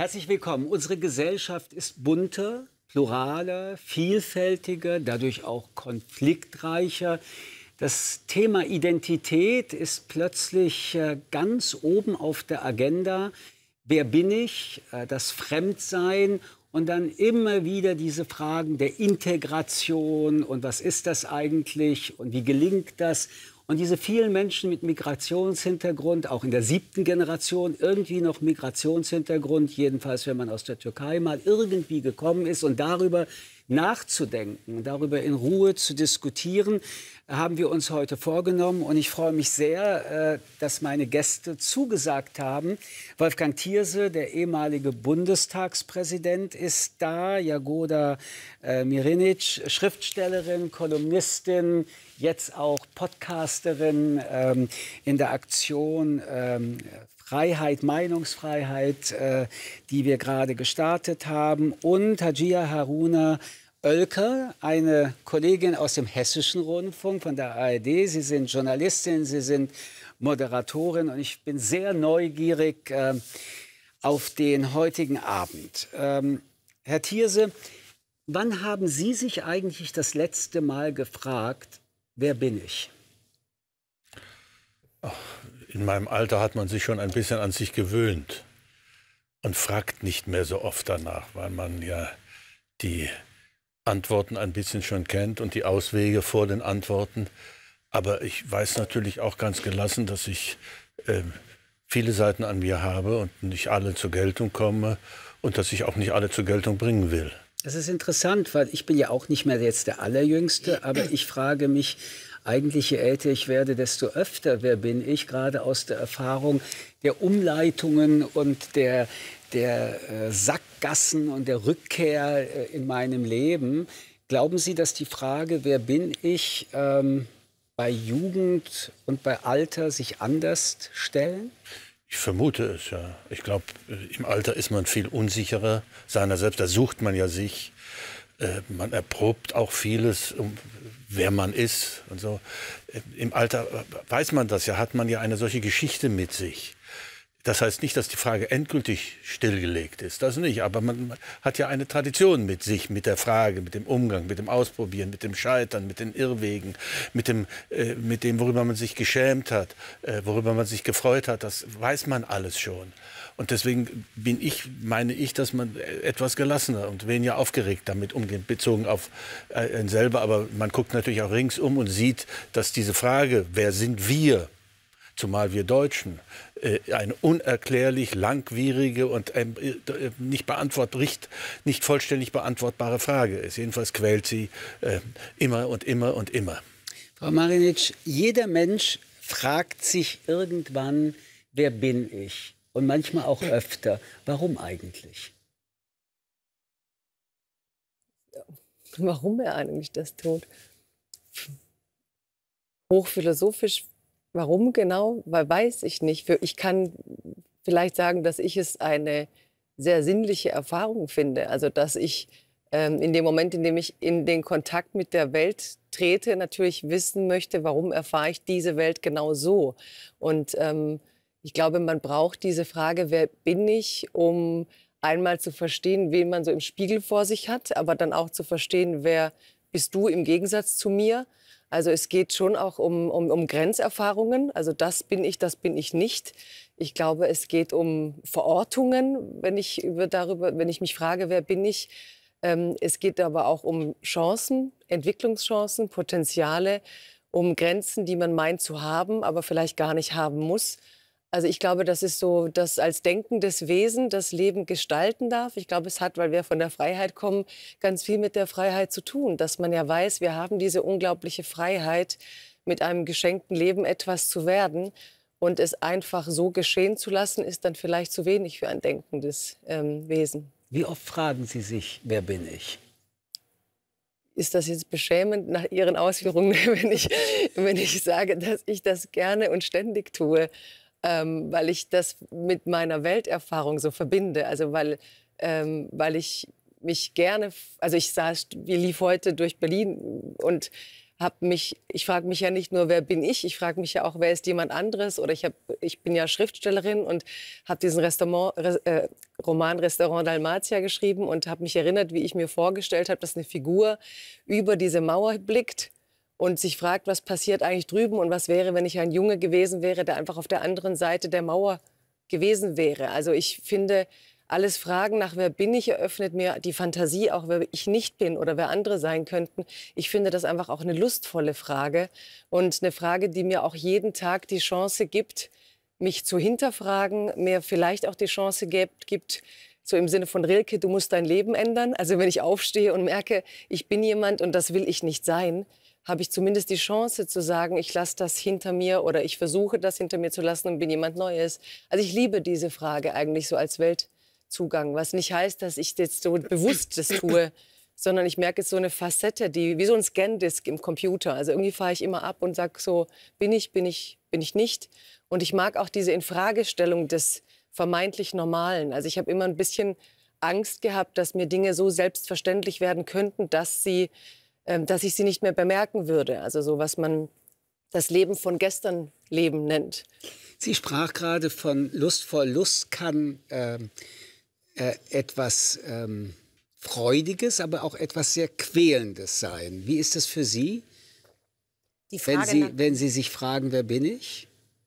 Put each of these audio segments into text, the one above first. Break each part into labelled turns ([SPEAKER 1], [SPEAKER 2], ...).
[SPEAKER 1] Herzlich willkommen. Unsere Gesellschaft ist bunter, pluraler, vielfältiger, dadurch auch konfliktreicher. Das Thema Identität ist plötzlich ganz oben auf der Agenda. Wer bin ich? Das Fremdsein und dann immer wieder diese Fragen der Integration und was ist das eigentlich und wie gelingt das? Und diese vielen Menschen mit Migrationshintergrund, auch in der 7. Generation, irgendwie noch Migrationshintergrund, jedenfalls wenn man aus der Türkei mal irgendwie gekommen ist und darüber nachzudenken, darüber in Ruhe zu diskutieren, haben wir uns heute vorgenommen. Und ich freue mich sehr, dass meine Gäste zugesagt haben. Wolfgang Thierse, der ehemalige Bundestagspräsident, ist da. Jagoda Mirinic, Schriftstellerin, Kolumnistin, jetzt auch Podcasterin in der Aktion Freiheit, Meinungsfreiheit, die wir gerade gestartet haben. Und Hajia Haruna Oelker, eine Kollegin aus dem Hessischen Rundfunk von der ARD. Sie sind Journalistin, Sie sind Moderatorin und ich bin sehr neugierig auf den heutigen Abend. Herr Thierse, wann haben Sie sich eigentlich das letzte Mal gefragt, wer bin ich?
[SPEAKER 2] In meinem Alter hat man sich schon ein bisschen an sich gewöhnt und fragt nicht mehr so oft danach, weil man ja die Antworten ein bisschen schon kennt und die Auswege vor den Antworten. Aber ich weiß natürlich auch ganz gelassen, dass ich viele Seiten an mir habe und nicht alle zur Geltung komme und dass ich auch nicht alle zur Geltung bringen will.
[SPEAKER 1] Das ist interessant, weil ich bin ja auch nicht mehr jetzt der Allerjüngste, aber ich frage mich eigentlich, je älter ich werde, desto öfter, wer bin ich, gerade aus der Erfahrung der Umleitungen und der Sackgassen und der Rückkehr in meinem Leben. Glauben Sie, dass die Frage, wer bin ich, bei Jugend und bei Alter sich anders stellen?
[SPEAKER 2] Ich vermute es, ja. Ich glaube, im Alter ist man viel unsicherer seiner selbst. Da sucht man ja sich. Man erprobt auch vieles, wer man ist und so. Im Alter weiß man das ja, hat man ja eine solche Geschichte mit sich. Das heißt nicht, dass die Frage endgültig stillgelegt ist, das nicht. Aber man hat ja eine Tradition mit sich, mit der Frage, mit dem Umgang, mit dem Ausprobieren, mit dem Scheitern, mit den Irrwegen, mit dem, worüber man sich geschämt hat, worüber man sich gefreut hat. Das weiß man alles schon. Und deswegen meine ich, dass man etwas gelassener und weniger aufgeregt damit umgeht, bezogen auf einen selber. Aber man guckt natürlich auch ringsum und sieht, dass diese Frage, wer sind wir, zumal wir Deutschen, eine unerklärlich langwierige und nicht vollständig beantwortbare Frage ist. Jedenfalls quält sie immer und immer und immer.
[SPEAKER 1] Frau Marinic, jeder Mensch fragt sich irgendwann, wer bin ich? Und manchmal auch öfter. Warum eigentlich?
[SPEAKER 3] Warum er eigentlich das tut? Hochphilosophisch. Warum genau? Weil weiß ich nicht. Ich kann vielleicht sagen, dass ich es eine sehr sinnliche Erfahrung finde. Also dass ich in dem Moment, in dem ich in den Kontakt mit der Welt trete, natürlich wissen möchte, warum erfahre ich diese Welt genau so. Und ich glaube, man braucht diese Frage, wer bin ich, um einmal zu verstehen, wen man so im Spiegel vor sich hat, aber dann auch zu verstehen, wer bist du im Gegensatz zu mir. Also es geht schon auch um Grenzerfahrungen. Also das bin ich nicht. Ich glaube, es geht um Verortungen, wenn ich mich frage, wer bin ich. Es geht aber auch um Chancen, Entwicklungschancen, Potenziale, um Grenzen, die man meint zu haben, aber vielleicht gar nicht haben muss. Also ich glaube, das ist so, dass als denkendes Wesen das Leben gestalten darf. Ich glaube, es hat, weil wir von der Freiheit kommen, ganz viel mit der Freiheit zu tun. Dass man ja weiß, wir haben diese unglaubliche Freiheit, mit einem geschenkten Leben etwas zu werden. Und es einfach so geschehen zu lassen, ist dann vielleicht zu wenig für ein denkendes Wesen.
[SPEAKER 1] Wie oft fragen Sie sich, wer bin ich?
[SPEAKER 3] Ist das jetzt beschämend nach Ihren Ausführungen, wenn ich sage, dass ich das gerne und ständig tue? Weil ich das mit meiner Welterfahrung so verbinde. Also weil ich mich gerne, also ich lief heute durch Berlin und ich frage mich ja nicht nur, wer bin ich frage mich ja auch, wer ist jemand anderes? Oder ich bin ja Schriftstellerin und habe diesen Roman Restaurant Dalmatia geschrieben und habe mich erinnert, wie ich mir vorgestellt habe, dass eine Figur über diese Mauer blickt und sich fragt, was passiert eigentlich drüben und was wäre, wenn ich ein Junge gewesen wäre, der einfach auf der anderen Seite der Mauer gewesen wäre. Also ich finde, alles Fragen nach wer bin ich eröffnet mir die Fantasie, auch wer ich nicht bin oder wer andere sein könnten. Ich finde das einfach auch eine lustvolle Frage und eine Frage, die mir auch jeden Tag die Chance gibt, mich zu hinterfragen, mir vielleicht auch die Chance gibt, so im Sinne von Rilke, du musst dein Leben ändern. Also wenn ich aufstehe und merke, ich bin jemand und das will ich nicht sein, habe ich zumindest die Chance zu sagen, ich lasse das hinter mir oder ich versuche das hinter mir zu lassen und bin jemand Neues. Also ich liebe diese Frage eigentlich so als Weltzugang, was nicht heißt, dass ich jetzt so bewusst das tue, sondern ich merke, es ist so eine Facette, die wie so ein Scandisk im Computer. Also irgendwie fahre ich immer ab und sage so, bin ich nicht. Und ich mag auch diese Infragestellung des vermeintlich Normalen. Also ich habe immer ein bisschen Angst gehabt, dass mir Dinge so selbstverständlich werden könnten, dass ich sie nicht mehr bemerken würde. Also so, was man das Leben von gestern Leben nennt.
[SPEAKER 1] Sie sprach gerade von lustvoll. Lust kann etwas Freudiges, aber auch etwas sehr Quälendes sein. Wie ist es für Sie,
[SPEAKER 4] Die Frage,
[SPEAKER 1] wenn Sie sich fragen, wer bin ich?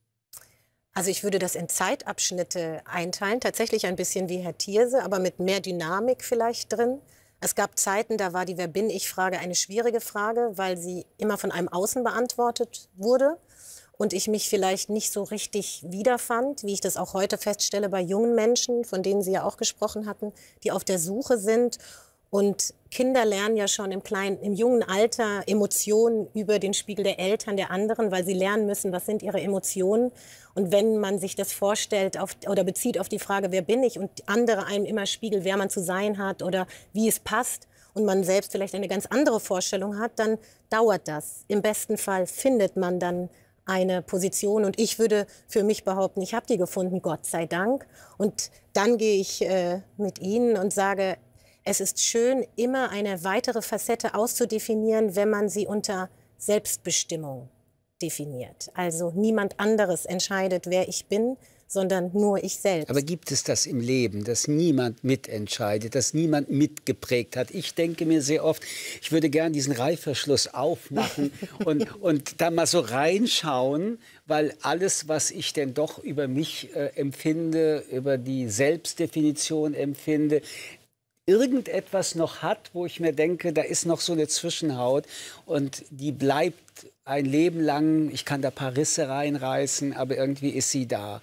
[SPEAKER 4] Also ich würde das in Zeitabschnitte einteilen, tatsächlich ein bisschen wie Herr Thierse, aber mit mehr Dynamik vielleicht drin. Es gab Zeiten, da war die Wer bin ich-Frage eine schwierige Frage, weil sie immer von einem Außen beantwortet wurde und ich mich vielleicht nicht so richtig wiederfand, wie ich das auch heute feststelle bei jungen Menschen, von denen Sie ja auch gesprochen hatten, die auf der Suche sind. Und Kinder lernen ja schon im jungen Alter Emotionen über den Spiegel der Eltern, der anderen, weil sie lernen müssen, was sind ihre Emotionen. Und wenn man sich das vorstellt oder bezieht auf die Frage, wer bin ich, und andere einem immer spiegeln, wer man zu sein hat oder wie es passt, und man selbst vielleicht eine ganz andere Vorstellung hat, dann dauert das. Im besten Fall findet man dann eine Position. Und ich würde für mich behaupten, ich habe die gefunden, Gott sei Dank. Und dann gehe ich mit Ihnen und sage, es ist schön, immer eine weitere Facette auszudefinieren, wenn man sie unter Selbstbestimmung definiert. Also niemand anderes entscheidet, wer ich bin, sondern nur ich selbst.
[SPEAKER 1] Aber gibt es das im Leben, dass niemand mitentscheidet, dass niemand mitgeprägt hat? Ich denke mir sehr oft, ich würde gern diesen Reißverschluss aufmachen und da mal so reinschauen, weil alles, was ich denn doch über mich empfinde, über die Selbstdefinition empfinde, irgendetwas noch hat, wo ich mir denke, da ist noch so eine Zwischenhaut und die bleibt ein Leben lang, ich kann da ein paar Risse reinreißen, aber irgendwie ist sie da.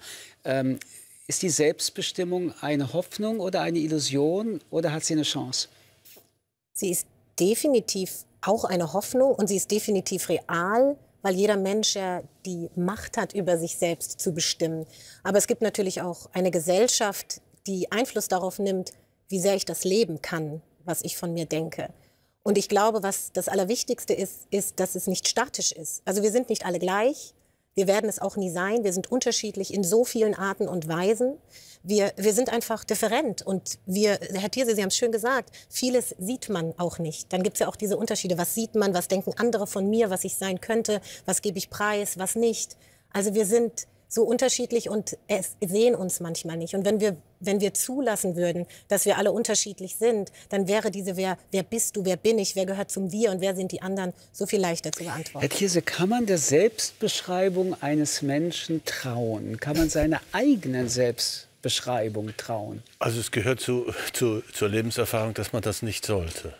[SPEAKER 1] Ist die Selbstbestimmung eine Hoffnung oder eine Illusion oder hat sie eine Chance?
[SPEAKER 4] Sie ist definitiv auch eine Hoffnung und sie ist definitiv real, weil jeder Mensch ja die Macht hat, über sich selbst zu bestimmen. Aber es gibt natürlich auch eine Gesellschaft, die Einfluss darauf nimmt, wie sehr ich das leben kann, was ich von mir denke. Und ich glaube, was das Allerwichtigste ist, dass es nicht statisch ist. Also wir sind nicht alle gleich, wir werden es auch nie sein, wir sind unterschiedlich in so vielen Arten und Weisen. Wir sind einfach different und Herr Thierse, Sie haben es schön gesagt, vieles sieht man auch nicht. Dann gibt es ja auch diese Unterschiede, was sieht man, was denken andere von mir, was ich sein könnte, was gebe ich preis, was nicht. Also wir sind so unterschiedlich und sehen uns manchmal nicht. Und wenn wir zulassen würden, dass wir alle unterschiedlich sind, dann wäre diese wer bist du, wer bin ich, wer gehört zum Wir und wer sind die anderen, so viel leichter zu beantworten.
[SPEAKER 1] Herr Thierse, kann man der Selbstbeschreibung eines Menschen trauen? Kann man seiner eigenen Selbstbeschreibung trauen?
[SPEAKER 2] Also es gehört zur Lebenserfahrung, dass man das nicht sollte.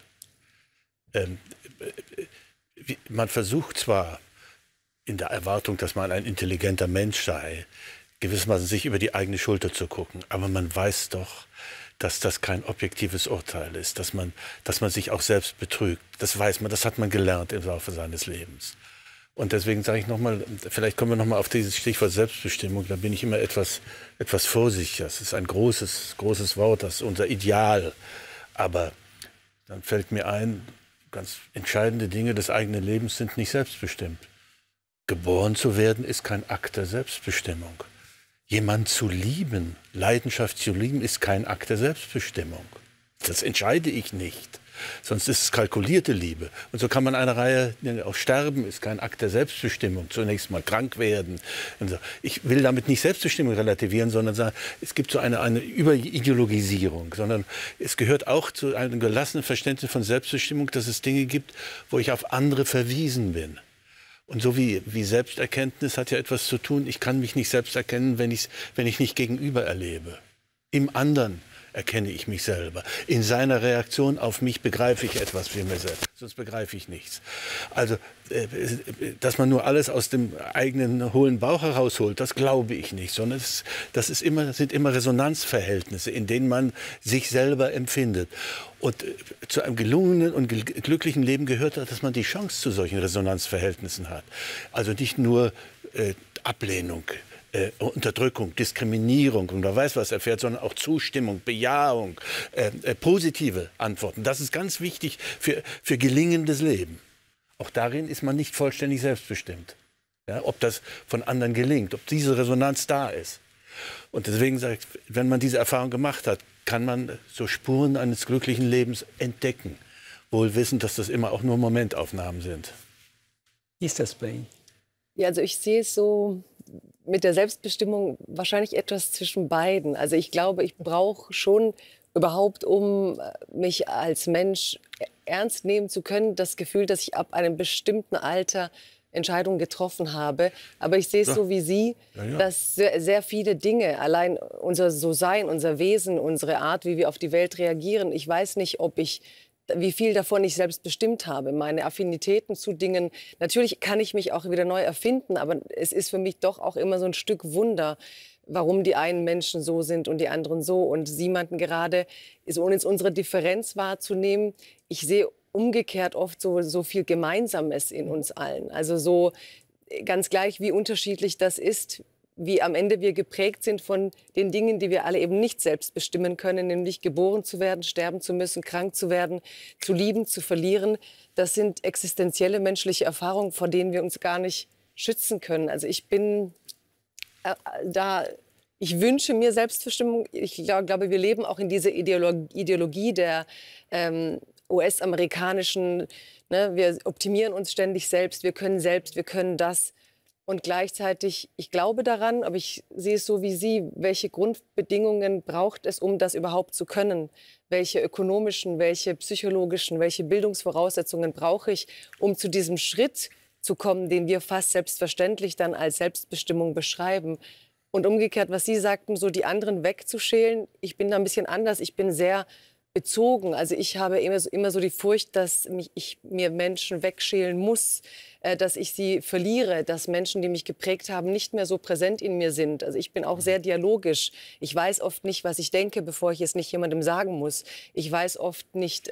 [SPEAKER 2] Man versucht zwar, in der Erwartung, dass man ein intelligenter Mensch sei, gewissermaßen sich über die eigene Schulter zu gucken. Aber man weiß doch, dass das kein objektives Urteil ist, dass man sich auch selbst betrügt. Das weiß man, das hat man gelernt im Laufe seines Lebens. Und deswegen sage ich nochmal, vielleicht kommen wir nochmal auf dieses Stichwort Selbstbestimmung, da bin ich immer etwas vorsichtig. Das ist ein großes Wort, das ist unser Ideal. Aber dann fällt mir ein, ganz entscheidende Dinge des eigenen Lebens sind nicht selbstbestimmt. Geboren zu werden ist kein Akt der Selbstbestimmung. Jemand zu lieben, Leidenschaft zu lieben, ist kein Akt der Selbstbestimmung. Das entscheide ich nicht. Sonst ist es kalkulierte Liebe. Und so kann man eine Reihe, auch sterben ist kein Akt der Selbstbestimmung. Zunächst mal krank werden. Ich will damit nicht Selbstbestimmung relativieren, sondern sagen, es gibt so eine Überideologisierung. Sondern es gehört auch zu einem gelassenen Verständnis von Selbstbestimmung, dass es Dinge gibt, wo ich auf andere verwiesen bin. Und so wie Selbsterkenntnis hat ja etwas zu tun, ich kann mich nicht selbst erkennen, wenn ich nicht gegenüber erlebe. Im anderen erkenne ich mich selber. In seiner Reaktion auf mich begreife ich etwas für mich selbst, sonst begreife ich nichts. Also, dass man nur alles aus dem eigenen hohlen Bauch herausholt, das glaube ich nicht, sondern das sind immer Resonanzverhältnisse, in denen man sich selber empfindet. Und zu einem gelungenen und glücklichen Leben gehört, dass man die Chance zu solchen Resonanzverhältnissen hat. Also nicht nur Ablehnung, Unterdrückung, Diskriminierung und wer weiß was erfährt, sondern auch Zustimmung, Bejahung, positive Antworten. Das ist ganz wichtig für gelingendes Leben. Auch darin ist man nicht vollständig selbstbestimmt. Ja, ob das von anderen gelingt, ob diese Resonanz da ist. Und deswegen sage ich, wenn man diese Erfahrung gemacht hat, kann man so Spuren eines glücklichen Lebens entdecken. Wohl wissend, dass das immer auch nur Momentaufnahmen sind.
[SPEAKER 1] Wie ist das bei Ihnen?
[SPEAKER 3] Ja, also ich sehe es so mit der Selbstbestimmung wahrscheinlich etwas zwischen beiden. Also ich glaube, ich brauche schon überhaupt, um mich als Mensch ernst nehmen zu können, das Gefühl, dass ich ab einem bestimmten Alter Entscheidungen getroffen habe. Aber ich sehe es so wie Sie, dass sehr viele Dinge, allein unser So-Sein, unser Wesen, unsere Art, wie wir auf die Welt reagieren, ich weiß nicht, wie viel davon ich selbst bestimmt habe. Meine Affinitäten zu Dingen, natürlich kann ich mich auch wieder neu erfinden, aber es ist für mich doch auch immer so ein Stück Wunder, warum die einen Menschen so sind und die anderen so. Und Sie meinten gerade, ohne jetzt unsere Differenz wahrzunehmen, ich sehe umgekehrt oft so viel Gemeinsames in uns allen. Also so ganz gleich, wie unterschiedlich das ist, wie am Ende wir geprägt sind von den Dingen, die wir alle eben nicht selbst bestimmen können, nämlich geboren zu werden, sterben zu müssen, krank zu werden, zu lieben, zu verlieren. Das sind existenzielle menschliche Erfahrungen, vor denen wir uns gar nicht schützen können. Also ich bin ich wünsche mir Selbstbestimmung. Ich glaube, wir leben auch in dieser Ideologie der US-amerikanischen, ne, wir optimieren uns ständig selbst, wir können das. Und gleichzeitig, ich glaube daran, aber ich sehe es so wie Sie, welche Grundbedingungen braucht es, um das überhaupt zu können? Welche ökonomischen, welche psychologischen, welche Bildungsvoraussetzungen brauche ich, um zu diesem Schritt zu kommen, den wir fast selbstverständlich dann als Selbstbestimmung beschreiben? Und umgekehrt, was Sie sagten, so die anderen wegzuschälen, ich bin da ein bisschen anders, ich bin sehr bezogen. Also ich habe immer so die Furcht, dass ich mir Menschen wegschälen muss, dass ich sie verliere, dass Menschen, die mich geprägt haben, nicht mehr so präsent in mir sind. Also ich bin auch sehr dialogisch. Ich weiß oft nicht, was ich denke, bevor ich es nicht jemandem sagen muss. Ich weiß oft nicht,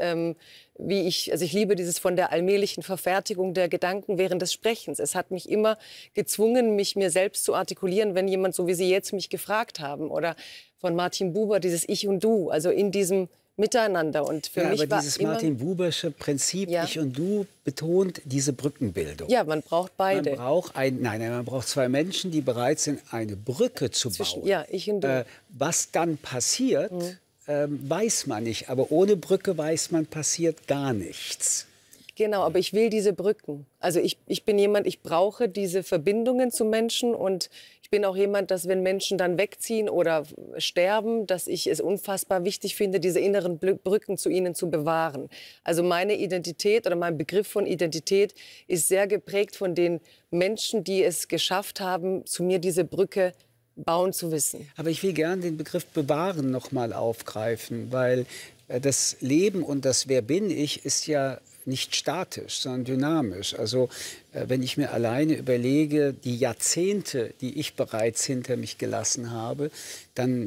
[SPEAKER 3] also ich liebe dieses von der allmählichen Verfertigung der Gedanken während des Sprechens. Es hat mich immer gezwungen, mich mir selbst zu artikulieren, wenn jemand, so wie Sie jetzt mich gefragt haben. Oder von Martin Buber, dieses Ich und Du, also in diesem Miteinander. Und für mich
[SPEAKER 1] aber
[SPEAKER 3] war
[SPEAKER 1] dieses
[SPEAKER 3] immer,
[SPEAKER 1] Martin Bubersche Prinzip, Ich und Du, betont diese Brückenbildung.
[SPEAKER 3] Ja, man braucht beide.
[SPEAKER 1] Man braucht zwei Menschen, die bereit sind, eine Brücke zu bauen.
[SPEAKER 3] Ja, ich und du.
[SPEAKER 1] Was dann passiert, weiß man nicht. Aber ohne Brücke weiß man, passiert gar nichts.
[SPEAKER 3] Genau, aber ich will diese Brücken. Also ich bin jemand, ich brauche diese Verbindungen zu Menschen und ich bin auch jemand, dass wenn Menschen dann wegziehen oder sterben, dass ich es unfassbar wichtig finde, diese inneren Brücken zu ihnen zu bewahren. Also meine Identität oder mein Begriff von Identität ist sehr geprägt von den Menschen, die es geschafft haben, zu mir diese Brücke bauen zu wissen.
[SPEAKER 1] Aber ich will gerne den Begriff bewahren noch mal aufgreifen, weil das Leben und das Wer bin ich ist ja nicht statisch, sondern dynamisch. Also wenn ich mir alleine überlege, die Jahrzehnte, die ich bereits hinter mich gelassen habe, dann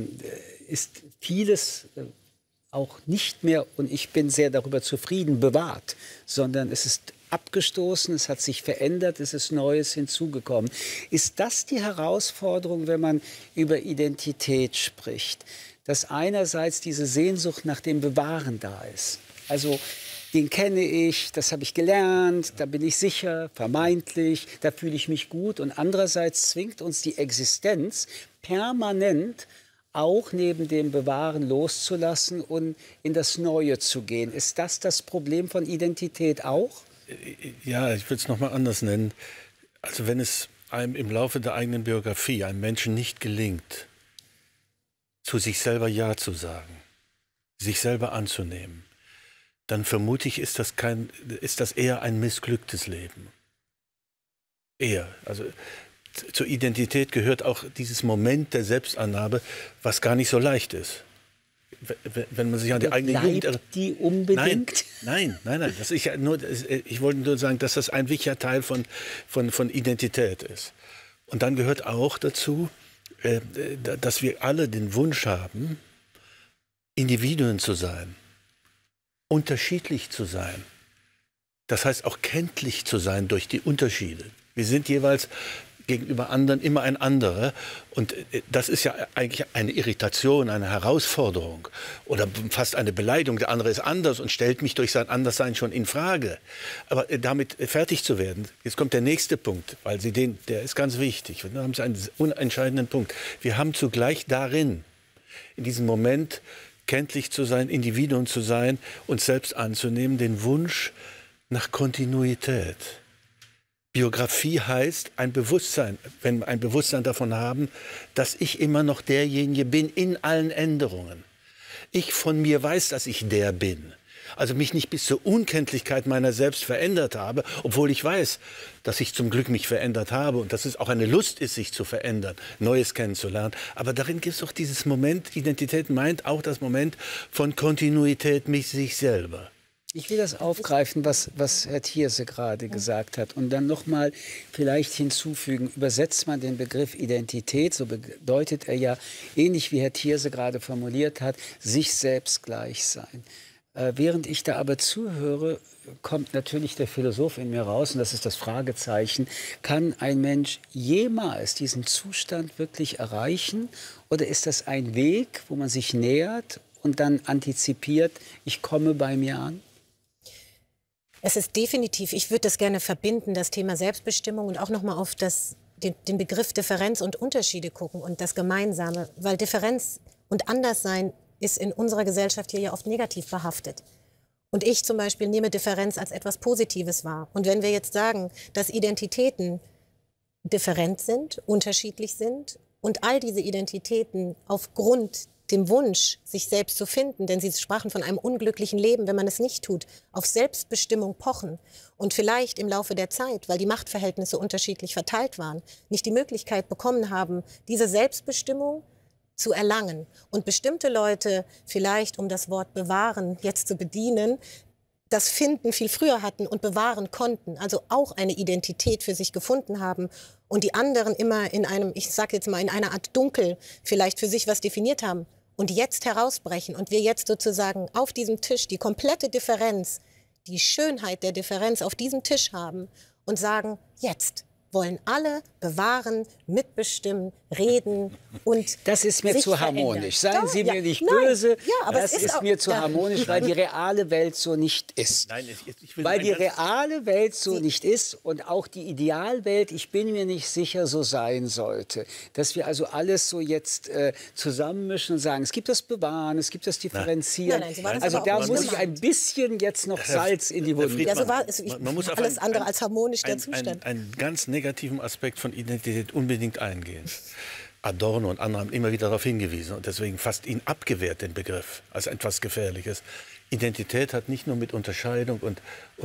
[SPEAKER 1] ist vieles auch nicht mehr, und ich bin sehr darüber zufrieden, bewahrt, sondern es ist abgestoßen, es hat sich verändert, es ist Neues hinzugekommen. Ist das die Herausforderung, wenn man über Identität spricht? Dass einerseits diese Sehnsucht nach dem Bewahren da ist. Also den kenne ich, das habe ich gelernt, da bin ich sicher, vermeintlich, da fühle ich mich gut. Und andererseits zwingt uns die Existenz permanent auch neben dem Bewahren loszulassen und in das Neue zu gehen. Ist das Problem von Identität auch?
[SPEAKER 2] Ja, ich würde es noch mal anders nennen. Also wenn es einem im Laufe der eigenen Biografie einem Menschen nicht gelingt, zu sich selber Ja zu sagen, sich selber anzunehmen, dann vermute ich, ist das eher ein missglücktes Leben. Eher. Also zur Identität gehört auch dieses Moment der Selbstannahme, was gar nicht so leicht ist. Wenn man sich an die eigene Jugend erinnert.
[SPEAKER 1] Die unbedingt?
[SPEAKER 2] Nein. Ich wollte nur sagen, dass das ein wichtiger Teil von Identität ist. Und dann gehört auch dazu, dass wir alle den Wunsch haben, Individuen zu sein, unterschiedlich zu sein. Das heißt auch kenntlich zu sein durch die Unterschiede. Wir sind jeweils gegenüber anderen immer ein anderer. Und das ist ja eigentlich eine Irritation, eine Herausforderung oder fast eine Beleidigung. Der andere ist anders und stellt mich durch sein Anderssein schon in Frage. Aber damit fertig zu werden, jetzt kommt der nächste Punkt, weil der ist ganz wichtig. Da haben Sie einen unentscheidenden Punkt. Wir haben zugleich darin, in diesem Moment, kenntlich zu sein, Individuen zu sein, uns selbst anzunehmen, den Wunsch nach Kontinuität. Biografie heißt ein Bewusstsein, wenn wir ein Bewusstsein davon haben, dass ich immer noch derjenige bin in allen Änderungen. Ich von mir weiß, dass ich der bin. Also mich nicht bis zur Unkenntlichkeit meiner selbst verändert habe, obwohl ich weiß, dass ich zum Glück mich verändert habe und dass es auch eine Lust ist, sich zu verändern, Neues kennenzulernen. Aber darin gibt es doch dieses Moment, Identität meint auch das Moment von Kontinuität mit sich selber.
[SPEAKER 1] Ich will das aufgreifen, was Herr Thierse gerade gesagt hat. Und dann noch mal vielleicht hinzufügen, übersetzt man den Begriff Identität, so bedeutet er ja, ähnlich wie Herr Thierse gerade formuliert hat, sich selbst gleich sein. Während ich da aber zuhöre, kommt natürlich der Philosoph in mir raus, und das ist das Fragezeichen, kann ein Mensch jemals diesen Zustand wirklich erreichen? Oder ist das ein Weg, wo man sich nähert und dann antizipiert, ich komme bei mir an?
[SPEAKER 4] Es ist definitiv, ich würde das gerne verbinden, das Thema Selbstbestimmung und auch noch mal auf den Begriff Differenz und Unterschiede gucken und das Gemeinsame. Weil Differenz und Anderssein ist in unserer Gesellschaft hier ja oft negativ behaftet. Und ich zum Beispiel nehme Differenz als etwas Positives wahr. Und wenn wir jetzt sagen, dass Identitäten different sind, unterschiedlich sind und all diese Identitäten aufgrund dem Wunsch, sich selbst zu finden, denn Sie sprachen von einem unglücklichen Leben, wenn man es nicht tut, auf Selbstbestimmung pochen und vielleicht im Laufe der Zeit, weil die Machtverhältnisse unterschiedlich verteilt waren, nicht die Möglichkeit bekommen haben, diese Selbstbestimmung zu erlangen. Und bestimmte Leute vielleicht, um das Wort bewahren jetzt zu bedienen, das Finden viel früher hatten und bewahren konnten, also auch eine Identität für sich gefunden haben und die anderen immer in einem, ich sage jetzt mal, in einer Art Dunkel vielleicht für sich was definiert haben und jetzt herausbrechen und wir jetzt sozusagen auf diesem Tisch die komplette Differenz, die Schönheit der Differenz auf diesem Tisch haben und sagen, jetzt wollen alle bewahren, mitbestimmen, reden und
[SPEAKER 1] das ist mir
[SPEAKER 4] sich
[SPEAKER 1] zu harmonisch. Seien Sie mir nicht böse.
[SPEAKER 4] Ja, aber
[SPEAKER 1] das ist mir zu harmonisch, weil die reale Welt so nicht ist.
[SPEAKER 2] Nein, ich will
[SPEAKER 1] weil die reale Welt so nicht ist und auch die Idealwelt, ich bin mir nicht sicher, so sein sollte. Dass wir also alles so jetzt zusammenmischen und sagen, es gibt das Bewahren, es gibt das Differenzieren.
[SPEAKER 4] Nein, so war das
[SPEAKER 1] also
[SPEAKER 4] aber
[SPEAKER 1] da
[SPEAKER 4] auch
[SPEAKER 1] muss
[SPEAKER 4] nicht
[SPEAKER 1] ich ein bisschen jetzt noch Salz in die Wunde.
[SPEAKER 4] Ja, so war es.
[SPEAKER 2] Man muss auf
[SPEAKER 4] alles andere als harmonisch der Zustand.
[SPEAKER 2] Einen ganz negativen Aspekt von Identität unbedingt eingehen. Adorno und andere haben immer wieder darauf hingewiesen und deswegen fast ihn abgewehrt, den Begriff, als etwas Gefährliches. Identität hat nicht nur mit Unterscheidung und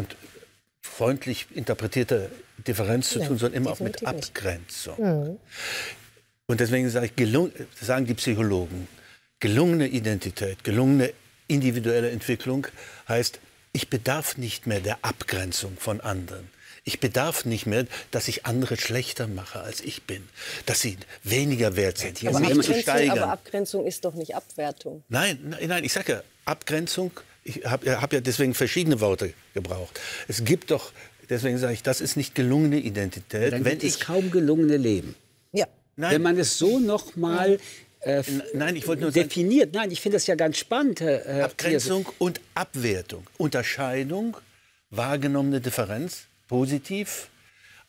[SPEAKER 2] freundlich interpretierter Differenz zu tun, sondern immer auch mit Abgrenzung. Und deswegen sage ich, sagen die Psychologen, gelungene Identität, gelungene individuelle Entwicklung heißt, ich bedarf nicht mehr der Abgrenzung von anderen. Ich bedarf nicht mehr, dass ich andere schlechter mache, als ich bin. Dass sie weniger wert sind.
[SPEAKER 3] Aber Abgrenzung ist doch nicht Abwertung.
[SPEAKER 2] Nein, ich sage ja, Abgrenzung, ich hab ja deswegen verschiedene Worte gebraucht. Es gibt doch, deswegen sage ich, das ist nicht gelungene Identität.
[SPEAKER 1] Dann gibt es kaum gelungene Leben.
[SPEAKER 4] Ja.
[SPEAKER 2] Nein.
[SPEAKER 1] Wenn man es so noch mal
[SPEAKER 2] Nein, ich wollte nur
[SPEAKER 1] definiert. Nein, ich finde das ja ganz spannend.
[SPEAKER 2] Abgrenzung und Abwertung. Unterscheidung, wahrgenommene Differenz, positiv.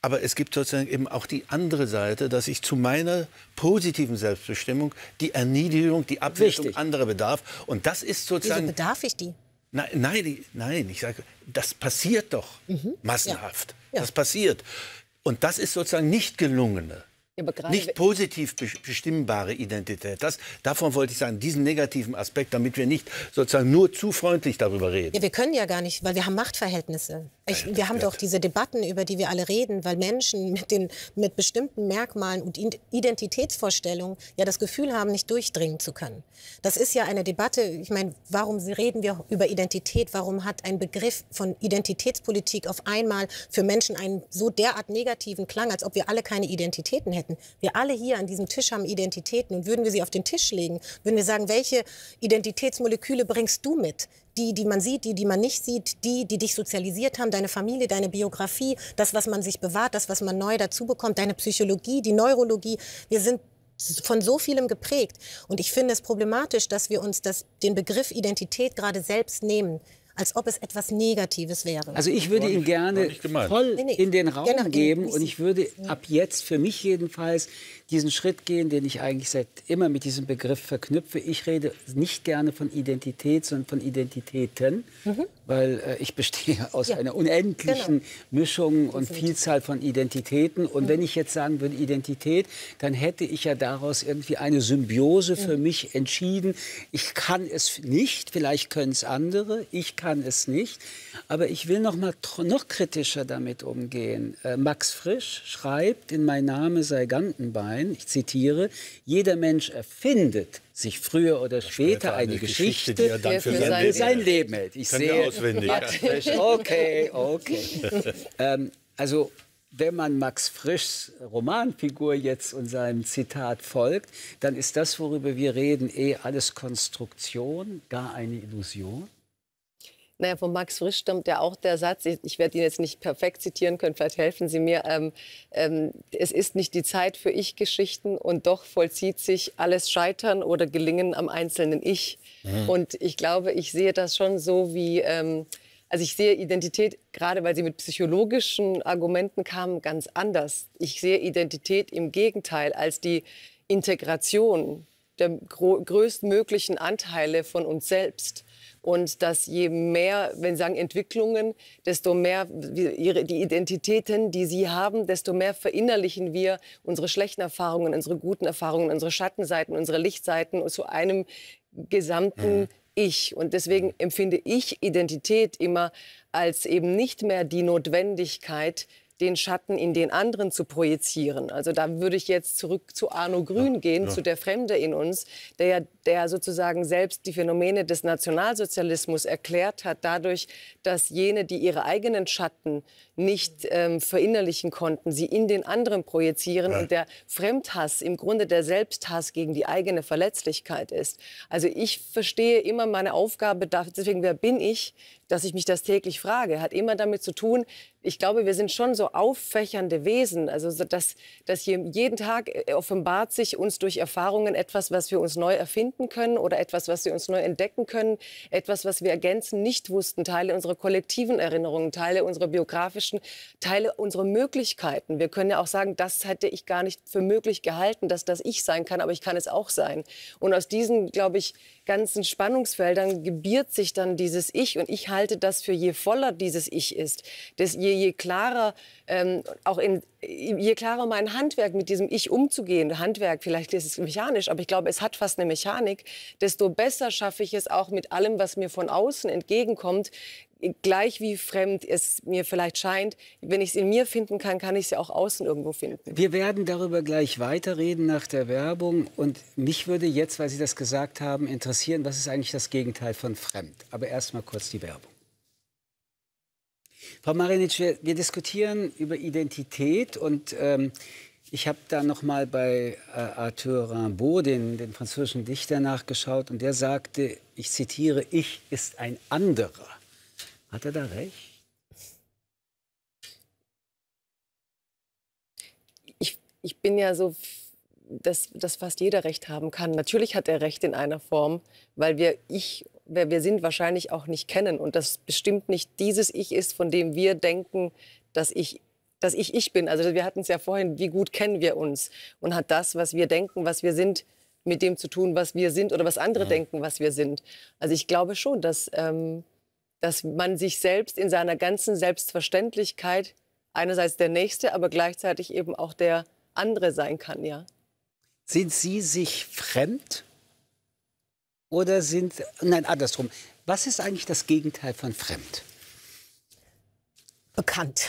[SPEAKER 2] Aber es gibt sozusagen eben auch die andere Seite, dass ich zu meiner positiven Selbstbestimmung die Erniedrigung, die Abwertung anderer bedarf. Und das ist sozusagen...
[SPEAKER 4] Wieso bedarf ich die?
[SPEAKER 2] Nein, ich sage, das passiert doch massenhaft.
[SPEAKER 4] Ja.
[SPEAKER 2] Das passiert. Und das ist sozusagen nicht gelungene.
[SPEAKER 3] Ja, aber
[SPEAKER 2] Nicht positiv bestimmbare Identität. Davon wollte ich sagen, diesen negativen Aspekt, damit wir nicht sozusagen nur zu freundlich darüber reden.
[SPEAKER 4] Ja, wir können ja gar nicht, weil wir haben Machtverhältnisse. Wir haben doch diese Debatten, über die wir alle reden, weil Menschen mit bestimmten Merkmalen und Identitätsvorstellungen ja das Gefühl haben, nicht durchdringen zu können. Das ist ja eine Debatte, ich meine, warum reden wir über Identität? Warum hat ein Begriff von Identitätspolitik auf einmal für Menschen einen so derart negativen Klang, als ob wir alle keine Identitäten hätten? Wir alle hier an diesem Tisch haben Identitäten und würden wir sie auf den Tisch legen, würden wir sagen, welche Identitätsmoleküle bringst du mit? Die man sieht, die man nicht sieht, die dich sozialisiert haben, deine Familie, deine Biografie, das, was man sich bewahrt, das, was man neu dazu bekommt, deine Psychologie, die Neurologie. Wir sind von so vielem geprägt. Und ich finde es problematisch, dass wir uns den Begriff Identität gerade selbst nehmen, als ob es etwas Negatives wäre.
[SPEAKER 1] Also ich würde ihn gerne voll in den Raum geben und ich würde ab jetzt für mich jedenfalls diesen Schritt gehen, den ich eigentlich seit immer mit diesem Begriff verknüpfe. Ich rede nicht gerne von Identität, sondern von Identitäten, weil ich bestehe aus einer unendlichen Mischung und Vielzahl von Identitäten. Und wenn ich jetzt sagen würde Identität, dann hätte ich ja daraus irgendwie eine Symbiose für mich entschieden. Ich kann es nicht, vielleicht können es andere, ich kann es nicht. Aber ich will noch kritischer damit umgehen. Max Frisch schreibt in Mein Name sei Gantenbein, ich zitiere, jeder Mensch erfindet sich früher oder später eine Geschichte,
[SPEAKER 2] die er dann
[SPEAKER 1] für sein Leben hält. Ich sehe
[SPEAKER 2] auswendig.
[SPEAKER 1] Okay. Also wenn man Max Frischs Romanfigur jetzt und seinem Zitat folgt, dann ist das, worüber wir reden, alles Konstruktion, gar eine Illusion.
[SPEAKER 3] Naja, von Max Frisch stammt ja auch der Satz, ich werde ihn jetzt nicht perfekt zitieren können, vielleicht helfen Sie mir, es ist nicht die Zeit für Ich-Geschichten und doch vollzieht sich alles Scheitern oder Gelingen am einzelnen Ich. Und ich glaube, ich sehe das schon so wie, also ich sehe Identität, gerade weil sie mit psychologischen Argumenten kam, ganz anders. Ich sehe Identität im Gegenteil als die Integration der größtmöglichen Anteile von uns selbst. Und dass je mehr, wenn Sie sagen Entwicklungen, desto mehr die Identitäten, die Sie haben, desto mehr verinnerlichen wir unsere schlechten Erfahrungen, unsere guten Erfahrungen, unsere Schattenseiten, unsere Lichtseiten zu einem gesamten Ich. Und deswegen empfinde ich Identität immer als eben nicht mehr die Notwendigkeit, den Schatten in den anderen zu projizieren. Also da würde ich jetzt zurück zu Arno Grün gehen, zu der Fremde in uns, der sozusagen selbst die Phänomene des Nationalsozialismus erklärt hat, dadurch, dass jene, die ihre eigenen Schatten nicht verinnerlichen konnten, sie in den anderen projizieren und der Fremdhass im Grunde der Selbsthass gegen die eigene Verletzlichkeit ist. Also ich verstehe immer meine Aufgabe, deswegen wer bin ich, dass ich mich das täglich frage, hat immer damit zu tun, ich glaube, wir sind schon so auffächernde Wesen, also dass jeden Tag offenbart sich uns durch Erfahrungen etwas, was wir uns neu erfinden können oder etwas, was wir uns neu entdecken können, etwas, was wir ergänzen, nicht wussten, Teile unserer kollektiven Erinnerungen, Teile unserer biografischen, Teile unserer Möglichkeiten. Wir können ja auch sagen, das hätte ich gar nicht für möglich gehalten, dass das ich sein kann, aber ich kann es auch sein. Und aus diesen, glaube ich, ganzen Spannungsfeldern gebiert sich dann dieses Ich. Und ich halte das für, je voller dieses Ich ist, je klarer, je klarer mein Handwerk mit diesem Ich umzugehen, Handwerk, vielleicht ist es mechanisch, aber ich glaube, es hat fast eine Mechanik, desto besser schaffe ich es auch mit allem, was mir von außen entgegenkommt, gleich wie fremd es mir vielleicht scheint, wenn ich es in mir finden kann, kann ich es ja auch außen irgendwo finden.
[SPEAKER 1] Wir werden darüber gleich weiterreden nach der Werbung. Und mich würde jetzt, weil Sie das gesagt haben, interessieren, was ist eigentlich das Gegenteil von fremd? Aber erst mal kurz die Werbung. Frau Marinic, wir diskutieren über Identität und ich habe da noch mal bei Arthur Rimbaud, den französischen Dichter, nachgeschaut und der sagte, ich zitiere, Ich ist ein anderer. Hat er da recht?
[SPEAKER 3] Ich bin ja so, dass fast jeder Recht haben kann. Natürlich hat er Recht in einer Form, weil wer wir sind, wahrscheinlich auch nicht kennen. Und das bestimmt nicht dieses Ich ist, von dem wir denken, dass Ich dass ich bin. Also wir hatten es ja vorhin, wie gut kennen wir uns? Und hat das, was wir denken, was wir sind, mit dem zu tun, was wir sind oder was andere denken, was wir sind. Also ich glaube schon, dass man sich selbst in seiner ganzen Selbstverständlichkeit einerseits der Nächste, aber gleichzeitig eben auch der andere sein kann, ja.
[SPEAKER 1] Sind Sie sich fremd? Oder nein, andersrum. Was ist eigentlich das Gegenteil von fremd?
[SPEAKER 4] Bekannt.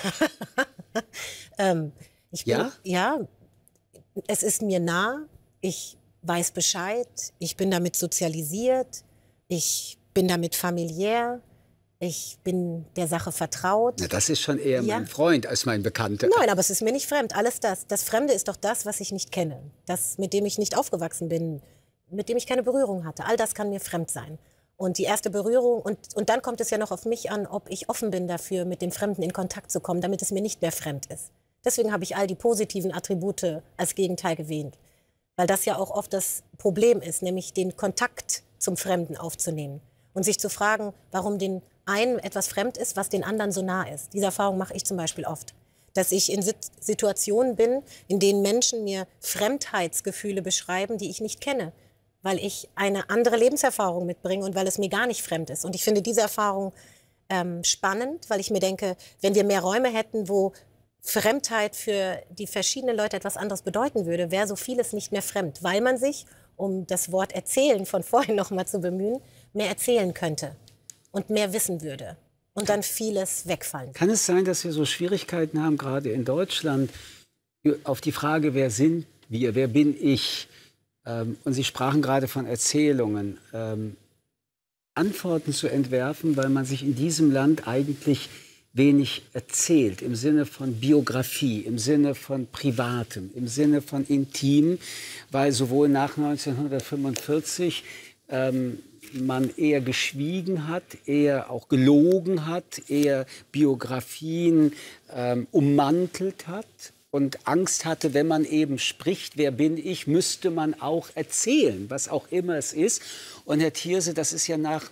[SPEAKER 1] Ja?
[SPEAKER 4] Es ist mir nah. Ich weiß Bescheid. Ich bin damit sozialisiert. Ich bin damit familiär. Ich bin der Sache vertraut.
[SPEAKER 1] Na, das ist schon eher mein Freund als mein Bekannter.
[SPEAKER 4] Nein, aber es ist mir nicht fremd. Alles das. Das Fremde ist doch das, was ich nicht kenne. Das, mit dem ich nicht aufgewachsen bin, mit dem ich keine Berührung hatte. All das kann mir fremd sein. Und die erste Berührung, und dann kommt es ja noch auf mich an, ob ich offen bin dafür, mit dem Fremden in Kontakt zu kommen, damit es mir nicht mehr fremd ist. Deswegen habe ich all die positiven Attribute als Gegenteil gewählt. Weil das ja auch oft das Problem ist, nämlich den Kontakt zum Fremden aufzunehmen. Und sich zu fragen, warum den einen etwas fremd ist, was den anderen so nah ist. Diese Erfahrung mache ich zum Beispiel oft. Dass ich in Situationen bin, in denen Menschen mir Fremdheitsgefühle beschreiben, die ich nicht kenne. Weil ich eine andere Lebenserfahrung mitbringe und weil es mir gar nicht fremd ist. Und ich finde diese Erfahrung spannend, weil ich mir denke, wenn wir mehr Räume hätten, wo Fremdheit für die verschiedenen Leute etwas anderes bedeuten würde, wäre so vieles nicht mehr fremd. Weil man sich, um das Wort erzählen von vorhin noch mal zu bemühen, mehr erzählen könnte und mehr wissen würde. Und dann vieles wegfallen.
[SPEAKER 1] Kann es sein, dass wir so Schwierigkeiten haben, gerade in Deutschland, auf die Frage, wer sind wir, wer bin ich? Und Sie sprachen gerade von Erzählungen, Antworten zu entwerfen, weil man sich in diesem Land eigentlich wenig erzählt, im Sinne von Biografie, im Sinne von Privatem, im Sinne von Intim, weil sowohl nach 1945 man eher geschwiegen hat, eher auch gelogen hat, eher Biografien ummantelt hat und Angst hatte, wenn man eben spricht, wer bin ich, müsste man auch erzählen, was auch immer es ist. Und Herr Thierse, das ist ja nach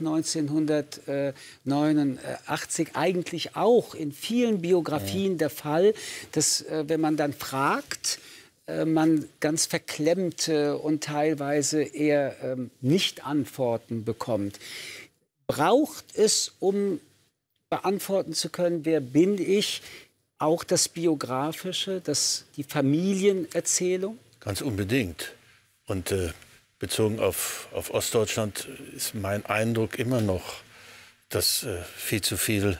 [SPEAKER 1] 1989 eigentlich auch in vielen Biografien der Fall, dass, wenn man dann fragt, man ganz verklemmte und teilweise eher Nicht-Antworten bekommt. Braucht es, um beantworten zu können, wer bin ich, auch das Biografische, die Familienerzählung?
[SPEAKER 2] Ganz unbedingt. Und bezogen auf Ostdeutschland ist mein Eindruck immer noch, dass viel zu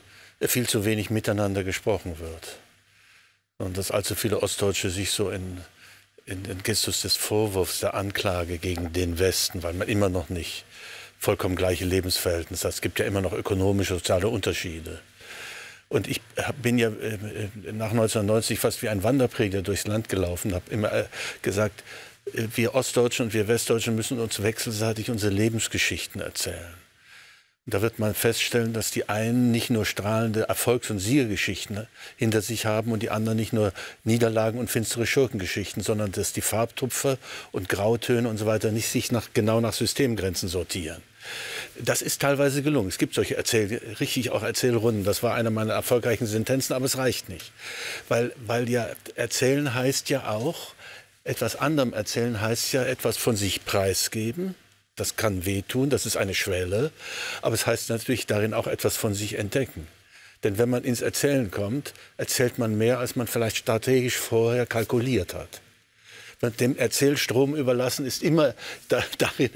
[SPEAKER 2] wenig miteinander gesprochen wird. Und dass allzu viele Ostdeutsche sich so in den Gestus des Vorwurfs, der Anklage gegen den Westen, weil man immer noch nicht vollkommen gleiche Lebensverhältnisse hat. Es gibt ja immer noch ökonomische, soziale Unterschiede. Und ich bin ja nach 1990 fast wie ein Wanderprediger durchs Land gelaufen, habe immer gesagt, wir Ostdeutschen und wir Westdeutschen müssen uns wechselseitig unsere Lebensgeschichten erzählen. Und da wird man feststellen, dass die einen nicht nur strahlende Erfolgs- und Siegergeschichten hinter sich haben und die anderen nicht nur Niederlagen und finstere Schurkengeschichten, sondern dass die Farbtupfer und Grautöne und so weiter nicht sich genau nach Systemgrenzen sortieren. Das ist teilweise gelungen. Es gibt solche Erzählrunden. Das war eine meiner erfolgreichen Sentenzen, aber es reicht nicht. Weil ja erzählen heißt ja auch, etwas anderem erzählen heißt ja etwas von sich preisgeben. Das kann wehtun, das ist eine Schwelle. Aber es heißt natürlich darin auch etwas von sich entdecken. Denn wenn man ins Erzählen kommt, erzählt man mehr, als man vielleicht strategisch vorher kalkuliert hat. Dem Erzählstrom überlassen ist immer darin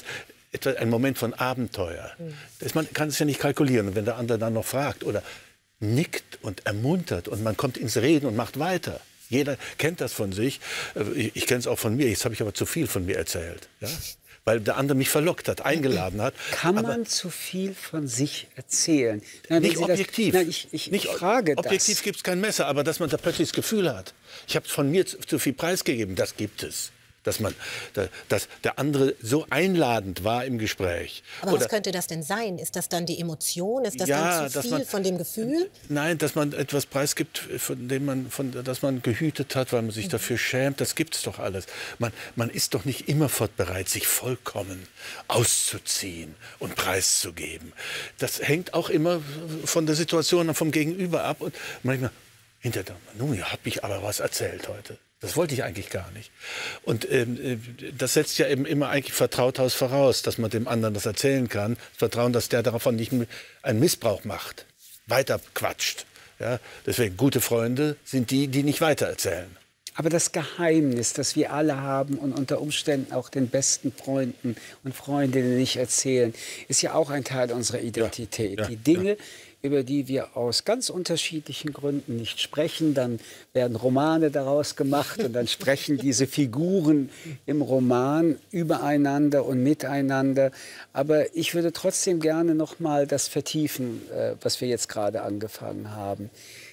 [SPEAKER 2] ein Moment von Abenteuer. Man kann es ja nicht kalkulieren. Und wenn der andere dann noch fragt oder nickt und ermuntert und man kommt ins Reden und macht weiter. Jeder kennt das von sich. Ich kenne es auch von mir. Jetzt habe ich aber zu viel von mir erzählt. Ja? Weil der andere mich verlockt hat, eingeladen hat.
[SPEAKER 1] Kann man zu viel von sich erzählen? Nein,
[SPEAKER 2] nicht objektiv.
[SPEAKER 1] Ich frage das.
[SPEAKER 2] Objektiv gibt es kein Messer, aber dass man da plötzlich das Gefühl hat, ich habe von mir zu viel preisgegeben, das gibt es. Dass der andere so einladend war im Gespräch.
[SPEAKER 4] Aber was könnte das denn sein? Ist das dann die Emotion? Ist das dann zu viel von dem Gefühl?
[SPEAKER 2] Nein, dass man etwas preisgibt, das man gehütet hat, weil man sich dafür schämt. Das gibt es doch alles. Man ist doch nicht immerfort bereit, sich vollkommen auszuziehen und preiszugeben. Das hängt auch immer von der Situation und vom Gegenüber ab. Und manchmal, hinterher, nun, ja, habe ich aber was erzählt heute. Das wollte ich eigentlich gar nicht. Und das setzt ja eben immer eigentlich Vertrauthaus voraus, dass man dem anderen das erzählen kann. Vertrauen, dass der davon nicht einen Missbrauch macht, weiter quatscht. Ja? Deswegen, gute Freunde sind die, die nicht weitererzählen.
[SPEAKER 1] Aber das Geheimnis, das wir alle haben und unter Umständen auch den besten Freunden und Freundinnen nicht erzählen, ist ja auch ein Teil unserer Identität.
[SPEAKER 2] Ja,
[SPEAKER 1] die Dinge, über die wir aus ganz unterschiedlichen Gründen nicht sprechen, dann werden Romane daraus gemacht und dann sprechen diese Figuren im Roman übereinander und miteinander. Aber ich würde trotzdem gerne noch mal das vertiefen, was wir jetzt gerade angefangen haben.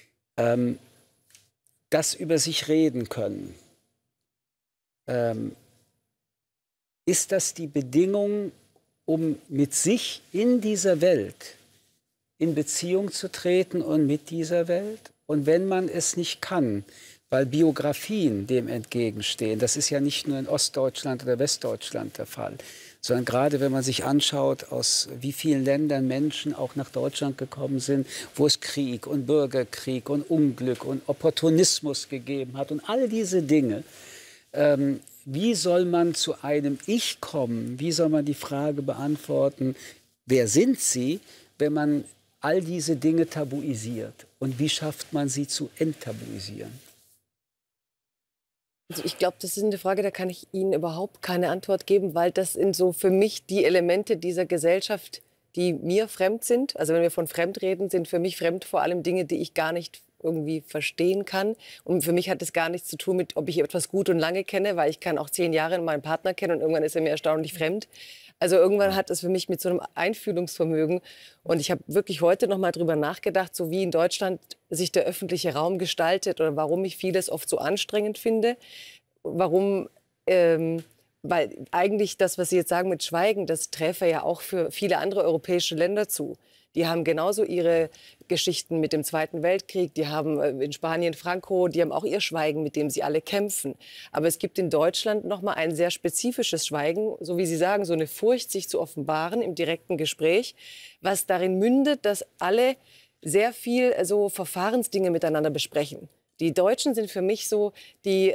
[SPEAKER 1] Das über sich reden können. Ist das die Bedingung, um mit sich in dieser Welt in Beziehung zu treten und mit dieser Welt? Und wenn man es nicht kann, weil Biografien dem entgegenstehen, das ist ja nicht nur in Ostdeutschland oder Westdeutschland der Fall, sondern gerade wenn man sich anschaut, aus wie vielen Ländern Menschen auch nach Deutschland gekommen sind, wo es Krieg und Bürgerkrieg und Unglück und Opportunismus gegeben hat und all diese Dinge. Wie soll man zu einem Ich kommen? Wie soll man die Frage beantworten, wer sind Sie, wenn man all diese Dinge tabuisiert? Und wie schafft man sie zu enttabuisieren?
[SPEAKER 3] Also ich glaube, das ist eine Frage, da kann ich Ihnen überhaupt keine Antwort geben, weil das sind so für mich die Elemente dieser Gesellschaft, die mir fremd sind. Also wenn wir von fremd reden, sind für mich fremd vor allem Dinge, die ich gar nicht irgendwie verstehen kann. Und für mich hat es gar nichts zu tun mit, ob ich etwas gut und lange kenne, weil ich kann auch 10 Jahre meinen Partner kennen und irgendwann ist er mir erstaunlich fremd. Also irgendwann hat es für mich mit so einem Einfühlungsvermögen. Und ich habe wirklich heute noch mal drüber nachgedacht, so wie in Deutschland sich der öffentliche Raum gestaltet oder warum ich vieles oft so anstrengend finde. Warum, weil eigentlich das, was Sie jetzt sagen mit Schweigen, das träfe ja auch für viele andere europäische Länder zu. Die haben genauso ihre Geschichten mit dem Zweiten Weltkrieg. Die haben in Spanien Franco, die haben auch ihr Schweigen, mit dem sie alle kämpfen. Aber es gibt in Deutschland noch mal ein sehr spezifisches Schweigen, so wie Sie sagen, so eine Furcht, sich zu offenbaren im direkten Gespräch, was darin mündet, dass alle sehr viel so Verfahrensdinge miteinander besprechen. Die Deutschen sind für mich so die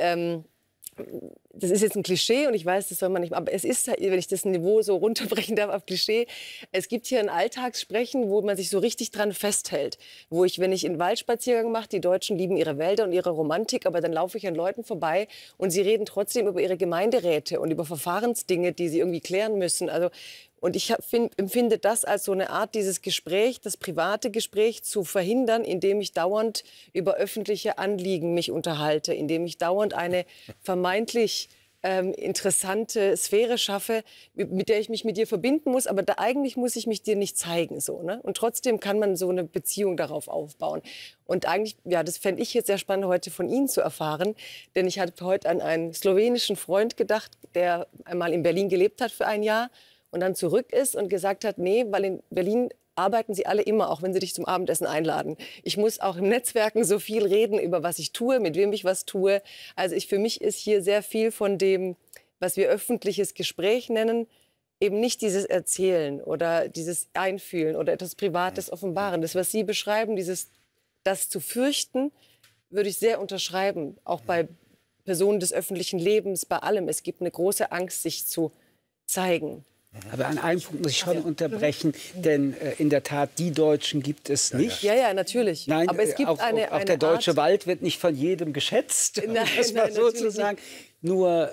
[SPEAKER 3] das ist jetzt ein Klischee und ich weiß, das soll man nicht, aber es ist, wenn ich das Niveau so runterbrechen darf auf Klischee, es gibt hier ein Alltagssprechen, wo man sich so richtig dran festhält. Wo ich, wenn ich einen Waldspaziergang mache, die Deutschen lieben ihre Wälder und ihre Romantik, aber dann laufe ich an Leuten vorbei und sie reden trotzdem über ihre Gemeinderäte und über Verfahrensdinge, die sie irgendwie klären müssen. Also und ich empfinde das als so eine Art, dieses Gespräch, das private Gespräch zu verhindern, indem ich dauernd über öffentliche Anliegen mich unterhalte, indem ich dauernd eine vermeintlich interessante Sphäre schaffe, mit der ich mich mit dir verbinden muss, aber eigentlich muss ich mich dir nicht zeigen. So, ne? Und trotzdem kann man so eine Beziehung darauf aufbauen. Und eigentlich, ja, das fände ich jetzt sehr spannend, heute von Ihnen zu erfahren, denn ich hatte heute an einen slowenischen Freund gedacht, der einmal in Berlin gelebt hat für ein Jahr und dann zurück ist und gesagt hat, nee, weil in Berlin arbeiten sie alle immer, auch wenn sie dich zum Abendessen einladen. Ich muss auch im Netzwerken so viel reden über was ich tue, mit wem ich was tue. Also für mich ist hier sehr viel von dem, was wir öffentliches Gespräch nennen, eben nicht dieses Erzählen oder dieses Einfühlen oder etwas Privates offenbaren. Das, was Sie beschreiben, das zu fürchten, würde ich sehr unterschreiben, auch bei Personen des öffentlichen Lebens, bei allem. Es gibt eine große Angst, sich zu zeigen.
[SPEAKER 1] Aber an einem Punkt muss ich schon unterbrechen, denn in der Tat, die Deutschen gibt es nicht.
[SPEAKER 3] Ja, ja, natürlich.
[SPEAKER 1] Nein,
[SPEAKER 3] aber es gibt
[SPEAKER 1] auch der deutsche Wald wird nicht von jedem geschätzt,
[SPEAKER 3] nein,
[SPEAKER 1] sozusagen. Nur,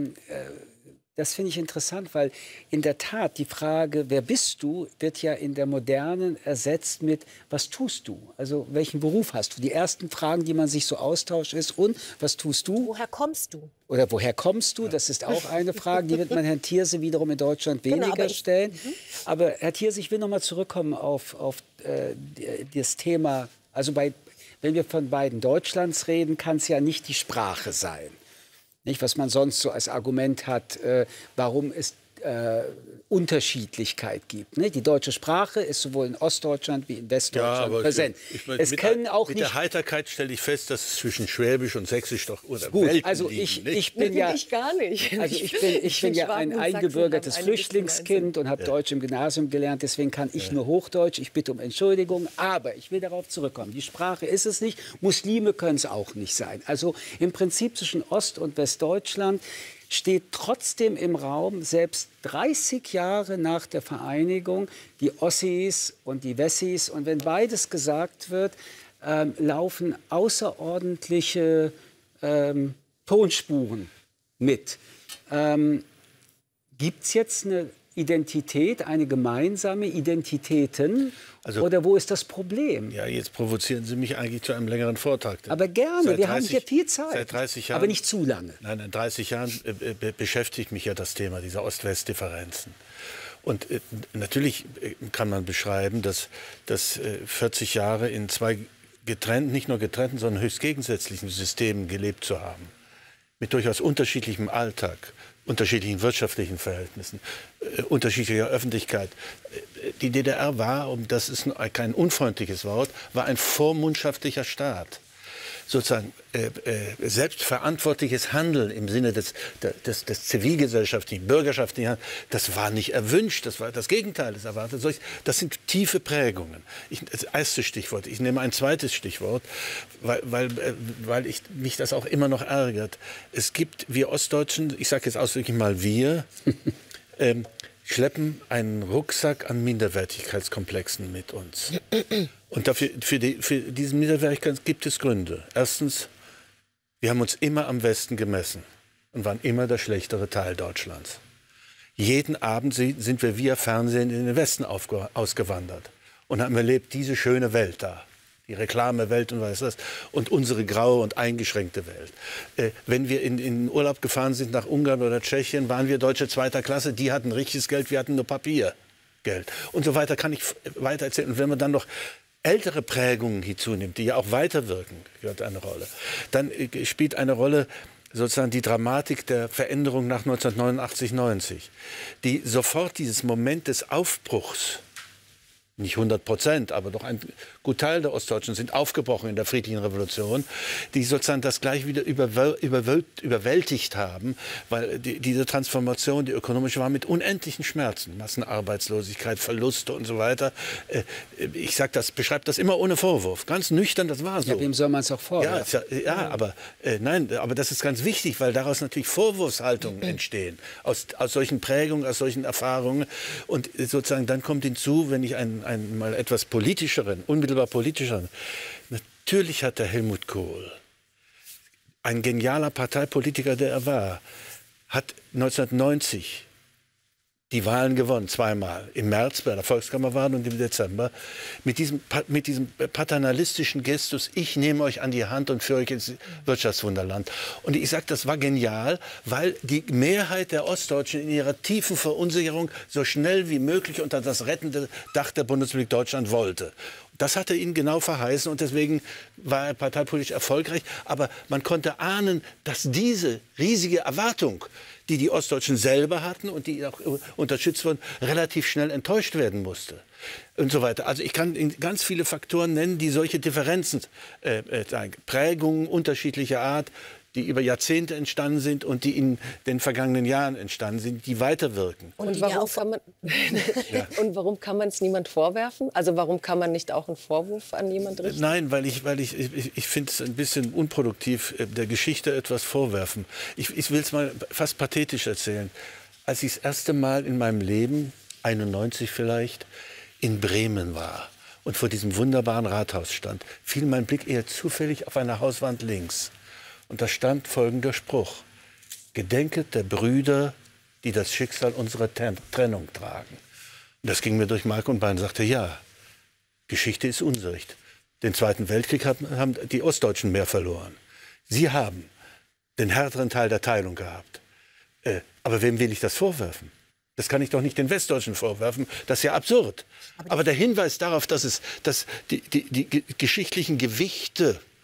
[SPEAKER 1] das finde ich interessant, weil in der Tat die Frage, wer bist du, wird ja in der Modernen ersetzt mit, was tust du? Also welchen Beruf hast du? Die ersten Fragen, die man sich so austauscht, ist, und was tust du?
[SPEAKER 4] Woher kommst du?
[SPEAKER 1] Oder woher kommst du? Das ist auch eine Frage, die wird man Herrn Thierse wiederum in Deutschland weniger stellen. Aber Herr Thierse, ich will noch mal zurückkommen auf das Thema. Also wenn wir von beiden Deutschlands reden, kann es ja nicht die Sprache sein. Nicht, was man sonst so als Argument hat, warum ist Unterschiedlichkeit gibt. Ne? Die deutsche Sprache ist sowohl in Ostdeutschland wie in Westdeutschland präsent.
[SPEAKER 2] Mit der Heiterkeit stelle ich fest, dass es zwischen Schwäbisch und Sächsisch doch oder
[SPEAKER 1] gut.
[SPEAKER 2] Welten
[SPEAKER 1] Also
[SPEAKER 2] liegen,
[SPEAKER 1] ich bin ja
[SPEAKER 3] gar nicht.
[SPEAKER 1] Also ich bin ja ein eingebürgertes Flüchtlingskind und habe Deutsch im Gymnasium gelernt. Deswegen kann ich nur Hochdeutsch. Ich bitte um Entschuldigung, aber ich will darauf zurückkommen. Die Sprache ist es nicht. Muslime können es auch nicht sein. Also im Prinzip zwischen Ost- und Westdeutschland steht trotzdem im Raum, selbst 30 Jahre nach der Vereinigung, die Ossis und die Wessis. Und wenn beides gesagt wird, laufen außerordentliche Tonspuren mit. Gibt es jetzt eine Identität, eine gemeinsame Identitäten? Oder wo ist das Problem?
[SPEAKER 2] Ja, jetzt provozieren Sie mich eigentlich zu einem längeren Vortrag.
[SPEAKER 1] Aber gerne, wir haben hier viel Zeit.
[SPEAKER 2] Seit 30 Jahren,
[SPEAKER 1] aber nicht zu lange.
[SPEAKER 2] Nein, in 30 Jahren beschäftigt mich ja das Thema dieser Ost-West-Differenzen. Und natürlich kann man beschreiben, dass 40 Jahre in zwei getrennten, nicht nur getrennten, sondern höchst gegensätzlichen Systemen gelebt zu haben. Mit durchaus unterschiedlichem Alltag, unterschiedlichen wirtschaftlichen Verhältnissen, unterschiedlicher Öffentlichkeit. Die DDR war, und das ist kein unfreundliches Wort, war ein vormundschaftlicher Staat. Sozusagen selbstverantwortliches Handeln im Sinne des zivilgesellschaftlichen, bürgerschaftlichen, das war nicht erwünscht, das war das Gegenteil des Erwarteten. Das sind tiefe Prägungen. Das erste Stichwort, ich nehme ein zweites Stichwort, weil mich das auch immer noch ärgert. Es gibt, wir Ostdeutschen, ich sage jetzt ausdrücklich mal wir, schleppen einen Rucksack an Minderwertigkeitskomplexen mit uns. Und für diesen Minderwertigkeit gibt es Gründe. Erstens, wir haben uns immer am Westen gemessen und waren immer der schlechtere Teil Deutschlands. Jeden Abend sind wir via Fernsehen in den Westen ausgewandert und haben erlebt, diese schöne Welt da. Die Reklamewelt und was das und unsere graue und eingeschränkte Welt. Wenn wir in Urlaub gefahren sind nach Ungarn oder Tschechien, waren wir Deutsche zweiter Klasse, die hatten richtiges Geld, wir hatten nur Papiergeld. Und so weiter kann ich weiter erzählen. Und wenn man dann noch ältere Prägungen hinzunimmt, die ja auch weiterwirken, gehört eine Rolle, dann spielt eine Rolle sozusagen die Dramatik der Veränderung nach 1989, 90, die sofort dieses Moment des Aufbruchs, nicht 100%, aber doch ein guter Teil der Ostdeutschen sind aufgebrochen in der friedlichen Revolution, die sozusagen das gleich wieder überwältigt haben, weil diese Transformation, die ökonomische, war mit unendlichen Schmerzen, Massenarbeitslosigkeit, Verluste und so weiter. Ich beschreibe das immer ohne Vorwurf, ganz nüchtern, das war so.
[SPEAKER 1] Ja, wem soll man es auch vorwerfen?
[SPEAKER 2] Ja, aber das ist ganz wichtig, weil daraus natürlich Vorwurfshaltungen entstehen, aus solchen Prägungen, aus solchen Erfahrungen. Und sozusagen dann kommt hinzu, wenn ich einen mal etwas unmittelbar politischeren. Natürlich hat der Helmut Kohl, ein genialer Parteipolitiker, der er war, hat 1990 die Wahlen gewonnen, zweimal. Im März bei der Volkskammerwahl und im Dezember. Mit diesem paternalistischen Gestus, ich nehme euch an die Hand und führe euch ins Wirtschaftswunderland. Und ich sage, das war genial, weil die Mehrheit der Ostdeutschen in ihrer tiefen Verunsicherung so schnell wie möglich unter das rettende Dach der Bundesrepublik Deutschland wollte. Das hat er ihnen genau verheißen und deswegen war er parteipolitisch erfolgreich. Aber man konnte ahnen, dass diese riesige Erwartung, die die Ostdeutschen selber hatten und die auch unterstützt wurden, relativ schnell enttäuscht werden musste. Und so weiter. Also ich kann ganz viele Faktoren nennen, die solche Differenzen zeigen. Prägungen unterschiedlicher Art, die über Jahrzehnte entstanden sind und die in den vergangenen Jahren entstanden sind, die weiterwirken.
[SPEAKER 3] Und warum kann man es niemand vorwerfen? Also warum kann man nicht auch einen Vorwurf an jemand richten?
[SPEAKER 2] Nein, weil ich finde es ein bisschen unproduktiv, der Geschichte etwas vorwerfen. Ich will es mal fast pathetisch erzählen. Als ich das erste Mal in meinem Leben, 91 vielleicht, in Bremen war und vor diesem wunderbaren Rathaus stand, fiel mein Blick eher zufällig auf eine Hauswand links. Und da stand folgender Spruch: Gedenket der Brüder, die das Schicksal unserer Trennung tragen. Und das ging mir durch Mark und Bein und sagte, ja, Geschichte ist Unrecht. Den Zweiten Weltkrieg haben die Ostdeutschen mehr verloren. Sie haben den härteren Teil der Teilung gehabt. Aber wem will ich das vorwerfen? Das kann ich doch nicht den Westdeutschen vorwerfen. Das ist ja absurd. Aber der Hinweis darauf, dass die geschichtlichen Gewichte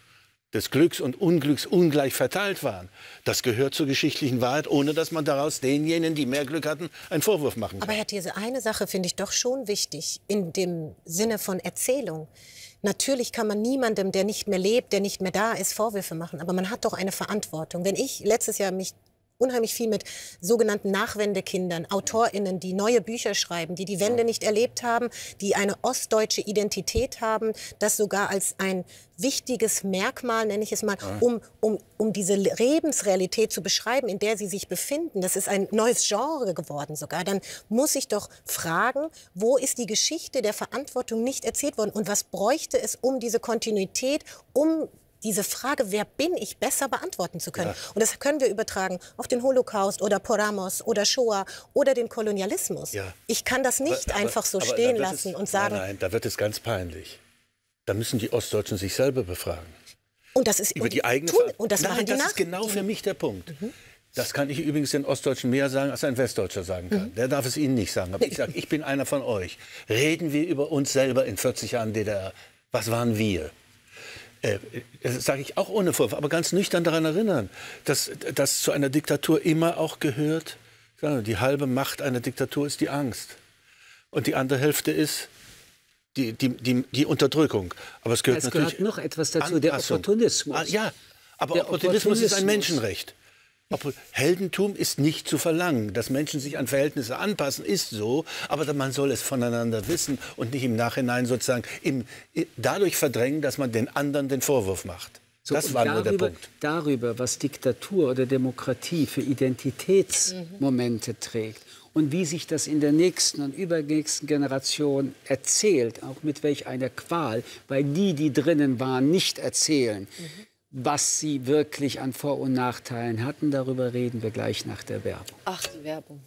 [SPEAKER 2] des Glücks und Unglücks ungleich verteilt waren. Das gehört zur geschichtlichen Wahrheit, ohne dass man daraus denjenigen, die mehr Glück hatten, einen Vorwurf machen kann.
[SPEAKER 4] Aber Herr Thierse, eine Sache finde ich doch schon wichtig in dem Sinne von Erzählung. Natürlich kann man niemandem, der nicht mehr lebt, der nicht mehr da ist, Vorwürfe machen. Aber man hat doch eine Verantwortung. Wenn ich letztes Jahr mich unheimlich viel mit sogenannten Nachwendekindern, AutorInnen, die neue Bücher schreiben, die die Wende nicht erlebt haben, die eine ostdeutsche Identität haben, das sogar als ein wichtiges Merkmal, nenne ich es mal, um diese Lebensrealität zu beschreiben, in der sie sich befinden. Das ist ein neues Genre geworden sogar. Dann muss ich doch fragen, wo ist die Geschichte der Verantwortung nicht erzählt worden und was bräuchte es, um diese Kontinuität, um diese Frage, wer bin ich, besser beantworten zu können. Ja. Und das können wir übertragen auf den Holocaust oder Poramos oder Shoah oder den Kolonialismus. Ja. Ich kann das nicht einfach so stehen lassen und sagen...
[SPEAKER 2] Nein, da wird es ganz peinlich. Da müssen die Ostdeutschen sich selber befragen.
[SPEAKER 4] Und das ist
[SPEAKER 2] über die eigene
[SPEAKER 4] und das machen die
[SPEAKER 2] das ist genau für mich der Punkt. Das kann ich übrigens den Ostdeutschen mehr sagen, als ein Westdeutscher sagen kann. Der darf es Ihnen nicht sagen. Aber ich sage, ich bin einer von euch. Reden wir über uns selber in 40 Jahren DDR. Was waren wir? Das sage ich auch ohne Vorwurf, aber ganz nüchtern daran erinnern, dass zu einer Diktatur immer auch gehört, die halbe Macht einer Diktatur ist die Angst. Und die andere Hälfte ist die Unterdrückung. Aber es gehört natürlich
[SPEAKER 1] noch etwas dazu, der Opportunismus.
[SPEAKER 2] Ja, aber Opportunismus ist ein Menschenrecht. Heldentum ist nicht zu verlangen. Dass Menschen sich an Verhältnisse anpassen, ist so. Aber man soll es voneinander wissen und nicht im Nachhinein sozusagen dadurch verdrängen, dass man den anderen den Vorwurf macht.
[SPEAKER 1] So, das war nur der Punkt. Darüber, was Diktatur oder Demokratie für Identitätsmomente trägt und wie sich das in der nächsten und übernächsten Generation erzählt, auch mit welch einer Qual, weil die drinnen waren, nicht erzählen. Was sie wirklich an Vor- und Nachteilen hatten, darüber reden wir gleich nach der Werbung.
[SPEAKER 3] Ach, die Werbung.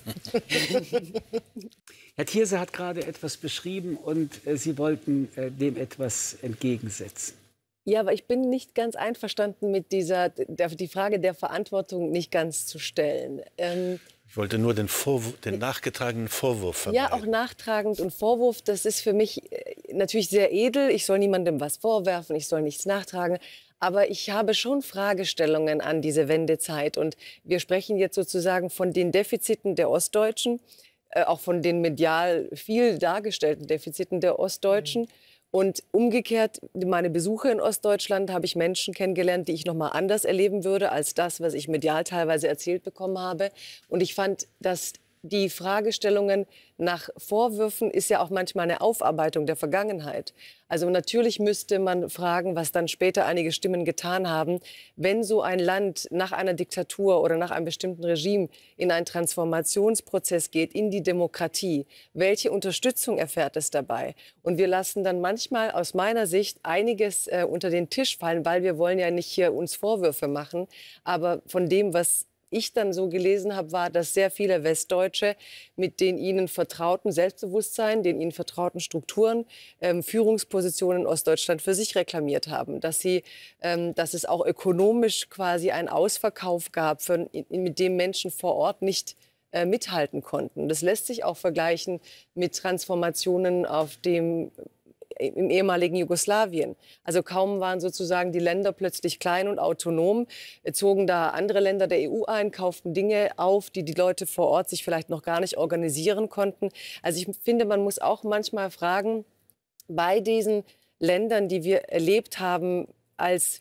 [SPEAKER 1] Herr Thierse hat gerade etwas beschrieben und Sie wollten dem etwas entgegensetzen.
[SPEAKER 3] Ja, aber ich bin nicht ganz einverstanden mit die Frage der Verantwortung nicht ganz zu stellen.
[SPEAKER 2] Ich wollte nur den nachgetragenen Vorwurf vermeiden.
[SPEAKER 3] Ja, auch nachtragend und Vorwurf, das ist für mich natürlich sehr edel. Ich soll niemandem was vorwerfen, ich soll nichts nachtragen. Aber ich habe schon Fragestellungen an diese Wendezeit. Und wir sprechen jetzt sozusagen von den Defiziten der Ostdeutschen, auch von den medial viel dargestellten Defiziten der Ostdeutschen. Und umgekehrt, meine Besuche in Ostdeutschland habe ich Menschen kennengelernt, die ich noch mal anders erleben würde, als das, was ich medial teilweise erzählt bekommen habe. Und ich fand, dass die Fragestellungen nach Vorwürfen ist ja auch manchmal eine Aufarbeitung der Vergangenheit. Also natürlich müsste man fragen, was dann später einige Stimmen getan haben, wenn so ein Land nach einer Diktatur oder nach einem bestimmten Regime in einen Transformationsprozess geht, in die Demokratie. Welche Unterstützung erfährt es dabei? Und wir lassen dann manchmal aus meiner Sicht einiges unter den Tisch fallen, weil wir wollen ja nicht hier uns Vorwürfe machen. Aber von dem, was ich dann so gelesen habe, war, dass sehr viele Westdeutsche mit den ihnen vertrauten Selbstbewusstsein, den ihnen vertrauten Strukturen, Führungspositionen in Ostdeutschland für sich reklamiert haben. Dass es auch ökonomisch quasi einen Ausverkauf gab, mit dem Menschen vor Ort nicht mithalten konnten. Das lässt sich auch vergleichen mit Transformationen im ehemaligen Jugoslawien. Also kaum waren sozusagen die Länder plötzlich klein und autonom, zogen da andere Länder der EU ein, kauften Dinge auf, die die Leute vor Ort sich vielleicht noch gar nicht organisieren konnten. Also ich finde, man muss auch manchmal fragen, bei diesen Ländern, die wir erlebt haben als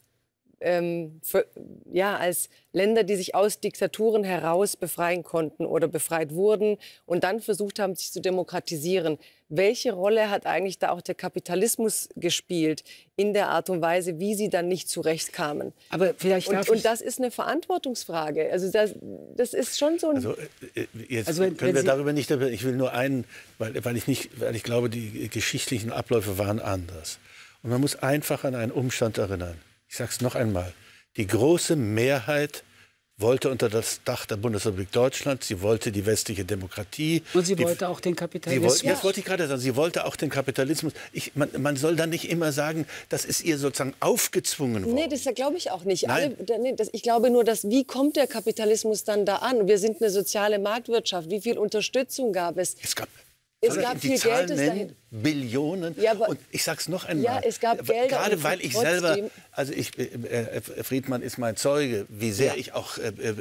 [SPEAKER 3] Länder, die sich aus Diktaturen heraus befreien konnten oder befreit wurden und dann versucht haben, sich zu demokratisieren. Welche Rolle hat eigentlich da auch der Kapitalismus gespielt in der Art und Weise, wie sie dann nicht zurechtkamen?
[SPEAKER 1] Aber vielleicht
[SPEAKER 3] und das ist eine Verantwortungsfrage. Also das ist schon so ein...
[SPEAKER 2] Also jetzt können wir darüber nicht... Ich will nur weil ich glaube, die geschichtlichen Abläufe waren anders. Und man muss einfach an einen Umstand erinnern. Ich sage es noch einmal. Die große Mehrheit wollte unter das Dach der Bundesrepublik Deutschland, sie wollte die westliche Demokratie.
[SPEAKER 1] Und sie wollte auch den Kapitalismus.
[SPEAKER 2] Das wollte ich gerade sagen. Sie wollte auch den Kapitalismus. Man soll dann nicht immer sagen, das ist ihr sozusagen aufgezwungen worden.
[SPEAKER 3] Nee, das glaube ich auch nicht. Ich glaube nur, wie kommt der Kapitalismus dann da an? Wir sind eine soziale Marktwirtschaft. Wie viel Unterstützung gab es? Es
[SPEAKER 2] Soll
[SPEAKER 3] gab
[SPEAKER 2] ich die
[SPEAKER 3] viel
[SPEAKER 2] Zahlen
[SPEAKER 3] Geld,
[SPEAKER 2] nennen? Billionen.
[SPEAKER 3] Ja, aber,
[SPEAKER 2] und ich sag's noch einmal.
[SPEAKER 3] Ja, es gab Gelder.
[SPEAKER 2] Gerade weil ich
[SPEAKER 3] trotzdem,
[SPEAKER 2] selber, also Friedmann ist mein Zeuge, wie sehr ich auch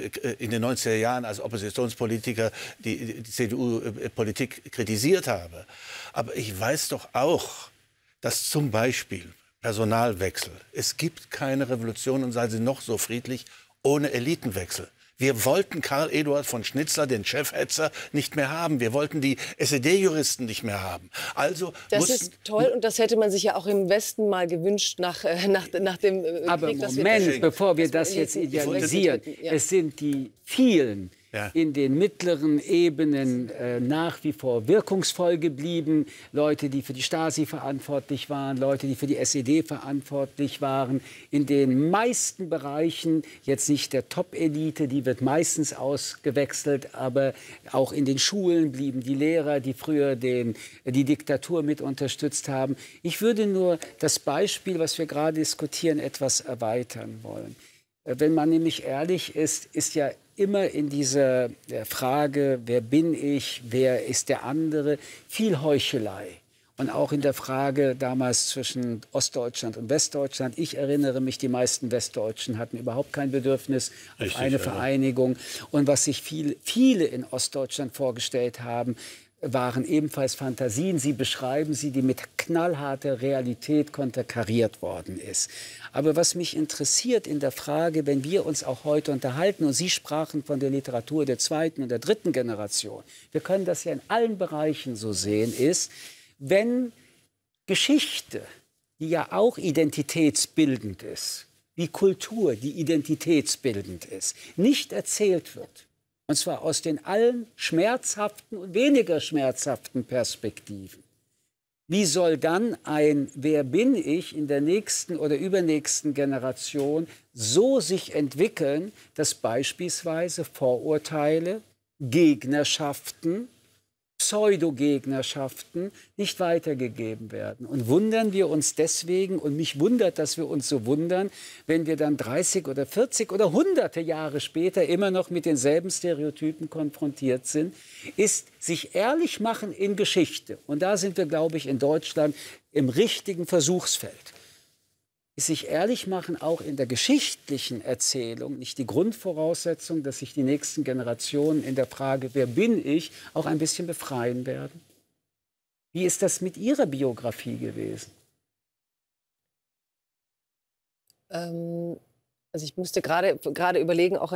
[SPEAKER 2] in den 90er Jahren als Oppositionspolitiker die CDU-Politik kritisiert habe. Aber ich weiß doch auch, dass zum Beispiel Personalwechsel, es gibt keine Revolution, und sei sie noch so friedlich, ohne Elitenwechsel. Wir wollten Karl Eduard von Schnitzler, den Chefhetzer, nicht mehr haben. Wir wollten die SED-Juristen nicht mehr haben. Also
[SPEAKER 3] das ist toll, und das hätte man sich ja auch im Westen mal gewünscht nach dem
[SPEAKER 1] Aber
[SPEAKER 3] Krieg.
[SPEAKER 1] Moment, bevor wir das jetzt idealisieren, es sind die vielen in den mittleren Ebenen nach wie vor wirkungsvoll geblieben. Leute, die für die Stasi verantwortlich waren, Leute, die für die SED verantwortlich waren. In den meisten Bereichen, jetzt nicht der Top-Elite, die wird meistens ausgewechselt, aber auch in den Schulen blieben die Lehrer, die früher die Diktatur mit unterstützt haben. Ich würde nur das Beispiel, was wir gerade diskutieren, etwas erweitern wollen. Wenn man nämlich ehrlich ist, ist ja immer in dieser Frage, wer bin ich, wer ist der andere, viel Heuchelei. Und auch in der Frage damals zwischen Ostdeutschland und Westdeutschland. Ich erinnere mich, die meisten Westdeutschen hatten überhaupt kein Bedürfnis auf eine Vereinigung. Und was sich viele in Ostdeutschland vorgestellt haben, waren ebenfalls Fantasien. Sie beschreiben sie, die mit knallharter Realität konterkariert worden ist. Aber was mich interessiert in der Frage, wenn wir uns auch heute unterhalten, und Sie sprachen von der Literatur der zweiten und der dritten Generation, wir können das ja in allen Bereichen so sehen, ist, wenn Geschichte, die ja auch identitätsbildend ist, wie Kultur, die identitätsbildend ist, nicht erzählt wird, und zwar aus den allen schmerzhaften und weniger schmerzhaften Perspektiven. Wie soll dann ein Wer bin ich in der nächsten oder übernächsten Generation so sich entwickeln, dass beispielsweise Vorurteile, Gegnerschaften, Pseudogegnerschaften nicht weitergegeben werden? Und wundern wir uns deswegen, und mich wundert, dass wir uns so wundern, wenn wir dann 30 oder 40 oder hunderte Jahre später immer noch mit denselben Stereotypen konfrontiert sind, ist sich ehrlich machen in Geschichte. Und da sind wir, glaube ich, in Deutschland im richtigen Versuchsfeld. Ist sich ehrlich machen auch in der geschichtlichen Erzählung nicht die Grundvoraussetzung, dass sich die nächsten Generationen in der Frage, wer bin ich, auch ein bisschen befreien werden? Wie ist das mit Ihrer Biografie gewesen?
[SPEAKER 3] Also ich musste gerade überlegen, auch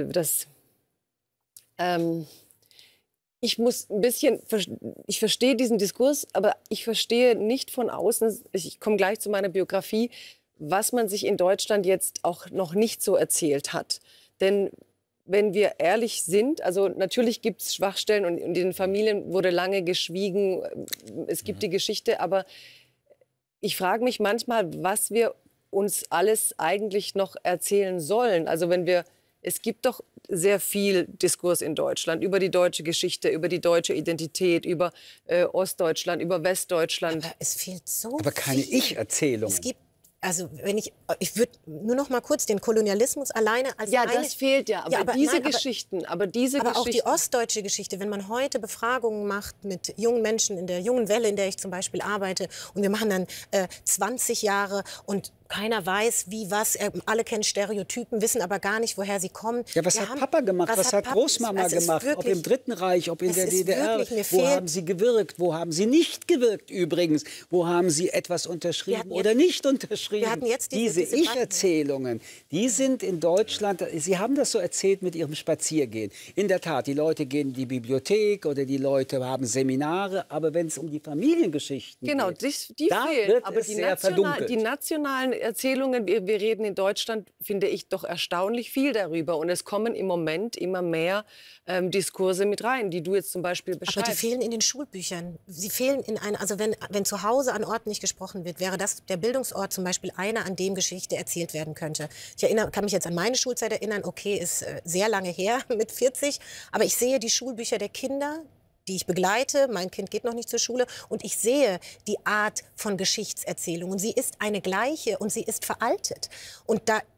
[SPEAKER 3] ich muss ein bisschen, ich verstehe diesen Diskurs, aber ich verstehe nicht von außen, ich komme gleich zu meiner Biografie, was man sich in Deutschland jetzt auch noch nicht so erzählt hat. Denn wenn wir ehrlich sind, also natürlich gibt es Schwachstellen und in den Familien wurde lange geschwiegen, es gibt die Geschichte, aber ich frage mich manchmal, was wir uns alles eigentlich noch erzählen sollen. Also es gibt doch sehr viel Diskurs in Deutschland über die deutsche Geschichte, über die deutsche Identität, über Ostdeutschland, über Westdeutschland.
[SPEAKER 4] Aber es fehlt so
[SPEAKER 1] Aber keine
[SPEAKER 4] viel.
[SPEAKER 1] Ich-Erzählung.
[SPEAKER 4] Es gibt, also ich würde nur noch mal kurz den Kolonialismus alleine als
[SPEAKER 3] das fehlt ja, aber diese Geschichten, aber auch
[SPEAKER 4] die ostdeutsche Geschichte, wenn man heute Befragungen macht mit jungen Menschen in der jungen Welle, in der ich zum Beispiel arbeite, und wir machen dann 20 Jahre und keiner weiß, wie was. Alle kennen Stereotypen, wissen aber gar nicht, woher sie kommen.
[SPEAKER 1] Ja, was hat Papa gemacht? Was hat Großmama gemacht? Ob im Dritten Reich, ob in der DDR? Wo haben sie gewirkt? Wo haben sie nicht gewirkt übrigens? Wo haben sie etwas unterschrieben oder nicht unterschrieben?
[SPEAKER 4] Wir hatten jetzt
[SPEAKER 1] diese Ich-Erzählungen, die sind in Deutschland, Sie haben das so erzählt mit Ihrem Spaziergehen. In der Tat, die Leute gehen in die Bibliothek oder die Leute haben Seminare, aber wenn es um die Familiengeschichten geht,
[SPEAKER 3] die
[SPEAKER 1] da
[SPEAKER 3] fehlen.
[SPEAKER 1] wird
[SPEAKER 3] Aber
[SPEAKER 1] es sehr verdunkelt.
[SPEAKER 3] Die nationalen Erzählungen, wir reden in Deutschland, finde ich, doch erstaunlich viel darüber. Und es kommen im Moment immer mehr Diskurse mit rein, die du jetzt zum Beispiel beschreibst.
[SPEAKER 4] Aber die fehlen in den Schulbüchern. Sie fehlen also wenn zu Hause an Orten nicht gesprochen wird, wäre das der Bildungsort zum Beispiel einer, an dem Geschichte erzählt werden könnte. Ich kann mich jetzt an meine Schulzeit erinnern, okay, ist sehr lange her, mit 40, aber ich sehe die Schulbücher der Kinder, die ich begleite. Mein Kind geht noch nicht zur Schule. Und ich sehe die Art von Geschichtserzählung. Und sie ist eine gleiche und sie ist veraltet. Und da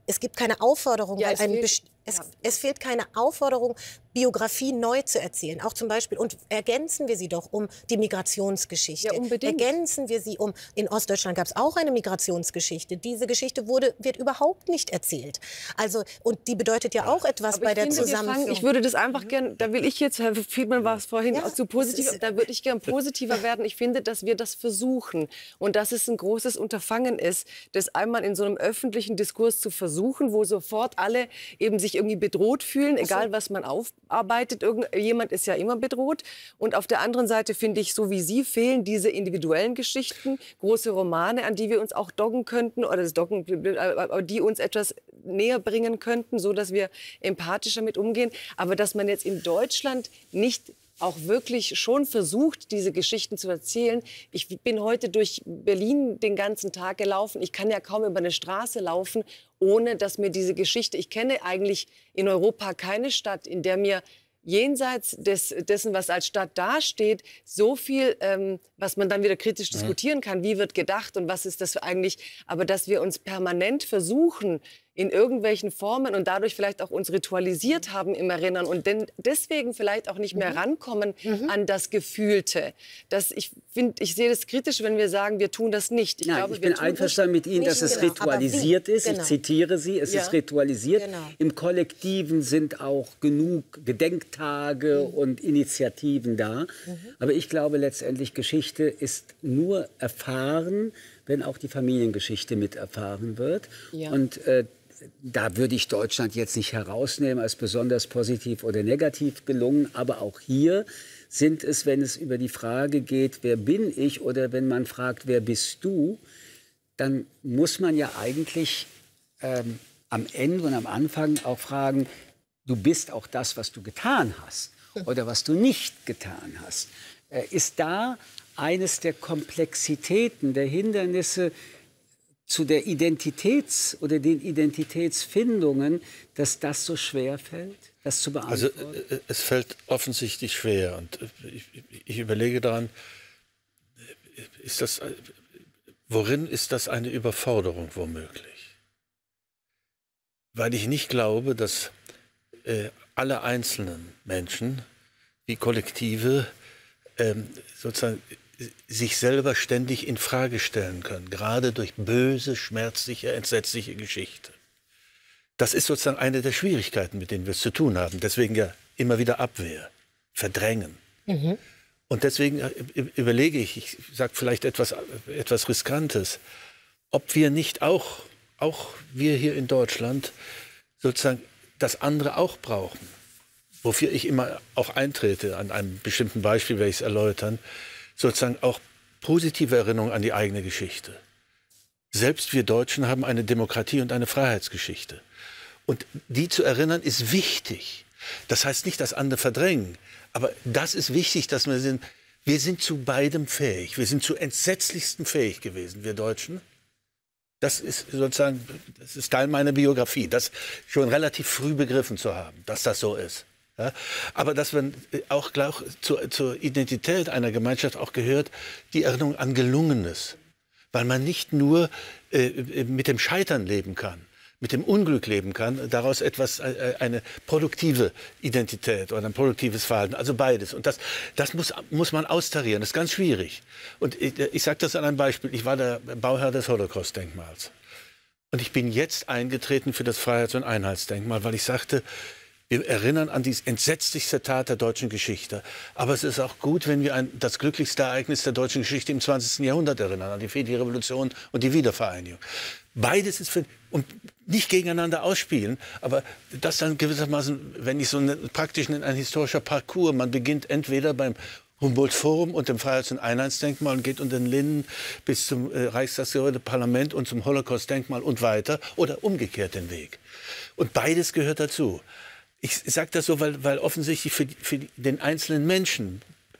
[SPEAKER 4] es gibt keine Aufforderung,
[SPEAKER 3] Ja,
[SPEAKER 4] weil es fehlt keine Aufforderung, Biografie neu zu erzählen. Auch zum Beispiel, und ergänzen wir sie doch um die Migrationsgeschichte.
[SPEAKER 3] Ja, unbedingt.
[SPEAKER 4] Ergänzen wir sie um, in Ostdeutschland gab es auch eine Migrationsgeschichte. Diese Geschichte wird überhaupt nicht erzählt. Also, und die bedeutet ja auch etwas bei der Zusammenführung.
[SPEAKER 3] Ich würde das einfach gern, da will ich jetzt, Herr Friedmann war es vorhin auch zu positiv, da würde ich gern positiver werden. Ich finde, dass wir das versuchen und dass es ein großes Unterfangen ist, das einmal in so einem öffentlichen Diskurs zu versuchen, wo sofort alle eben sich irgendwie bedroht fühlen, egal was man aufarbeitet. Jemand ist ja immer bedroht. Und auf der anderen Seite finde ich, so wie Sie, fehlen diese individuellen Geschichten, große Romane, an die wir uns auch doggen könnten oder die uns etwas näher bringen könnten, so dass wir empathischer mit umgehen. Aber dass man jetzt in Deutschland nicht auch wirklich schon versucht, diese Geschichten zu erzählen. Ich bin heute durch Berlin den ganzen Tag gelaufen. Ich kann ja kaum über eine Straße laufen, ohne dass mir diese Geschichte... Ich kenne eigentlich in Europa keine Stadt, in der mir jenseits dessen, was als Stadt dasteht, so viel, was man dann wieder kritisch diskutieren kann. Wie wird gedacht und was ist das eigentlich? Aber dass wir uns permanent versuchen, in irgendwelchen Formen und dadurch vielleicht auch uns ritualisiert haben im Erinnern und deswegen vielleicht auch nicht mehr rankommen an das Gefühlte. Ich sehe das kritisch, wenn wir sagen, wir tun das nicht.
[SPEAKER 1] Ich bin einverstanden mit Ihnen, dass es ritualisiert ist. Ich zitiere Sie, es ist ritualisiert. Genau. Im Kollektiven sind auch genug Gedenktage und Initiativen da. Aber ich glaube letztendlich, Geschichte ist nur erfahren, wenn auch die Familiengeschichte miterfahren wird. Ja. Und da würde ich Deutschland jetzt nicht herausnehmen als besonders positiv oder negativ gelungen. Aber auch hier sind es, wenn es über die Frage geht, wer bin ich, oder wenn man fragt, wer bist du, dann muss man ja eigentlich am Ende und am Anfang auch fragen, du bist auch das, was du getan hast oder was du nicht getan hast. Ist da eines der Komplexitäten, der Hindernisse zu der oder den Identitätsfindungen, dass das so schwer fällt, das zu beantworten?
[SPEAKER 2] Also es fällt offensichtlich schwer. Und ich überlege daran, worin ist das eine Überforderung womöglich? Weil ich nicht glaube, dass alle einzelnen Menschen, wie Kollektive, sozusagen sich selber ständig in Frage stellen können, gerade durch böse, schmerzliche, entsetzliche Geschichte. Das ist sozusagen eine der Schwierigkeiten, mit denen wir es zu tun haben. Deswegen ja immer wieder Abwehr, Verdrängen. Und deswegen überlege ich sage vielleicht etwas Riskantes, ob wir nicht auch wir hier in Deutschland sozusagen das andere auch brauchen. Wofür ich immer auch eintrete, an einem bestimmten Beispiel werde ich es erläutern, sozusagen auch positive Erinnerungen an die eigene Geschichte. Selbst wir Deutschen haben eine Demokratie und eine Freiheitsgeschichte. Und die zu erinnern ist wichtig. Das heißt nicht, das andere verdrängen, aber das ist wichtig, dass wir sind zu beidem fähig. Wir sind zu entsetzlichsten fähig gewesen, wir Deutschen. Das ist sozusagen, das ist Teil meiner Biografie, das schon relativ früh begriffen zu haben, dass das so ist. Ja, aber dass man auch zur Identität einer Gemeinschaft auch gehört, die Erinnerung an Gelungenes. Weil man nicht nur mit dem Scheitern leben kann, mit dem Unglück leben kann, daraus eine produktive Identität oder ein produktives Verhalten, also beides. Und das muss man austarieren, das ist ganz schwierig. Und ich sage das an einem Beispiel, ich war der Bauherr des Holocaust-Denkmals. Und ich bin jetzt eingetreten für das Freiheits- und Einheitsdenkmal, weil ich sagte, wir erinnern an die entsetzlichste Tat der deutschen Geschichte. Aber es ist auch gut, wenn wir an das glücklichste Ereignis der deutschen Geschichte im 20. Jahrhundert erinnern, an die friedliche Revolution und die Wiedervereinigung. Beides ist und nicht gegeneinander ausspielen, aber das dann gewissermaßen, wenn ich praktisch ein historischer Parcours, man beginnt entweder beim Humboldt-Forum und dem Freiheits- und Einheitsdenkmal und geht unter den Linden bis zum Reichstagsgebäude, Parlament und zum Holocaust-Denkmal und weiter oder umgekehrt den Weg. Und beides gehört dazu. Ich sage das so, weil offensichtlich für den einzelnen Menschen,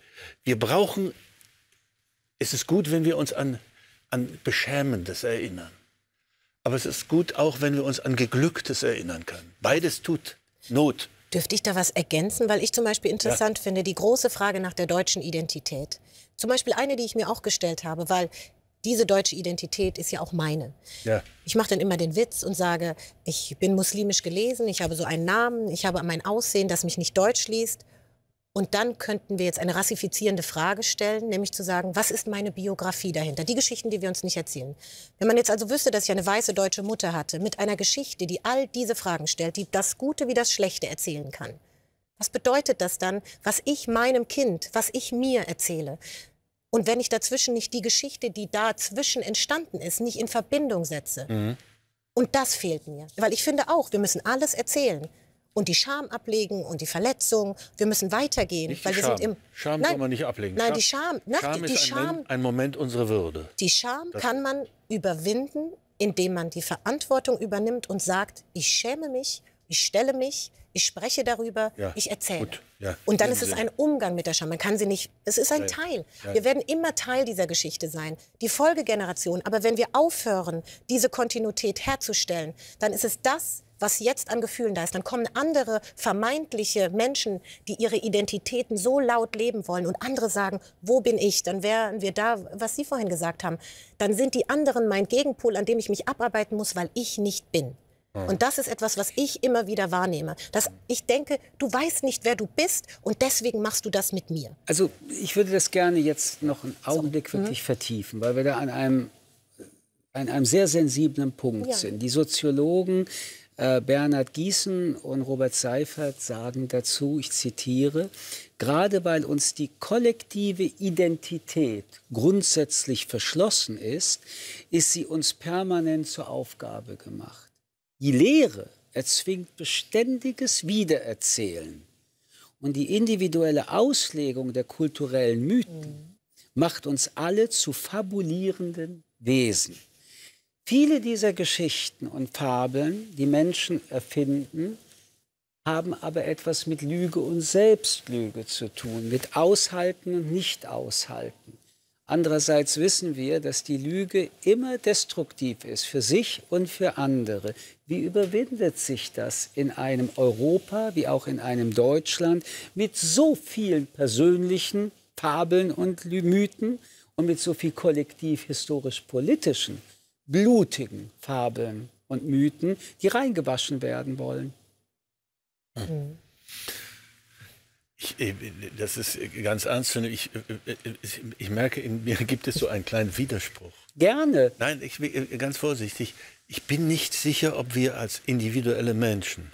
[SPEAKER 2] es ist gut, wenn wir uns an Beschämendes erinnern. Aber es ist gut auch, wenn wir uns an Geglücktes erinnern können. Beides tut Not.
[SPEAKER 4] Dürfte ich da was ergänzen? Weil ich zum Beispiel interessant finde, die große Frage nach der deutschen Identität. Zum Beispiel eine, die ich mir auch gestellt habe, weil diese deutsche Identität ist ja auch meine.
[SPEAKER 2] Ja.
[SPEAKER 4] Ich mache dann immer den Witz und sage, ich bin muslimisch gelesen, ich habe so einen Namen, ich habe mein Aussehen, das mich nicht deutsch liest. Und dann könnten wir jetzt eine rassifizierende Frage stellen, nämlich zu sagen, was ist meine Biografie dahinter? Die Geschichten, die wir uns nicht erzählen. Wenn man jetzt also wüsste, dass ich eine weiße deutsche Mutter hatte, mit einer Geschichte, die all diese Fragen stellt, die das Gute wie das Schlechte erzählen kann. Was bedeutet das dann, was ich meinem Kind, was ich mir erzähle? Und wenn ich dazwischen nicht die Geschichte, die dazwischen entstanden ist, nicht in Verbindung setze. Und das fehlt mir. Weil ich finde auch, wir müssen alles erzählen. Und die Scham ablegen und die Verletzung. Wir müssen weitergehen.
[SPEAKER 2] Nicht
[SPEAKER 4] weil
[SPEAKER 2] die
[SPEAKER 4] wir
[SPEAKER 2] Scham.
[SPEAKER 4] sind im
[SPEAKER 2] Scham soll man nicht ablegen.
[SPEAKER 4] Nein, die Scham.
[SPEAKER 2] Scham
[SPEAKER 4] Die
[SPEAKER 2] ist
[SPEAKER 4] Scham,
[SPEAKER 2] ein Moment unserer Würde.
[SPEAKER 4] die Scham kann man überwinden, indem man die Verantwortung übernimmt und sagt, ich schäme mich, ich stelle mich, ich spreche darüber,
[SPEAKER 2] Ja,
[SPEAKER 4] ich erzähle.
[SPEAKER 2] gut, ja,
[SPEAKER 4] Und dann
[SPEAKER 2] in
[SPEAKER 4] ist
[SPEAKER 2] dem
[SPEAKER 4] es
[SPEAKER 2] Sinne.
[SPEAKER 4] ein Umgang mit der Scham. Man kann sie nicht, es ist ein Teil.
[SPEAKER 2] Ja.
[SPEAKER 4] Wir werden immer Teil dieser Geschichte sein, die Folgegeneration. Aber wenn wir aufhören, diese Kontinuität herzustellen, dann ist es das, was jetzt an Gefühlen da ist. Dann kommen andere vermeintliche Menschen, die ihre Identitäten so laut leben wollen und andere sagen, wo bin ich? Dann wären wir da, was Sie vorhin gesagt haben. Dann sind die anderen mein Gegenpol, an dem ich mich abarbeiten muss, weil ich nicht bin. Und das ist etwas, was ich immer wieder wahrnehme. Dass ich denke, du weißt nicht, wer du bist und deswegen machst du das mit mir.
[SPEAKER 1] Also ich würde das gerne jetzt noch einen Augenblick wirklich vertiefen, weil wir da an einem sehr sensiblen Punkt sind. Die Soziologen Bernhard Gießen und Robert Seifert sagen dazu, ich zitiere, gerade weil uns die kollektive Identität grundsätzlich verschlossen ist, ist sie uns permanent zur Aufgabe gemacht. Die Lehre erzwingt beständiges Wiedererzählen. Und die individuelle Auslegung der kulturellen Mythen macht uns alle zu fabulierenden Wesen. Viele dieser Geschichten und Fabeln, die Menschen erfinden, haben aber etwas mit Lüge und Selbstlüge zu tun, mit Aushalten und Nicht-Aushalten. Andererseits wissen wir, dass die Lüge immer destruktiv ist, für sich und für andere. Wie überwindet sich das in einem Europa, wie auch in einem Deutschland, mit so vielen persönlichen Fabeln und Mythen und mit so viel kollektiv historisch-politischen, blutigen Fabeln und Mythen, die reingewaschen werden wollen?
[SPEAKER 2] Das ist ganz ernst zu nehmen. Ich merke, in mir gibt es so einen kleinen Widerspruch.
[SPEAKER 1] Gerne.
[SPEAKER 2] Nein, ich bin ganz vorsichtig. Ich bin nicht sicher, ob wir als individuelle Menschen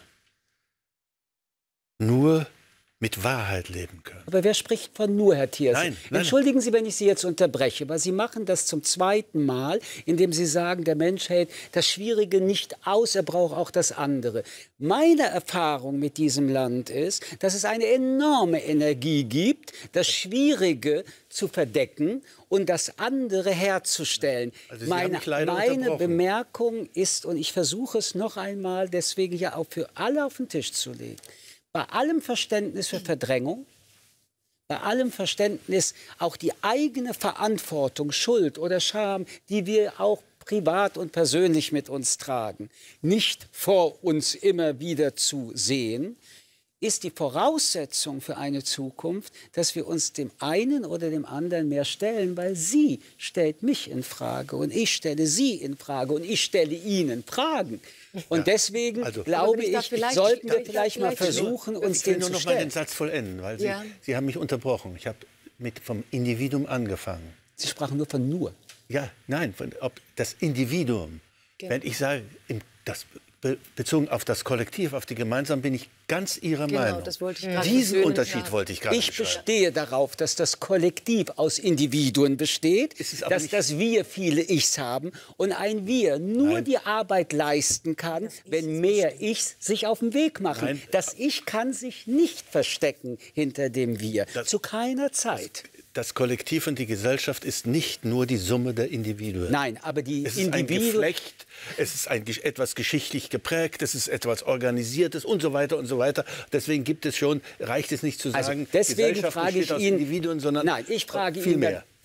[SPEAKER 2] nur mit Wahrheit leben können.
[SPEAKER 1] Aber wer spricht von nur, Herr Thierse?
[SPEAKER 2] Nein.
[SPEAKER 1] Entschuldigen Sie, wenn ich Sie jetzt unterbreche, aber Sie machen das zum zweiten Mal, indem Sie sagen, der Mensch hält das Schwierige nicht aus, er braucht auch das andere. Meine Erfahrung mit diesem Land ist, dass es eine enorme Energie gibt, das Schwierige zu verdecken und das andere herzustellen.
[SPEAKER 2] Also Sie haben mich leider
[SPEAKER 1] meine
[SPEAKER 2] unterbrochen.
[SPEAKER 1] Bemerkung ist, und ich versuche es noch einmal, deswegen ja auch für alle auf den Tisch zu legen, bei allem Verständnis für Verdrängung, bei allem Verständnis auch die eigene Verantwortung, Schuld oder Scham, die wir auch privat und persönlich mit uns tragen, nicht vor uns immer wieder zu sehen, ist die Voraussetzung für eine Zukunft, dass wir uns dem einen oder dem anderen mehr stellen, weil sie stellt mich in Frage und ich stelle sie in Frage und ich stelle ihnen Fragen. Und deswegen glaube ich, sollten wir vielleicht mal versuchen, uns den zu stellen.
[SPEAKER 2] Ich will nur noch mal den Satz vollenden, weil Sie haben mich unterbrochen. Ich habe vom Individuum angefangen.
[SPEAKER 1] Sie sprachen nur von nur.
[SPEAKER 2] Ja, nein, das Individuum. Wenn ich sage, bezogen auf das Kollektiv, auf die Gemeinsam, bin ich ganz Ihrer Meinung.
[SPEAKER 3] Das wollte ich gerade
[SPEAKER 2] Diesen
[SPEAKER 3] beschönigen.
[SPEAKER 2] Unterschied wollte ich gerade
[SPEAKER 1] Ich
[SPEAKER 2] beschreiben.
[SPEAKER 1] bestehe darauf, dass das Kollektiv aus Individuen besteht,
[SPEAKER 2] Ist es aber
[SPEAKER 1] dass
[SPEAKER 2] nicht-
[SPEAKER 1] das Wir viele Ichs haben und ein Wir nur
[SPEAKER 2] Nein.
[SPEAKER 1] die Arbeit leisten kann, wenn mehr Ichs sich auf den Weg machen.
[SPEAKER 2] Nein.
[SPEAKER 1] Das Ich kann sich nicht verstecken hinter dem Wir, zu keiner Zeit.
[SPEAKER 2] Das Kollektiv und die Gesellschaft ist nicht nur die Summe der Individuen.
[SPEAKER 1] Nein, aber die
[SPEAKER 2] Es ist ein
[SPEAKER 1] Individuen...
[SPEAKER 2] Geflecht, es ist etwas geschichtlich geprägt, es ist etwas Organisiertes und so weiter und so weiter. Deswegen reicht es nicht zu
[SPEAKER 1] Also
[SPEAKER 2] sagen,
[SPEAKER 1] deswegen
[SPEAKER 2] Gesellschaft
[SPEAKER 1] frage
[SPEAKER 2] besteht
[SPEAKER 1] ich
[SPEAKER 2] aus
[SPEAKER 1] Ihnen,
[SPEAKER 2] Individuen, sondern
[SPEAKER 1] nein, ich frage
[SPEAKER 2] viel
[SPEAKER 1] Ihnen,
[SPEAKER 2] mehr.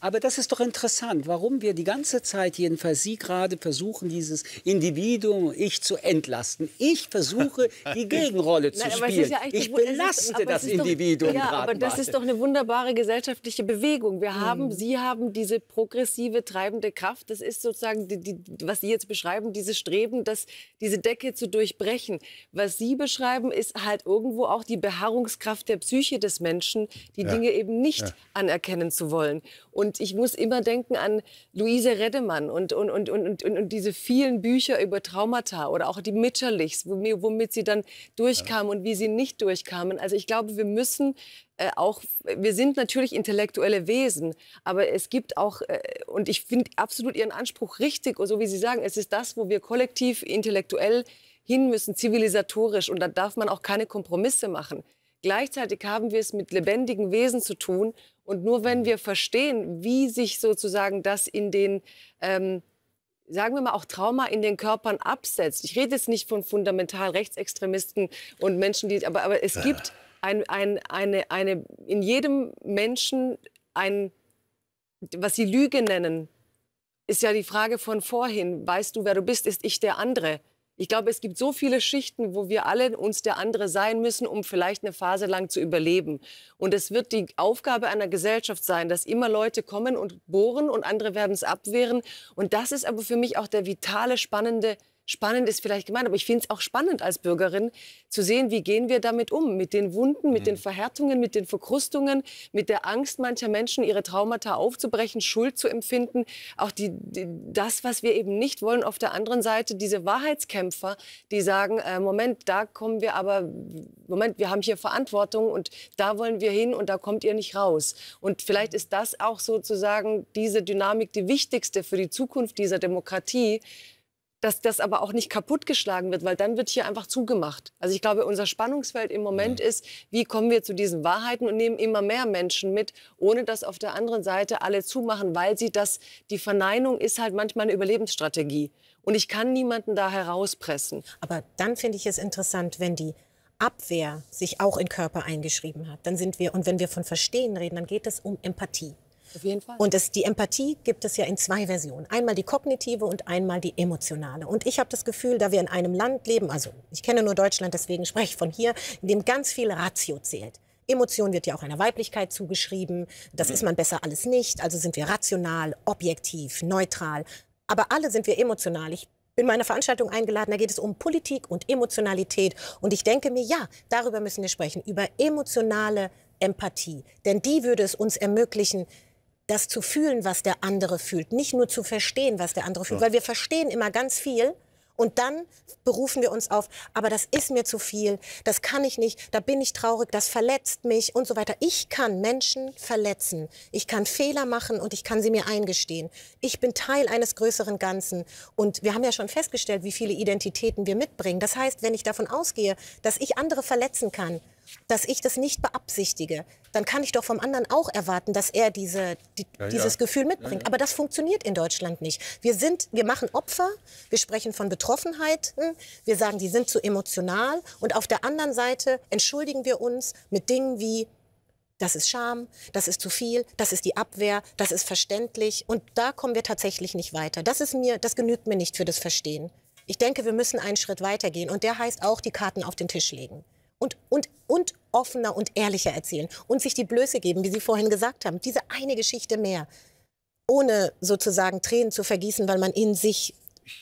[SPEAKER 1] Aber das ist doch interessant, warum wir die ganze Zeit, jedenfalls Sie gerade, versuchen, dieses Individuum, ich zu entlasten. Ich versuche, die Gegenrolle zu spielen. Ja, ich belaste das Individuum
[SPEAKER 3] gerade. Ja, aber das ist doch eine wunderbare gesellschaftliche Bewegung. Sie haben diese progressive, treibende Kraft. Das ist sozusagen, was Sie jetzt beschreiben, dieses Streben, diese Decke zu durchbrechen. Was Sie beschreiben, ist halt irgendwo auch die Beharrungskraft der Psyche des Menschen, die Dinge eben nicht anerkennen zu wollen. Und ich muss immer denken an Luise Reddemann und diese vielen Bücher über Traumata oder auch die Mitscherlichs, womit sie dann durchkamen und wie sie nicht durchkamen. Also ich glaube, wir müssen wir sind natürlich intellektuelle Wesen, aber es gibt auch, und ich finde absolut Ihren Anspruch richtig, so wie Sie sagen, es ist das, wo wir kollektiv intellektuell hin müssen, zivilisatorisch, und da darf man auch keine Kompromisse machen. Gleichzeitig haben wir es mit lebendigen Wesen zu tun. Und nur wenn wir verstehen, wie sich sozusagen das in den, sagen wir mal, auch Trauma in den Körpern absetzt. Ich rede jetzt nicht von fundamental Rechtsextremisten und Menschen, aber es gibt in jedem Menschen was Sie Lüge nennen, ist ja die Frage von vorhin. Weißt du, wer du bist? Ist ich der andere? Ich glaube, es gibt so viele Schichten, wo wir alle uns der andere sein müssen, um vielleicht eine Phase lang zu überleben. Und es wird die Aufgabe einer Gesellschaft sein, dass immer Leute kommen und bohren und andere werden es abwehren. Und das ist aber für mich auch der vitale, spannend ist vielleicht gemeint, aber ich finde es auch spannend als Bürgerin zu sehen, wie gehen wir damit um, mit den Wunden, mit den Verhärtungen, mit den Verkrustungen, mit der Angst mancher Menschen, ihre Traumata aufzubrechen, Schuld zu empfinden, auch das, was wir eben nicht wollen. Auf der anderen Seite diese Wahrheitskämpfer, die sagen, Moment, da kommen wir aber, Moment, wir haben hier Verantwortung und da wollen wir hin und da kommt ihr nicht raus. Und vielleicht ist das auch sozusagen diese Dynamik die wichtigste für die Zukunft dieser Demokratie, dass das aber auch nicht kaputtgeschlagen wird, weil dann wird hier einfach zugemacht. Also ich glaube, unser Spannungsfeld im Moment ist, wie kommen wir zu diesen Wahrheiten und nehmen immer mehr Menschen mit, ohne dass auf der anderen Seite alle zumachen, weil die Verneinung ist halt manchmal eine Überlebensstrategie. Und ich kann niemanden da herauspressen.
[SPEAKER 4] Aber dann finde ich es interessant, wenn die Abwehr sich auch in Körper eingeschrieben hat. Dann und wenn wir von Verstehen reden, dann geht es um Empathie.
[SPEAKER 3] Auf jeden Fall.
[SPEAKER 4] Und die Empathie gibt es ja in 2 Versionen. Einmal die kognitive und einmal die emotionale. Und ich habe das Gefühl, da wir in einem Land leben, also ich kenne nur Deutschland, deswegen spreche ich von hier, in dem ganz viel Ratio zählt. Emotion wird ja auch einer Weiblichkeit zugeschrieben. Das ist man besser alles nicht. Also sind wir rational, objektiv, neutral. Aber alle sind wir emotional. Ich bin bei einer Veranstaltung eingeladen, da geht es um Politik und Emotionalität. Und ich denke mir, ja, darüber müssen wir sprechen, über emotionale Empathie. Denn die würde es uns ermöglichen, das zu fühlen, was der andere fühlt, nicht nur zu verstehen, was der andere fühlt, weil wir verstehen immer ganz viel und dann berufen wir uns auf, aber das ist mir zu viel, das kann ich nicht, da bin ich traurig, das verletzt mich und so weiter. Ich kann Menschen verletzen, ich kann Fehler machen und ich kann sie mir eingestehen. Ich bin Teil eines größeren Ganzen und wir haben ja schon festgestellt, wie viele Identitäten wir mitbringen. Das heißt, wenn ich davon ausgehe, dass ich andere verletzen kann, dass ich das nicht beabsichtige, dann kann ich doch vom anderen auch erwarten, dass er dieses Gefühl mitbringt. Ja. Aber das funktioniert in Deutschland nicht. Wir machen Opfer, wir sprechen von Betroffenheit, wir sagen, die sind zu emotional und auf der anderen Seite entschuldigen wir uns mit Dingen wie, das ist Scham, das ist zu viel, das ist die Abwehr, das ist verständlich und da kommen wir tatsächlich nicht weiter. Das genügt mir nicht für das Verstehen. Ich denke, wir müssen einen Schritt weitergehen und der heißt auch, die Karten auf den Tisch legen. Und offener und ehrlicher erzählen und sich die Blöße geben, wie Sie vorhin gesagt haben, diese eine Geschichte mehr, ohne sozusagen Tränen zu vergießen, weil man in sich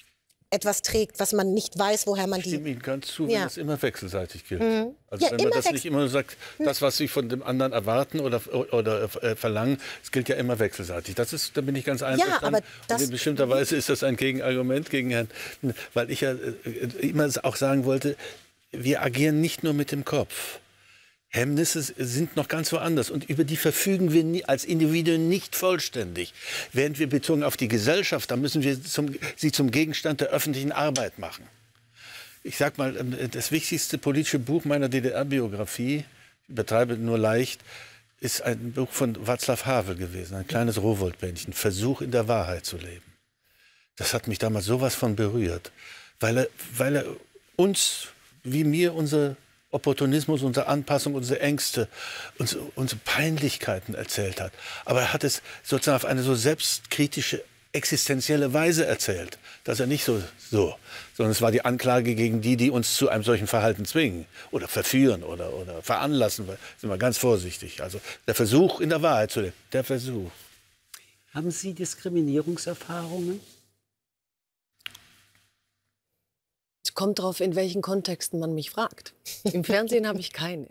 [SPEAKER 4] etwas trägt, was man nicht weiß, woher man die...
[SPEAKER 2] Ich stimme Ihnen ganz zu, wenn es immer wechselseitig gilt. Also wenn man das nicht immer sagt, das, was Sie von dem anderen erwarten oder verlangen, es gilt ja immer wechselseitig. Da bin ich ganz einverstanden. Ja, aber in bestimmter Weise ist das ein Gegenargument gegen Herrn... Weil ich ja immer auch sagen wollte, wir agieren nicht nur mit dem Kopf. Hemmnisse sind noch ganz woanders und über die verfügen wir als Individuen nicht vollständig. Während wir bezogen auf die Gesellschaft, da müssen wir sie zum Gegenstand der öffentlichen Arbeit machen. Ich sag mal, das wichtigste politische Buch meiner DDR-Biografie, ich übertreibe nur leicht, ist ein Buch von Václav Havel gewesen, ein kleines Rowohlt-Bändchen, Versuch in der Wahrheit zu leben. Das hat mich damals sowas von berührt, weil er uns, wie mir, unsere Opportunismus, unsere Anpassung, unsere Ängste, unsere Peinlichkeiten erzählt hat. Aber er hat es sozusagen auf eine so selbstkritische, existenzielle Weise erzählt, dass er nicht so, sondern es war die Anklage gegen die uns zu einem solchen Verhalten zwingen oder verführen oder veranlassen. Sind wir ganz vorsichtig. Also der Versuch, in der Wahrheit zu leben, der Versuch.
[SPEAKER 1] Haben Sie Diskriminierungserfahrungen?
[SPEAKER 3] Es kommt darauf, in welchen Kontexten man mich fragt. Im Fernsehen habe ich keine.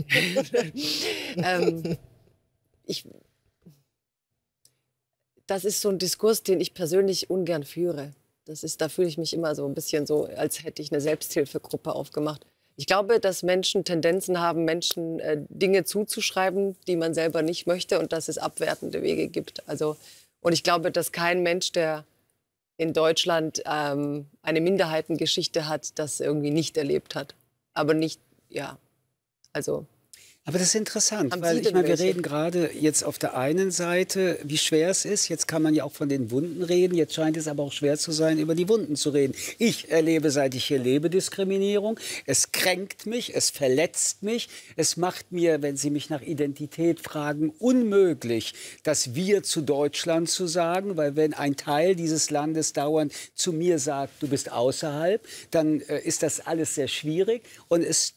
[SPEAKER 3] Das ist so ein Diskurs, den ich persönlich ungern führe. Da fühle ich mich immer so ein bisschen so, als hätte ich eine Selbsthilfegruppe aufgemacht. Ich glaube, dass Menschen Tendenzen haben, Menschen Dinge zuzuschreiben, die man selber nicht möchte, und dass es abwertende Wege gibt. Und ich glaube, dass kein Mensch, der in Deutschland eine Minderheitengeschichte hat, das irgendwie nicht erlebt hat. Aber nicht, ja, also...
[SPEAKER 1] Aber das ist interessant, weil ich meine, wir reden gerade jetzt auf der einen Seite, wie schwer es ist. Jetzt kann man ja auch von den Wunden reden. Jetzt scheint es aber auch schwer zu sein, über die Wunden zu reden. Ich erlebe, seit ich hier lebe, Diskriminierung. Es kränkt mich, es verletzt mich. Es macht mir, wenn Sie mich nach Identität fragen, unmöglich, das Wir zu Deutschland zu sagen. Weil wenn ein Teil dieses Landes dauernd zu mir sagt, du bist außerhalb, dann ist das alles sehr schwierig. Und es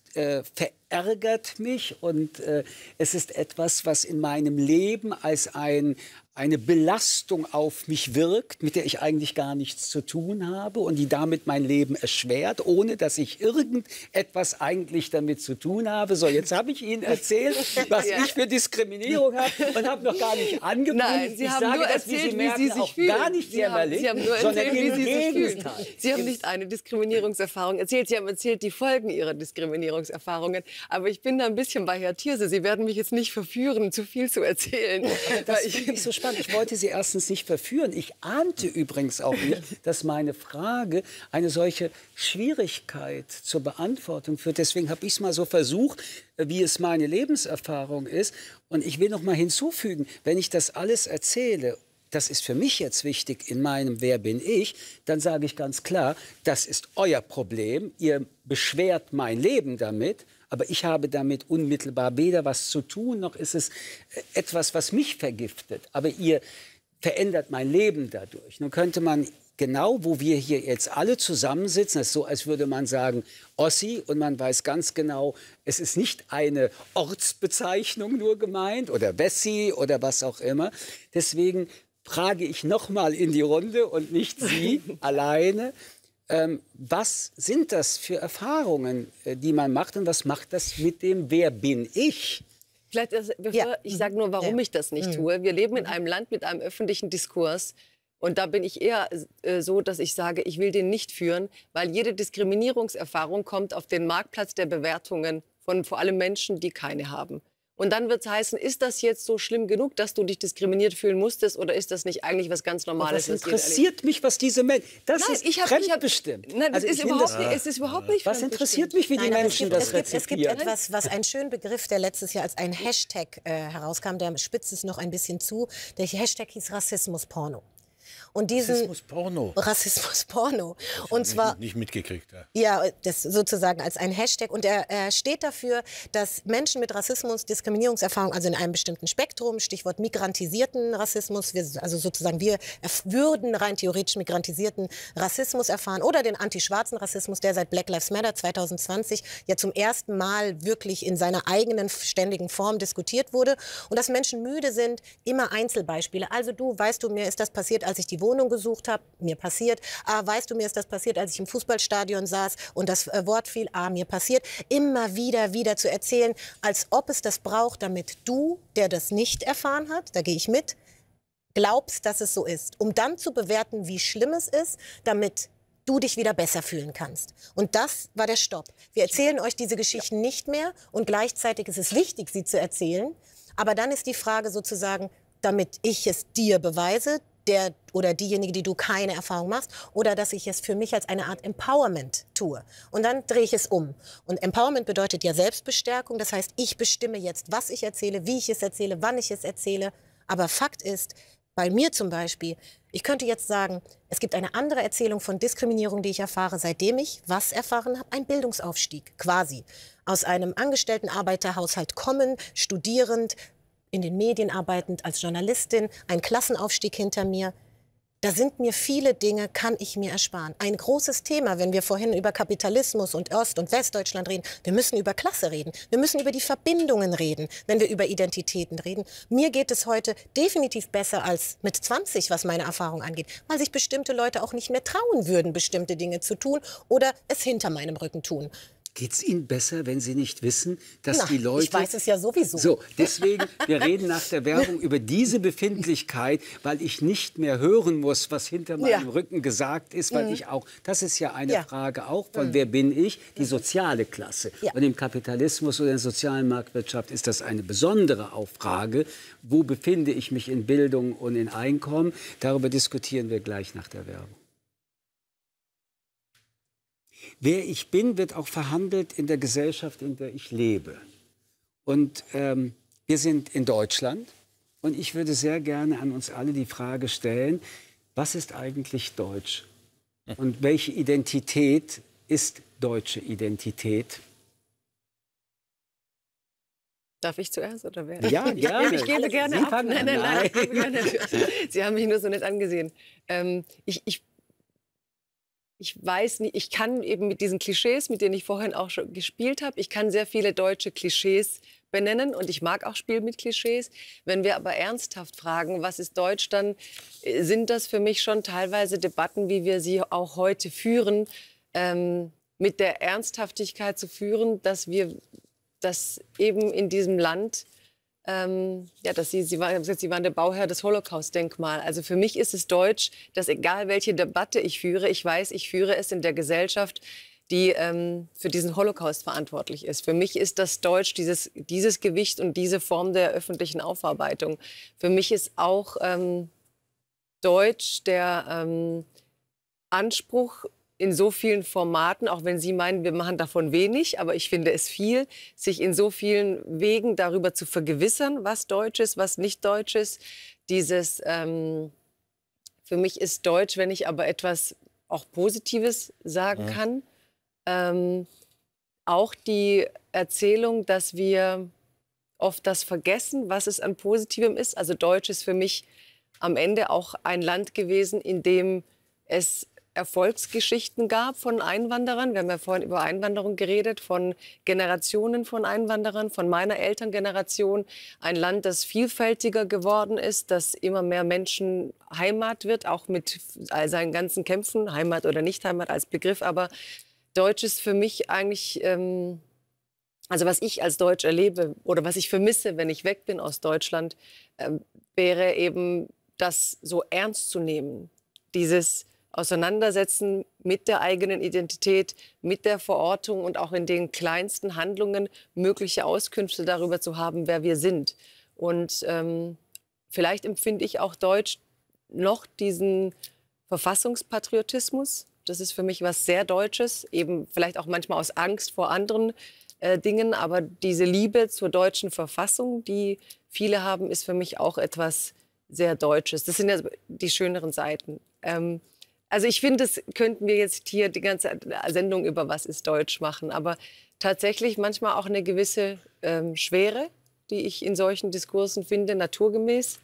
[SPEAKER 1] verärgert mich, und es ist etwas, was in meinem Leben als eine Belastung auf mich wirkt, mit der ich eigentlich gar nichts zu tun habe und die damit mein Leben erschwert, ohne dass ich irgendetwas eigentlich damit zu tun habe. So, jetzt habe ich Ihnen erzählt, was ich für Diskriminierung habe, und habe noch gar nicht angefangen.
[SPEAKER 3] Nein, Sie haben nur erzählt, wie Sie sich fühlen.
[SPEAKER 1] Gar nicht jämmerlich,
[SPEAKER 3] Sie haben nur erzählt, wie Sie sich fühlen. Sie haben
[SPEAKER 1] Genau.
[SPEAKER 3] nicht eine Diskriminierungserfahrung erzählt. Sie haben erzählt die Folgen Ihrer Diskriminierungserfahrungen. Aber ich bin da ein bisschen bei Herr Thierse. Sie werden mich jetzt nicht verführen, zu viel zu erzählen.
[SPEAKER 1] Das finde ich so spannend. Ich wollte Sie erstens nicht verführen. Ich ahnte übrigens auch nicht, dass meine Frage eine solche Schwierigkeit zur Beantwortung führt. Deswegen habe ich es mal so versucht, wie es meine Lebenserfahrung ist. Und ich will noch mal hinzufügen, wenn ich das alles erzähle, das ist für mich jetzt wichtig in meinem Wer bin ich, dann sage ich ganz klar, das ist euer Problem. Ihr beschwert mein Leben damit. Aber ich habe damit unmittelbar weder was zu tun, noch ist es etwas, was mich vergiftet. Aber ihr verändert mein Leben dadurch. Nun könnte man genau, wo wir hier jetzt alle zusammensitzen, das ist so, als würde man sagen, Ossi, und man weiß ganz genau, es ist nicht eine Ortsbezeichnung nur gemeint oder Wessi oder was auch immer. Deswegen frage ich noch mal in die Runde und nicht Sie alleine. Was sind das für Erfahrungen, die man macht, und was macht das mit dem Wer bin ich?
[SPEAKER 3] Vielleicht, ich sage nur, warum ich das nicht tue. Wir leben in einem Land mit einem öffentlichen Diskurs. Und da bin ich eher so, dass ich sage, ich will den nicht führen, weil jede Diskriminierungserfahrung kommt auf den Marktplatz der Bewertungen von vor allem Menschen, die keine haben. Und dann wird es heißen, ist das jetzt so schlimm genug, dass du dich diskriminiert fühlen musstest, oder ist das nicht eigentlich was ganz Normales?
[SPEAKER 1] Was interessiert mich, was diese Menschen... Das
[SPEAKER 3] Nein,
[SPEAKER 1] ist fremdbestimmt.
[SPEAKER 3] Nein, es ist überhaupt nicht
[SPEAKER 1] Was interessiert mich, wie die Menschen das rezipieren?
[SPEAKER 4] Es gibt etwas, was ein schöner Begriff, der letztes Jahr als ein Hashtag herauskam, der spitzt es noch ein bisschen zu. Der Hashtag hieß Rassismus-Porno. Und Rassismus-Porno. Und zwar
[SPEAKER 2] nicht mitgekriegt.
[SPEAKER 4] Ja, das sozusagen als ein Hashtag. Und er steht dafür, dass Menschen mit Rassismus, Diskriminierungserfahrung, also in einem bestimmten Spektrum, Stichwort migrantisierten Rassismus, wir würden rein theoretisch migrantisierten Rassismus erfahren, oder den antischwarzen Rassismus, der seit Black Lives Matter 2020 ja zum ersten Mal wirklich in seiner eigenen ständigen Form diskutiert wurde. Und dass Menschen müde sind, immer Einzelbeispiele. Also weißt du, mir ist das passiert, als ich die Wohnung gesucht habe, mir passiert. Weißt du, mir ist das passiert, als ich im Fußballstadion saß und das Wort fiel, mir passiert. Immer wieder zu erzählen, als ob es das braucht, damit du, der das nicht erfahren hat, da gehe ich mit, glaubst, dass es so ist. Um dann zu bewerten, wie schlimm es ist, damit du dich wieder besser fühlen kannst. Und das war der Stopp. Wir erzählen euch diese Geschichten nicht mehr, und gleichzeitig ist es wichtig, sie zu erzählen. Aber dann ist die Frage sozusagen, damit ich es dir beweise, der oder diejenige, die du keine Erfahrung machst, oder dass ich es für mich als eine Art Empowerment tue. Und dann drehe ich es um. Und Empowerment bedeutet ja Selbstbestärkung. Das heißt, ich bestimme jetzt, was ich erzähle, wie ich es erzähle, wann ich es erzähle. Aber Fakt ist, bei mir zum Beispiel, ich könnte jetzt sagen, es gibt eine andere Erzählung von Diskriminierung, die ich erfahre, seitdem ich was erfahren habe? Ein Bildungsaufstieg, quasi. Aus einem Angestellten-Arbeiterhaushalt kommen, studierend, in den Medien arbeitend als Journalistin, ein Klassenaufstieg hinter mir. Da sind mir viele Dinge, kann ich mir ersparen. Ein großes Thema, wenn wir vorhin über Kapitalismus und Ost- und Westdeutschland reden, wir müssen über Klasse reden. Wir müssen über die Verbindungen reden, wenn wir über Identitäten reden. Mir geht es heute definitiv besser als mit 20, was meine Erfahrung angeht, weil sich bestimmte Leute auch nicht mehr trauen würden, bestimmte Dinge zu tun oder es hinter meinem Rücken tun.
[SPEAKER 1] Geht es Ihnen besser, wenn Sie nicht wissen, dass die Leute...
[SPEAKER 4] Ich weiß es ja sowieso.
[SPEAKER 1] So, deswegen, wir reden nach der Werbung über diese Befindlichkeit, weil ich nicht mehr hören muss, was hinter meinem Rücken gesagt ist, weil ich auch... Das ist ja eine Frage auch von, wer bin ich? Die soziale Klasse. Und im Kapitalismus oder in der sozialen Marktwirtschaft ist das eine besondere Frage. Wo befinde ich mich in Bildung und in Einkommen? Darüber diskutieren wir gleich nach der Werbung. Wer ich bin, wird auch verhandelt in der Gesellschaft, in der ich lebe. Und wir sind in Deutschland. Und ich würde sehr gerne an uns alle die Frage stellen, was ist eigentlich Deutsch? Und welche Identität ist deutsche Identität?
[SPEAKER 3] Darf ich zuerst oder wer?
[SPEAKER 1] Ja, gerne.
[SPEAKER 3] Ich gebe gerne
[SPEAKER 1] Sie
[SPEAKER 3] ab.
[SPEAKER 1] fangen an.
[SPEAKER 3] Nein, ich gebe gerne. Sie haben mich nur so nett angesehen. Ich weiß nicht, ich kann eben mit diesen Klischees, mit denen ich vorhin auch schon gespielt habe, ich kann sehr viele deutsche Klischees benennen und ich mag auch Spiel mit Klischees. Wenn wir aber ernsthaft fragen, was ist Deutsch, dann sind das für mich schon teilweise Debatten, wie wir sie auch heute führen, mit der Ernsthaftigkeit zu führen, dass wir das eben in diesem Land, dass Sie waren der Bauherr des Holocaust-Denkmal. Also für mich ist es Deutsch, dass egal welche Debatte ich führe, ich weiß, ich führe es in der Gesellschaft, die für diesen Holocaust verantwortlich ist. Für mich ist das Deutsch dieses Gewicht und diese Form der öffentlichen Aufarbeitung. Für mich ist auch Deutsch der Anspruch, in so vielen Formaten, auch wenn Sie meinen, wir machen davon wenig, aber ich finde es viel, sich in so vielen Wegen darüber zu vergewissern, was Deutsch ist, was nicht Deutsch ist. Für mich ist Deutsch, wenn ich aber etwas auch Positives sagen kann, auch die Erzählung, dass wir oft das vergessen, was es an Positivem ist. Also Deutsch ist für mich am Ende auch ein Land gewesen, in dem es Erfolgsgeschichten gab von Einwanderern. Wir haben ja vorhin über Einwanderung geredet, von Generationen von Einwanderern, von meiner Elterngeneration. Ein Land, das vielfältiger geworden ist, das immer mehr Menschen Heimat wird, auch mit all seinen ganzen Kämpfen, Heimat oder nicht Heimat als Begriff. Aber Deutsch ist für mich eigentlich, also was ich als Deutsch erlebe oder was ich vermisse, wenn ich weg bin aus Deutschland, wäre eben das so ernst zu nehmen. Dieses Auseinandersetzen mit der eigenen Identität, mit der Verortung und auch in den kleinsten Handlungen mögliche Auskünfte darüber zu haben, wer wir sind. Und vielleicht empfinde ich auch Deutsch noch diesen Verfassungspatriotismus. Das ist für mich was sehr Deutsches, eben vielleicht auch manchmal aus Angst vor anderen Dingen. Aber diese Liebe zur deutschen Verfassung, die viele haben, ist für mich auch etwas sehr Deutsches. Das sind ja die schöneren Seiten. Also ich finde, das könnten wir jetzt hier die ganze Sendung über was ist Deutsch machen. Aber tatsächlich manchmal auch eine gewisse Schwere, die ich in solchen Diskursen finde, naturgemäß.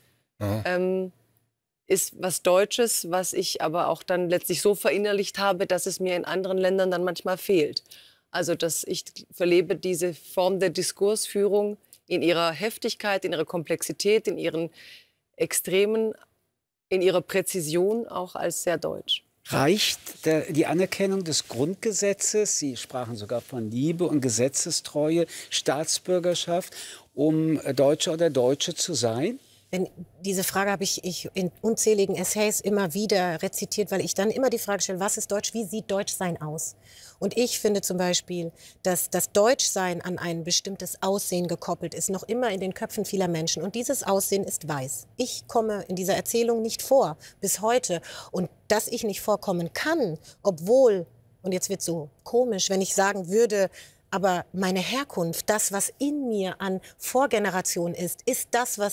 [SPEAKER 3] Ist was Deutsches, was ich aber auch dann letztlich so verinnerlicht habe, dass es mir in anderen Ländern dann manchmal fehlt. Also dass ich verlebe diese Form der Diskursführung in ihrer Heftigkeit, in ihrer Komplexität, in ihren Extremen, in ihrer Präzision auch als sehr deutsch.
[SPEAKER 1] Reicht die Anerkennung des Grundgesetzes, Sie sprachen sogar von Liebe und Gesetzestreue, Staatsbürgerschaft, um Deutscher oder Deutsche zu sein?
[SPEAKER 4] Diese Frage habe ich in unzähligen Essays immer wieder rezitiert, weil ich dann immer die Frage stelle, was ist Deutsch, wie sieht Deutschsein aus? Und ich finde zum Beispiel, dass das Deutschsein an ein bestimmtes Aussehen gekoppelt ist, noch immer in den Köpfen vieler Menschen. Und dieses Aussehen ist weiß. Ich komme in dieser Erzählung nicht vor, bis heute. Und dass ich nicht vorkommen kann, obwohl, und jetzt wird es so komisch, wenn ich sagen würde, aber meine Herkunft, das, was in mir an Vorgeneration ist das, was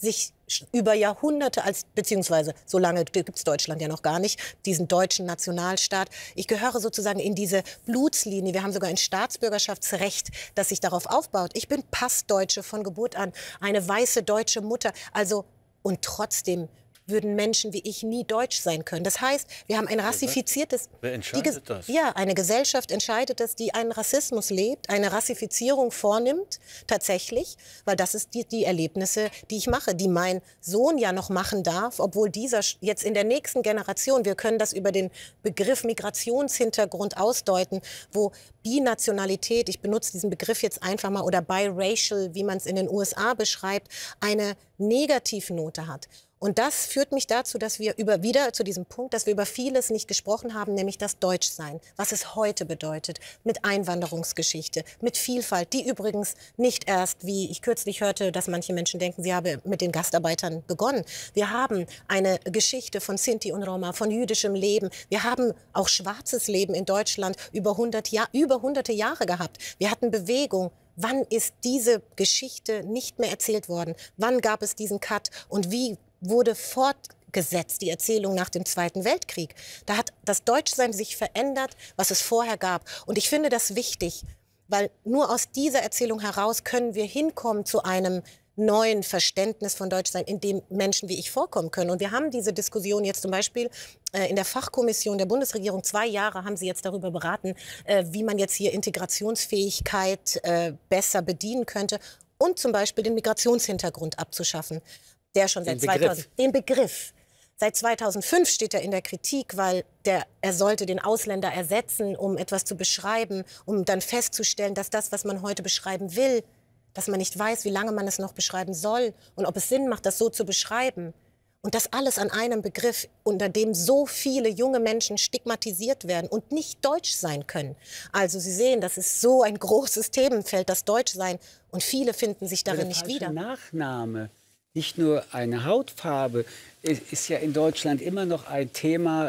[SPEAKER 4] sich über Jahrhunderte beziehungsweise so lange gibt es Deutschland ja noch gar nicht, diesen deutschen Nationalstaat. Ich gehöre sozusagen in diese Blutslinie. Wir haben sogar ein Staatsbürgerschaftsrecht, das sich darauf aufbaut. Ich bin Passdeutsche von Geburt an, eine weiße deutsche Mutter. Also, und trotzdem würden Menschen wie ich nie deutsch sein können. Das heißt, wir haben ein rassifiziertes...
[SPEAKER 2] Wer entscheidet das?
[SPEAKER 4] Ja, eine Gesellschaft entscheidet das, die einen Rassismus lebt, eine Rassifizierung vornimmt, tatsächlich, weil das ist die Erlebnisse, die ich mache, die mein Sohn ja noch machen darf, obwohl dieser jetzt in der nächsten Generation, wir können das über den Begriff Migrationshintergrund ausdeuten, wo Binationalität, ich benutze diesen Begriff jetzt einfach mal, oder biracial, wie man es in den USA beschreibt, eine Negativnote hat. Und das führt mich dazu, dass wir wieder zu diesem Punkt, dass wir über vieles nicht gesprochen haben, nämlich das Deutschsein, was es heute bedeutet, mit Einwanderungsgeschichte, mit Vielfalt, die übrigens nicht erst, wie ich kürzlich hörte, dass manche Menschen denken, sie habe mit den Gastarbeitern begonnen. Wir haben eine Geschichte von Sinti und Roma, von jüdischem Leben. Wir haben auch schwarzes Leben in Deutschland über hunderte Jahre gehabt. Wir hatten Bewegung. Wann ist diese Geschichte nicht mehr erzählt worden? Wann gab es diesen Cut? Und wie wurde fortgesetzt, die Erzählung nach dem Zweiten Weltkrieg? Da hat das Deutschsein sich verändert, was es vorher gab. Und ich finde das wichtig, weil nur aus dieser Erzählung heraus können wir hinkommen zu einem neuen Verständnis von Deutschsein, in dem Menschen wie ich vorkommen können. Und wir haben diese Diskussion jetzt zum Beispiel in der Fachkommission der Bundesregierung. 2 Jahre haben sie jetzt darüber beraten, wie man jetzt hier Integrationsfähigkeit besser bedienen könnte und zum Beispiel den Migrationshintergrund abzuschaffen, der schon seit 2000... Den Begriff. Seit 2005 steht er in der Kritik, weil er sollte den Ausländer ersetzen, um etwas zu beschreiben, um dann festzustellen, dass das, was man heute beschreiben will, dass man nicht weiß, wie lange man es noch beschreiben soll und ob es Sinn macht, das so zu beschreiben. Und das alles an einem Begriff, unter dem so viele junge Menschen stigmatisiert werden und nicht deutsch sein können. Also Sie sehen, das ist so ein großes Themenfeld, das Deutschsein. Und viele finden sich darin nicht wieder.
[SPEAKER 1] Nachname, nicht nur eine Hautfarbe, ist ja in Deutschland immer noch ein Thema.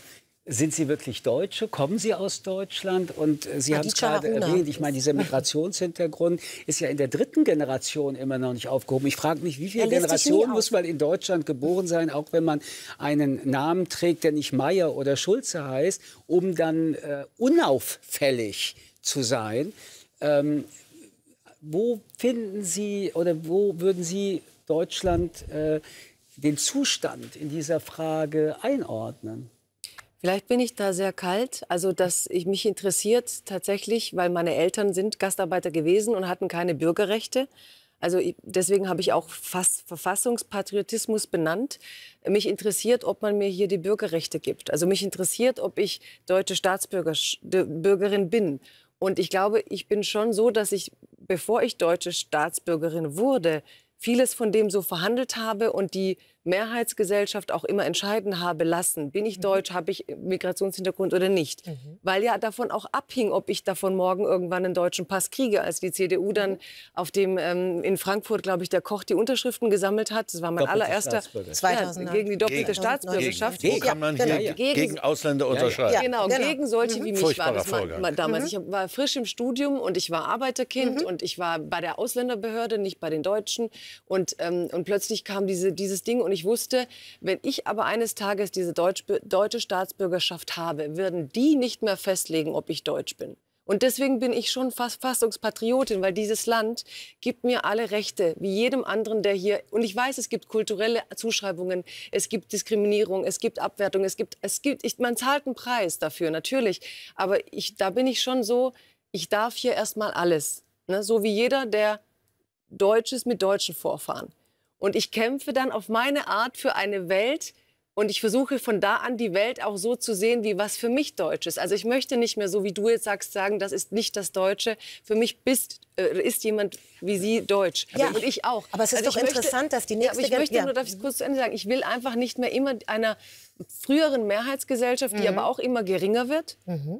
[SPEAKER 1] Sind Sie wirklich Deutsche? Kommen Sie aus Deutschland? Und Sie haben es gerade erwähnt, ich meine, dieser Migrationshintergrund ist ja in der 3. Generation immer noch nicht aufgehoben. Ich frage mich, wie viele Generationen muss man in Deutschland geboren sein, auch wenn man einen Namen trägt, der nicht Meier oder Schulze heißt, um dann unauffällig zu sein. Wo finden Sie oder wo würden Sie Deutschland den Zustand in dieser Frage einordnen?
[SPEAKER 3] Vielleicht bin ich da sehr kalt. Also, mich interessiert tatsächlich, weil meine Eltern sind Gastarbeiter gewesen und hatten keine Bürgerrechte. Also deswegen habe ich auch fast Verfassungspatriotismus benannt. Mich interessiert, ob man mir hier die Bürgerrechte gibt. Also mich interessiert, ob ich deutsche Staatsbürgerin bin. Und ich glaube, ich bin schon so, dass ich, bevor ich deutsche Staatsbürgerin wurde, vieles von dem so verhandelt habe und die Mehrheitsgesellschaft auch immer entscheiden habe lassen, bin ich deutsch, habe ich Migrationshintergrund oder nicht. Weil ja davon auch abhing, ob ich davon morgen irgendwann einen deutschen Pass kriege. Als die CDU dann auf dem, in Frankfurt, glaube ich, der Koch die Unterschriften gesammelt hat, das war mein allererster, gegen die doppelte Staatsbürgerschaft.
[SPEAKER 2] Wo kann man hier gegen Ausländer unterschreiben?
[SPEAKER 3] Genau, gegen solche wie mich war das damals.
[SPEAKER 4] Mhm.
[SPEAKER 3] Ich war frisch im Studium und ich war Arbeiterkind und ich war bei der Ausländerbehörde, nicht bei den Deutschen. Und plötzlich kam dieses Ding und ich wusste, wenn ich aber eines Tages diese deutsche Staatsbürgerschaft habe, würden die nicht mehr festlegen, ob ich deutsch bin. Und deswegen bin ich schon Verfassungspatriotin, weil dieses Land gibt mir alle Rechte, wie jedem anderen, der hier... Und ich weiß, es gibt kulturelle Zuschreibungen, es gibt Diskriminierung, es gibt Abwertung, man zahlt einen Preis dafür, natürlich. Aber da bin ich schon so, ich darf hier erstmal alles. Ne? So wie jeder, der Deutsch ist mit deutschen Vorfahren. Und ich kämpfe dann auf meine Art für eine Welt und ich versuche von da an die Welt auch so zu sehen, wie was für mich Deutsch ist. Also ich möchte nicht mehr, so wie du jetzt sagst, sagen, das ist nicht das Deutsche. Für mich ist jemand wie Sie deutsch.
[SPEAKER 4] Ja,
[SPEAKER 3] und ich auch.
[SPEAKER 4] Aber es ist doch interessant, dass die nächste...
[SPEAKER 3] ich möchte nur, darf ich kurz zu Ende sagen, ich will einfach nicht mehr immer einer früheren Mehrheitsgesellschaft, die aber auch immer geringer wird,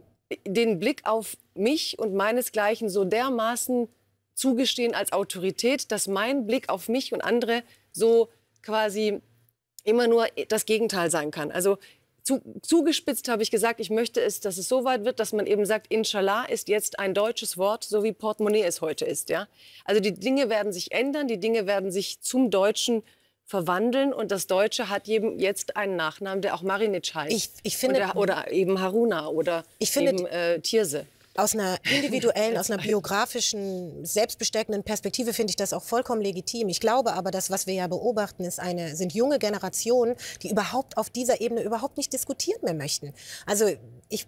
[SPEAKER 3] den Blick auf mich und meinesgleichen so dermaßen zugestehen als Autorität, dass mein Blick auf mich und andere so quasi immer nur das Gegenteil sein kann. Also zugespitzt habe ich gesagt, ich möchte dass es so weit wird, dass man eben sagt, Inshallah ist jetzt ein deutsches Wort, so wie Portemonnaie es heute ist. Ja? Also die Dinge werden sich ändern, die Dinge werden sich zum Deutschen verwandeln und das Deutsche hat jetzt einen Nachnamen, der auch Marinic heißt.
[SPEAKER 4] Ich finde,
[SPEAKER 3] oder eben Haruna oder eben Thierse.
[SPEAKER 4] Aus einer individuellen, aus einer biografischen, selbstbestärkenden Perspektive finde ich das auch vollkommen legitim. Ich glaube aber, das, was wir ja beobachten, sind junge Generationen, die überhaupt auf dieser Ebene überhaupt nicht diskutieren mehr möchten. Also ich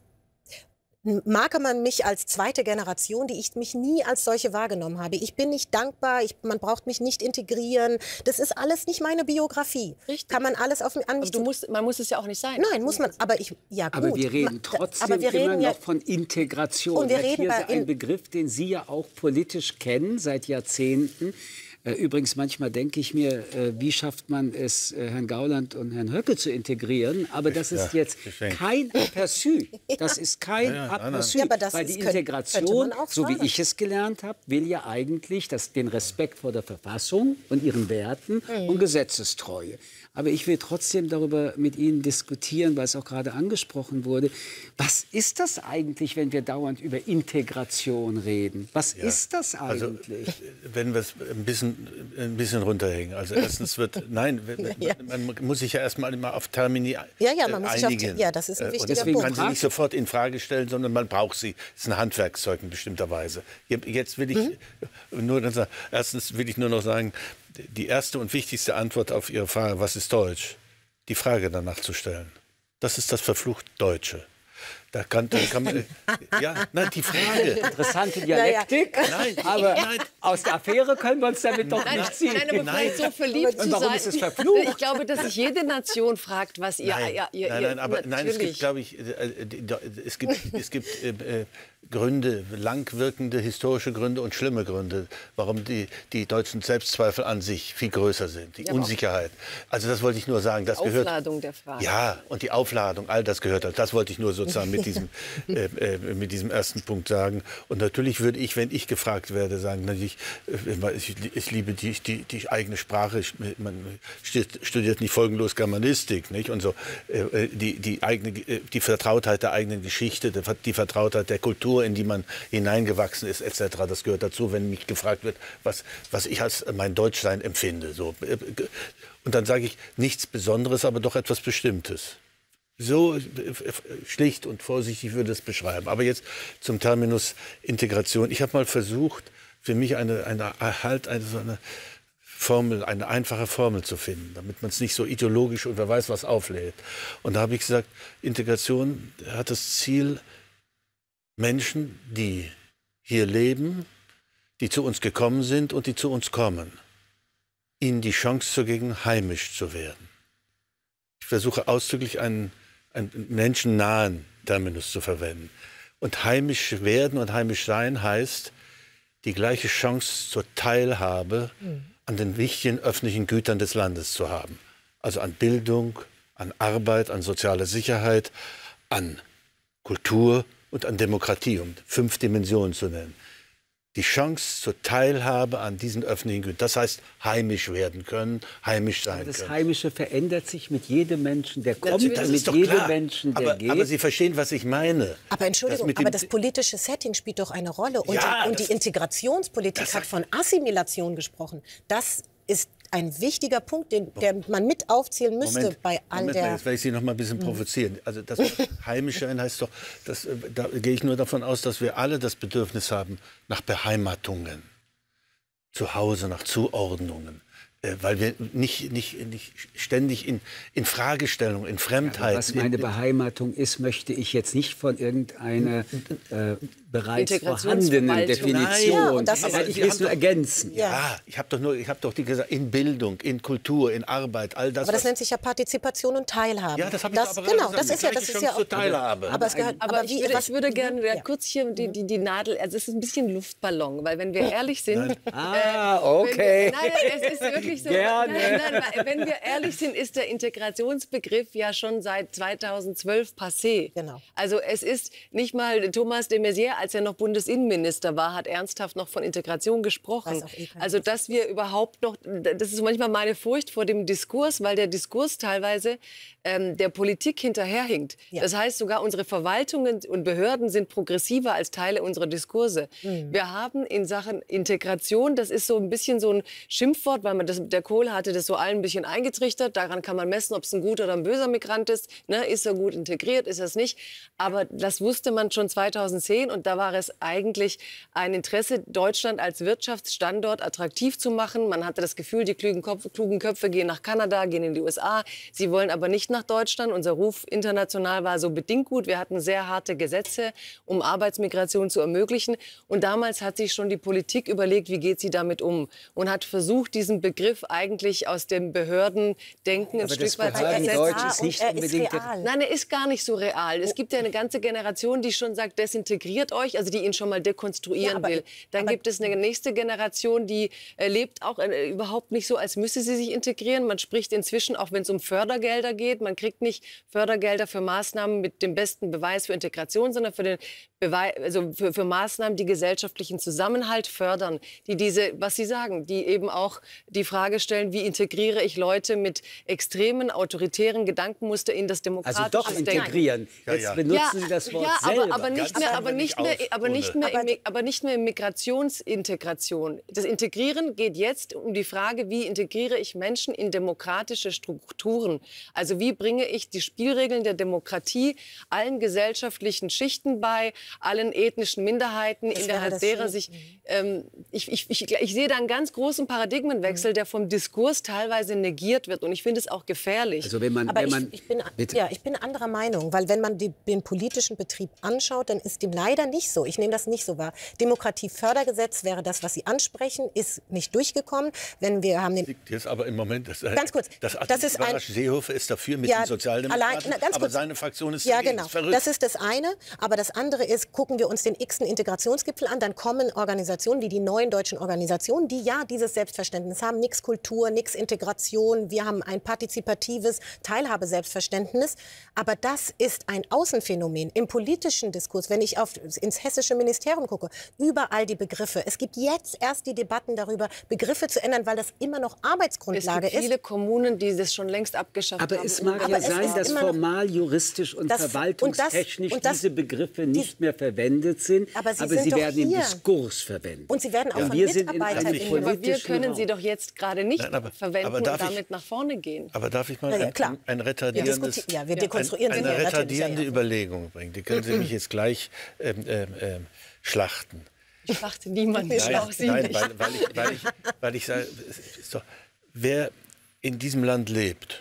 [SPEAKER 4] mag man mich als zweite Generation, die ich mich nie als solche wahrgenommen habe. Ich bin nicht dankbar, man braucht mich nicht integrieren. Das ist alles nicht meine Biografie.
[SPEAKER 3] Richtig.
[SPEAKER 4] Kann man alles auf mich an mich...
[SPEAKER 3] Man muss es ja auch nicht sein.
[SPEAKER 4] Nein, muss man, aber gut.
[SPEAKER 1] Aber wir reden trotzdem immer noch von Integration.
[SPEAKER 4] Und wir reden
[SPEAKER 1] ein Begriff, den Sie ja auch politisch kennen, seit Jahrzehnten. Übrigens, manchmal denke ich mir, wie schafft man es, Herrn Gauland und Herrn Höcke zu integrieren? Aber das ist jetzt kein Aperçu. Das ist kein Aperçu. Weil die Integration, so wie ich es gelernt habe, will ja eigentlich den Respekt vor der Verfassung und ihren Werten und Gesetzestreue. Aber ich will trotzdem darüber mit Ihnen diskutieren, weil es auch gerade angesprochen wurde. Was ist das eigentlich, wenn wir dauernd über Integration reden? Was ist das eigentlich?
[SPEAKER 2] Also, wenn wir es ein bisschen runterhängen. Also erstens man muss sich ja erstmal immer auf Termini einigen.
[SPEAKER 4] Das ist ein wichtiger
[SPEAKER 2] deswegen
[SPEAKER 4] Punkt.
[SPEAKER 2] kann sie nicht sofort in Frage stellen, sondern man braucht sie. Das ist ein Handwerkszeug in bestimmter Weise. Jetzt will ich erstens will ich nur noch sagen, die erste und wichtigste Antwort auf Ihre Frage, was ist Deutsch? Die Frage danach zu stellen. Das ist das verflucht Deutsche. Da kann man, die Frage.
[SPEAKER 1] Interessante Dialektik, aber aus der Affäre können wir uns damit doch nicht ziehen.
[SPEAKER 3] Nein, aber vielleicht so verliebt zu
[SPEAKER 1] warum
[SPEAKER 3] sein.
[SPEAKER 1] ist es verflucht?
[SPEAKER 3] Ich glaube, dass sich jede Nation fragt, was ihr...
[SPEAKER 2] Es gibt, glaube ich, es gibt Gründe, langwirkende historische Gründe und schlimme Gründe, warum die deutschen Selbstzweifel an sich viel größer sind. Die Unsicherheit. Also das wollte ich nur sagen. Das gehört,
[SPEAKER 3] Aufladung der Frage.
[SPEAKER 2] Ja, und die Aufladung, all das gehört. Das wollte ich nur sozusagen mit diesem ersten Punkt sagen. Und natürlich würde ich, wenn ich gefragt werde, sagen, ich liebe die eigene Sprache. Man studiert nicht folgenlos Germanistik, nicht? Und so die Vertrautheit der eigenen Geschichte, die Vertrautheit der Kultur, in die man hineingewachsen ist, etc. Das gehört dazu, wenn mich gefragt wird, was ich als mein Deutschsein empfinde. So. Und dann sage ich nichts Besonderes, aber doch etwas Bestimmtes. So schlicht und vorsichtig würde ich es beschreiben. Aber jetzt zum Terminus Integration. Ich habe mal versucht, für mich eine Formel, eine einfache Formel zu finden, damit man es nicht so ideologisch und wer weiß was auflädt. Und da habe ich gesagt, Integration hat das Ziel, Menschen, die hier leben, die zu uns gekommen sind und die zu uns kommen, ihnen die Chance zu geben, heimisch zu werden. Ich versuche ausdrücklich einen menschennahen Terminus zu verwenden. Und heimisch werden und heimisch sein heißt, die gleiche Chance zur Teilhabe an den wichtigen öffentlichen Gütern des Landes zu haben. Also an Bildung, an Arbeit, an soziale Sicherheit, an Kultur und an Demokratie, um 5 Dimensionen zu nennen. Die Chance zur Teilhabe an diesen öffentlichen Gütern. Das heißt, heimisch werden können, heimisch sein können.
[SPEAKER 1] Das Heimische verändert sich mit jedem Menschen, der kommt, und mit jedem Menschen, der geht.
[SPEAKER 2] Aber Sie verstehen, was ich meine.
[SPEAKER 4] Aber Entschuldigung, aber das politische Setting spielt doch eine Rolle. Und die Integrationspolitik hat von Assimilation gesprochen. Das ist ein wichtiger Punkt, der man mit aufzählen müsste bei all der...
[SPEAKER 2] Jetzt werde ich Sie noch mal ein bisschen provozieren. Also das Heimische heißt doch, da gehe ich nur davon aus, dass wir alle das Bedürfnis haben nach Beheimatungen, zu Hause, nach Zuordnungen. Weil wir nicht ständig in Fragestellung, in Fremdheit... Ja,
[SPEAKER 1] was meine Beheimatung ist, möchte ich jetzt nicht von irgendeiner bereits vorhandenen Definition. Aber ich will es nur ergänzen.
[SPEAKER 2] Ja, ich habe doch gesagt, in Bildung, in Kultur, in Arbeit, all das.
[SPEAKER 4] Aber das nennt sich ja Partizipation und Teilhabe.
[SPEAKER 2] Ja, das habe ich aber
[SPEAKER 4] genau,
[SPEAKER 2] gesagt.
[SPEAKER 4] das ist ja
[SPEAKER 2] zur Teilhabe.
[SPEAKER 4] Aber
[SPEAKER 3] ich würde gerne kurz hier die Nadel, also es ist ein bisschen Luftballon, weil wenn wir ehrlich sind...
[SPEAKER 1] Okay.
[SPEAKER 3] Es ist wirklich so.
[SPEAKER 1] Gerne.
[SPEAKER 3] Nein, wenn wir ehrlich sind, ist der Integrationsbegriff ja schon seit 2012 passé.
[SPEAKER 4] Genau.
[SPEAKER 3] Also es ist nicht mal Thomas de Maizière, als er noch Bundesinnenminister war, hat ernsthaft noch von Integration gesprochen. Also dass wir überhaupt noch, das ist manchmal meine Furcht vor dem Diskurs, weil der Diskurs teilweise der Politik hinterherhinkt. Ja. Das heißt, sogar unsere Verwaltungen und Behörden sind progressiver als Teile unserer Diskurse. Wir haben in Sachen Integration, das ist so ein bisschen so ein Schimpfwort, weil man das der Kohl hatte das so allen ein bisschen eingetrichtert. Daran kann man messen, ob es ein guter oder ein böser Migrant ist. Ne? Ist er gut integriert, ist er es nicht? Aber das wusste man schon 2010 und da war es eigentlich ein Interesse, Deutschland als Wirtschaftsstandort attraktiv zu machen. Man hatte das Gefühl, die klugen Köpfe gehen nach Kanada, gehen in die USA. Sie wollen aber nicht nach Deutschland. Unser Ruf international war so bedingt gut. Wir hatten sehr harte Gesetze, um Arbeitsmigration zu ermöglichen. Und damals hat sich schon die Politik überlegt, wie geht sie damit um? Und hat versucht, diesen Begriff eigentlich aus dem Behördendenken ein Stück weit zu
[SPEAKER 1] ersetzen. Ist nicht unbedingt
[SPEAKER 4] real.
[SPEAKER 3] Nein, er ist gar nicht so real. Es gibt ja eine ganze Generation, die schon sagt, desintegriert euch, also die ihn schon mal dekonstruieren will. Dann gibt es eine nächste Generation, die lebt auch überhaupt nicht so, als müsse sie sich integrieren. Man spricht inzwischen, auch wenn es um Fördergelder geht, man kriegt nicht Fördergelder für Maßnahmen mit dem besten Beweis für Integration, sondern für den für Maßnahmen, die gesellschaftlichen Zusammenhalt fördern, die diese, was Sie sagen, die eben auch die Frage stellen, wie integriere ich Leute mit extremen, autoritären Gedankenmuster in das demokratische
[SPEAKER 1] Also doch integrieren. Jetzt benutzen Sie das Wort selber.
[SPEAKER 3] Aber nicht mehr in Migrationsintegration. Das Integrieren geht jetzt um die Frage, wie integriere ich Menschen in demokratische Strukturen? Also wie bringe ich die Spielregeln der Demokratie allen gesellschaftlichen Schichten bei, allen ethnischen Minderheiten, innerhalb derer sich... Ich sehe da einen ganz großen Paradigmenwechsel, der vom Diskurs teilweise negiert wird. Und ich finde es auch gefährlich.
[SPEAKER 1] Also
[SPEAKER 4] ich bin anderer Meinung, weil wenn man den politischen Betrieb anschaut, dann ist dem leider nicht so. Ich nehme das nicht so wahr. Demokratiefördergesetz wäre das, was Sie ansprechen, ist nicht durchgekommen. Wenn wir haben den
[SPEAKER 2] jetzt aber im Moment,
[SPEAKER 4] ganz kurz,
[SPEAKER 2] das ist Seehofer ist dafür mit den Sozialdemokraten, aber seine Fraktion ist dagegen.
[SPEAKER 4] Genau. Das ist das eine. Aber das andere ist, gucken wir uns den x-ten Integrationsgipfel an, dann kommen Organisationen wie die neuen deutschen Organisationen, die ja dieses Selbstverständnis haben, nix Kultur, nix Integration, wir haben ein partizipatives Teilhabe-Selbstverständnis. Aber das ist ein Außenphänomen im politischen Diskurs. Wenn ich ins hessische Ministerium gucke, überall die Begriffe. Es gibt jetzt erst die Debatten darüber, Begriffe zu ändern, weil das immer noch Arbeitsgrundlage ist.
[SPEAKER 3] Es gibt viele Kommunen, die das schon längst abgeschafft haben.
[SPEAKER 1] Aber es mag ja sein, dass formal, juristisch und verwaltungstechnisch diese Begriffe nicht mehr verwendet sind, aber sie werden im Diskurs verwendet.
[SPEAKER 4] Und sie werden auch von MitarbeiterInnen.
[SPEAKER 3] Aber wir können sie doch jetzt gerade nicht verwenden und damit nach vorne gehen.
[SPEAKER 2] Aber darf ich mal eine retardierende Überlegung bringen? Die können Sie mich jetzt gleich schlachten.
[SPEAKER 3] Ich schlachte niemanden, ich schlauche Sie nicht.
[SPEAKER 2] Weil ich sage, wer in diesem Land lebt,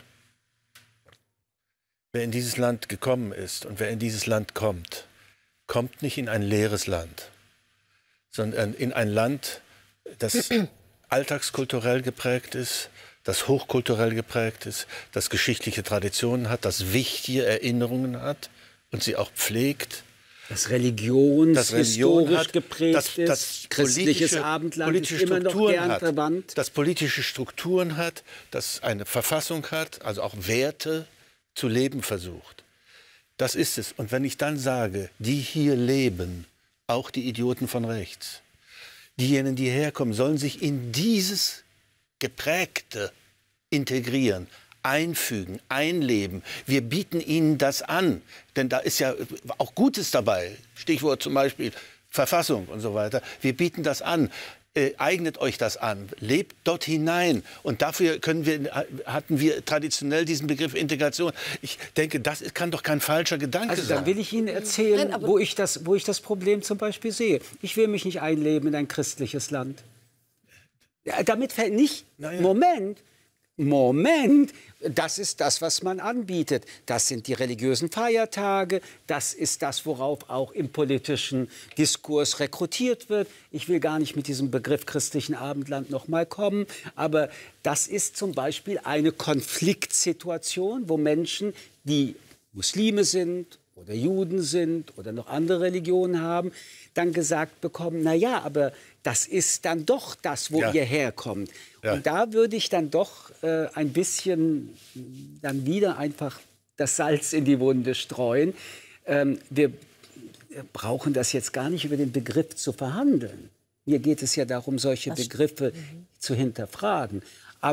[SPEAKER 2] wer in dieses Land gekommen ist und wer in dieses Land kommt, kommt nicht in ein leeres Land, sondern in ein Land, das alltagskulturell geprägt ist, das hochkulturell geprägt ist, das geschichtliche Traditionen hat, das wichtige Erinnerungen hat und sie auch pflegt.
[SPEAKER 1] Das historisch geprägt ist, das christliches Abendland ist immer noch gern verwandt.
[SPEAKER 2] Das politische Strukturen hat, das eine Verfassung hat, also auch Werte zu leben versucht. Das ist es. Und wenn ich dann sage, die hier leben, auch die Idioten von rechts, diejenigen, die herkommen, sollen sich in dieses Geprägte integrieren, einfügen, einleben. Wir bieten ihnen das an, denn da ist ja auch Gutes dabei. Stichwort zum Beispiel Verfassung und so weiter. Wir bieten das an. Eignet euch das an, lebt dort hinein. Und dafür hatten wir traditionell diesen Begriff Integration. Ich denke, das kann doch kein falscher Gedanke sein.
[SPEAKER 1] Dann will ich Ihnen erzählen, wo ich das Problem zum Beispiel sehe. Ich will mich nicht einleben in ein christliches Land. Ja, damit fällt nicht... Naja. Moment, das ist das, was man anbietet. Das sind die religiösen Feiertage, das ist das, worauf auch im politischen Diskurs rekrutiert wird. Ich will gar nicht mit diesem Begriff christlichen Abendland noch mal kommen, aber das ist zum Beispiel eine Konfliktsituation, wo Menschen, die Muslime sind oder Juden sind oder noch andere Religionen haben, dann gesagt bekommen, na ja, aber das ist dann doch das, wo ihr herkommt. Ja. Und da würde ich dann doch ein bisschen dann wieder einfach das Salz in die Wunde streuen. Wir brauchen das jetzt gar nicht über den Begriff zu verhandeln. Mir geht es ja darum, solche Begriffe zu hinterfragen. Aber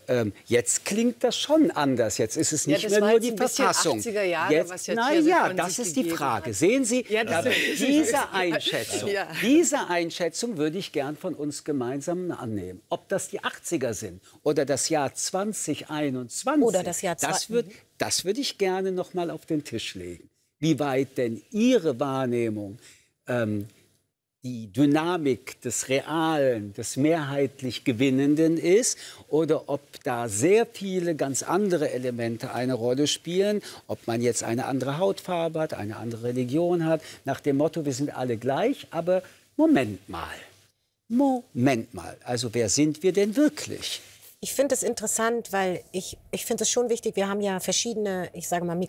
[SPEAKER 1] Jetzt klingt das schon anders. Jetzt ist es nicht mehr nur die Verfassung.
[SPEAKER 3] 80er Jahre,
[SPEAKER 1] Jetzt,
[SPEAKER 3] was ja
[SPEAKER 1] naja, das ist die Frage. Sehen Sie, diese Einschätzung würde ich gern von uns gemeinsam annehmen. Ob das die 80er sind oder das Jahr 2021,
[SPEAKER 4] oder das Jahr
[SPEAKER 1] das würde ich gerne noch mal auf den Tisch legen. Wie weit denn Ihre Wahrnehmung die Dynamik des Realen, des mehrheitlich Gewinnenden ist oder ob da sehr viele ganz andere Elemente eine Rolle spielen, ob man jetzt eine andere Hautfarbe hat, eine andere Religion hat, nach dem Motto, wir sind alle gleich, aber Moment mal, also wer sind wir denn wirklich?
[SPEAKER 4] Ich finde es interessant, weil ich finde es schon wichtig, wir haben ja verschiedene, ich sage mal,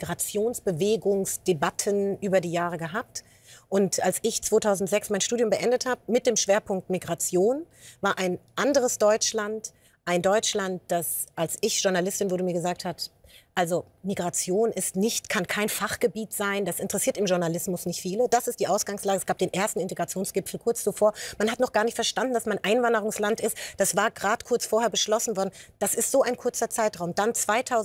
[SPEAKER 4] Migrationsbewegungsdebatten über die Jahre gehabt. Und als ich 2006 mein Studium beendet habe, mit dem Schwerpunkt Migration, war ein anderes Deutschland, ein Deutschland, das, als ich Journalistin wurde, mir gesagt hat, also Migration kann kein Fachgebiet sein, das interessiert im Journalismus nicht viele. Das ist die Ausgangslage. Es gab den ersten Integrationsgipfel kurz zuvor. Man hat noch gar nicht verstanden, dass man Einwanderungsland ist. Das war gerade kurz vorher beschlossen worden. Das ist so ein kurzer Zeitraum. Dann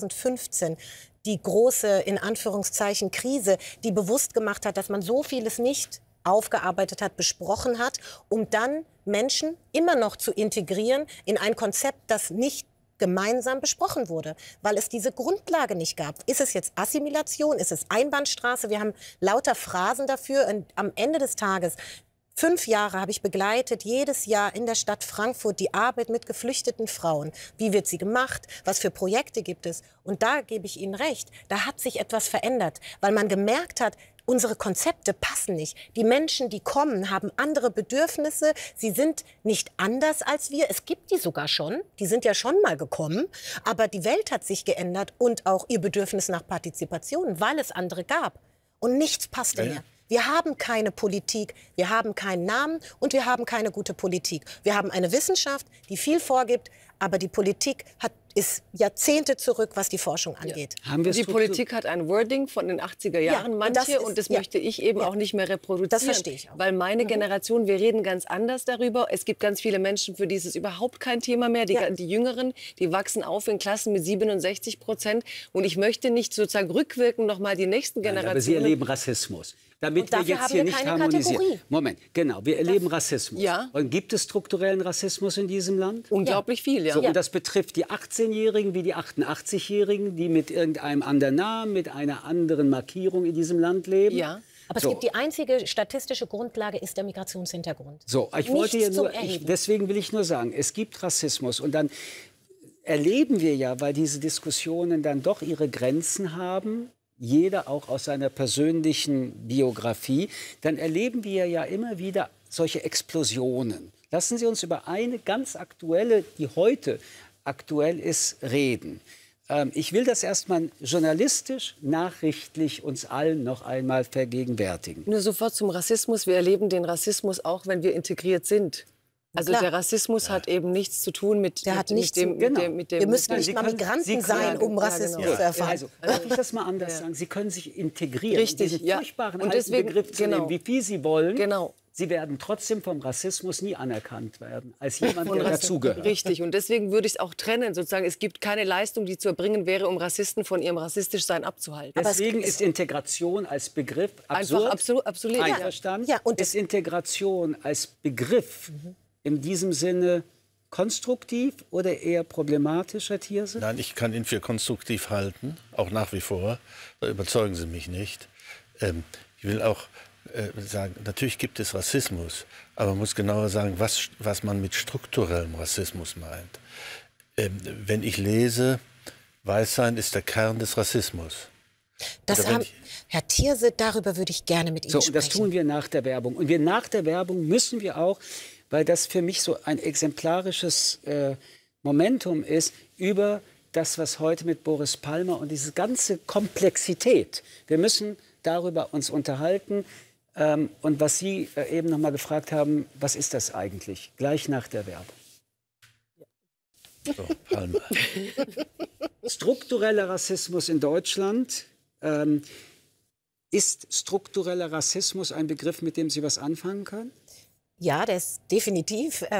[SPEAKER 4] 2015 die große, in Anführungszeichen, Krise, die bewusst gemacht hat, dass man so vieles nicht aufgearbeitet hat, besprochen hat, um dann Menschen immer noch zu integrieren in ein Konzept, das nicht gemeinsam besprochen wurde, weil es diese Grundlage nicht gab. Ist es jetzt Assimilation? Ist es Einbahnstraße? Wir haben lauter Phrasen dafür. Und am Ende des Tages 5 Jahre habe ich begleitet, jedes Jahr in der Stadt Frankfurt, die Arbeit mit geflüchteten Frauen. Wie wird sie gemacht? Was für Projekte gibt es? Und da gebe ich Ihnen recht, da hat sich etwas verändert, weil man gemerkt hat, unsere Konzepte passen nicht. Die Menschen, die kommen, haben andere Bedürfnisse. Sie sind nicht anders als wir. Es gibt die sogar schon. Die sind ja schon mal gekommen. Aber die Welt hat sich geändert und auch ihr Bedürfnis nach Partizipation, weil es andere gab. Und nichts passte mehr. Wir haben keine Politik, wir haben keinen Namen und wir haben keine gute Politik. Wir haben eine Wissenschaft, die viel vorgibt, aber die Politik ist Jahrzehnte zurück, was die Forschung angeht.
[SPEAKER 3] Ja. Die Politik hat ein Wording von den 80er Jahren, manche, und das möchte ich eben auch nicht mehr reproduzieren. Das
[SPEAKER 4] verstehe ich auch.
[SPEAKER 3] Weil meine Generation, wir reden ganz anders darüber. Es gibt ganz viele Menschen, für die ist es überhaupt kein Thema mehr. Die Jüngeren, die wachsen auf in Klassen mit 67%. Und ich möchte nicht sozusagen rückwirkend noch mal die nächsten Generationen...
[SPEAKER 1] Aber Sie erleben Rassismus. Damit wir jetzt hier nicht harmonisieren.
[SPEAKER 4] Kategorie.
[SPEAKER 1] Moment, genau, wir erleben Rassismus.
[SPEAKER 3] Ja.
[SPEAKER 1] Und gibt es strukturellen Rassismus in diesem Land?
[SPEAKER 3] Unglaublich viel, ja.
[SPEAKER 1] So, und das betrifft die 18-Jährigen wie die 88-Jährigen, die mit irgendeinem anderen Namen, mit einer anderen Markierung in diesem Land leben.
[SPEAKER 3] Ja.
[SPEAKER 4] Aber es gibt die einzige statistische Grundlage, ist der Migrationshintergrund.
[SPEAKER 1] So, deswegen will ich nur sagen, es gibt Rassismus. Und dann erleben wir ja, weil diese Diskussionen dann doch ihre Grenzen haben, jeder auch aus seiner persönlichen Biografie, dann erleben wir ja immer wieder solche Explosionen. Lassen Sie uns über eine ganz aktuelle, die heute aktuell ist, reden. Ich will das erstmal journalistisch, nachrichtlich uns allen noch einmal vergegenwärtigen.
[SPEAKER 3] Nur sofort zum Rassismus. Wir erleben den Rassismus auch, wenn wir integriert sind. Also der Rassismus hat eben nichts zu tun mit dem...
[SPEAKER 4] Wir müssen nicht mal Migranten sein, um Rassismus zu erfahren.
[SPEAKER 1] Also, darf ich das mal anders sagen? Sie können sich integrieren.
[SPEAKER 3] Richtig,
[SPEAKER 1] diesen furchtbaren alten Begriff zu nehmen, wie viel Sie wollen.
[SPEAKER 3] Genau.
[SPEAKER 1] Sie werden trotzdem vom Rassismus nie anerkannt werden, als jemand, der dazugehört.
[SPEAKER 3] Richtig. Und deswegen würde ich es auch trennen. Sozusagen, es gibt keine Leistung, die zu erbringen wäre, um Rassisten von ihrem Rassistischsein abzuhalten.
[SPEAKER 1] Deswegen ist Integration als Begriff absurd.
[SPEAKER 3] Einfach absolut.
[SPEAKER 1] Einverstanden?
[SPEAKER 4] Ja, und
[SPEAKER 1] ist Integration als Begriff in diesem Sinne konstruktiv oder eher problematisch, Herr Thierse?
[SPEAKER 2] Nein, ich kann ihn für konstruktiv halten, auch nach wie vor. Da überzeugen Sie mich nicht. Ich will auch sagen, natürlich gibt es Rassismus, aber man muss genauer sagen, was man mit strukturellem Rassismus meint. Wenn ich lese, Weißsein ist der Kern des Rassismus.
[SPEAKER 4] Herr Thierse, darüber würde ich gerne mit Ihnen sprechen.
[SPEAKER 1] Und das tun wir nach der Werbung. Und nach der Werbung müssen wir auch, weil das für mich so ein exemplarisches Momentum ist, über das, was heute mit Boris Palmer und diese ganze Komplexität, wir müssen darüber uns unterhalten. Und was Sie eben noch mal gefragt haben, was ist das eigentlich? Gleich nach der Werbung.
[SPEAKER 2] So, Palmer.
[SPEAKER 1] Struktureller Rassismus in Deutschland. Ist struktureller Rassismus ein Begriff, mit dem Sie was anfangen können?
[SPEAKER 4] Ja, der ist definitiv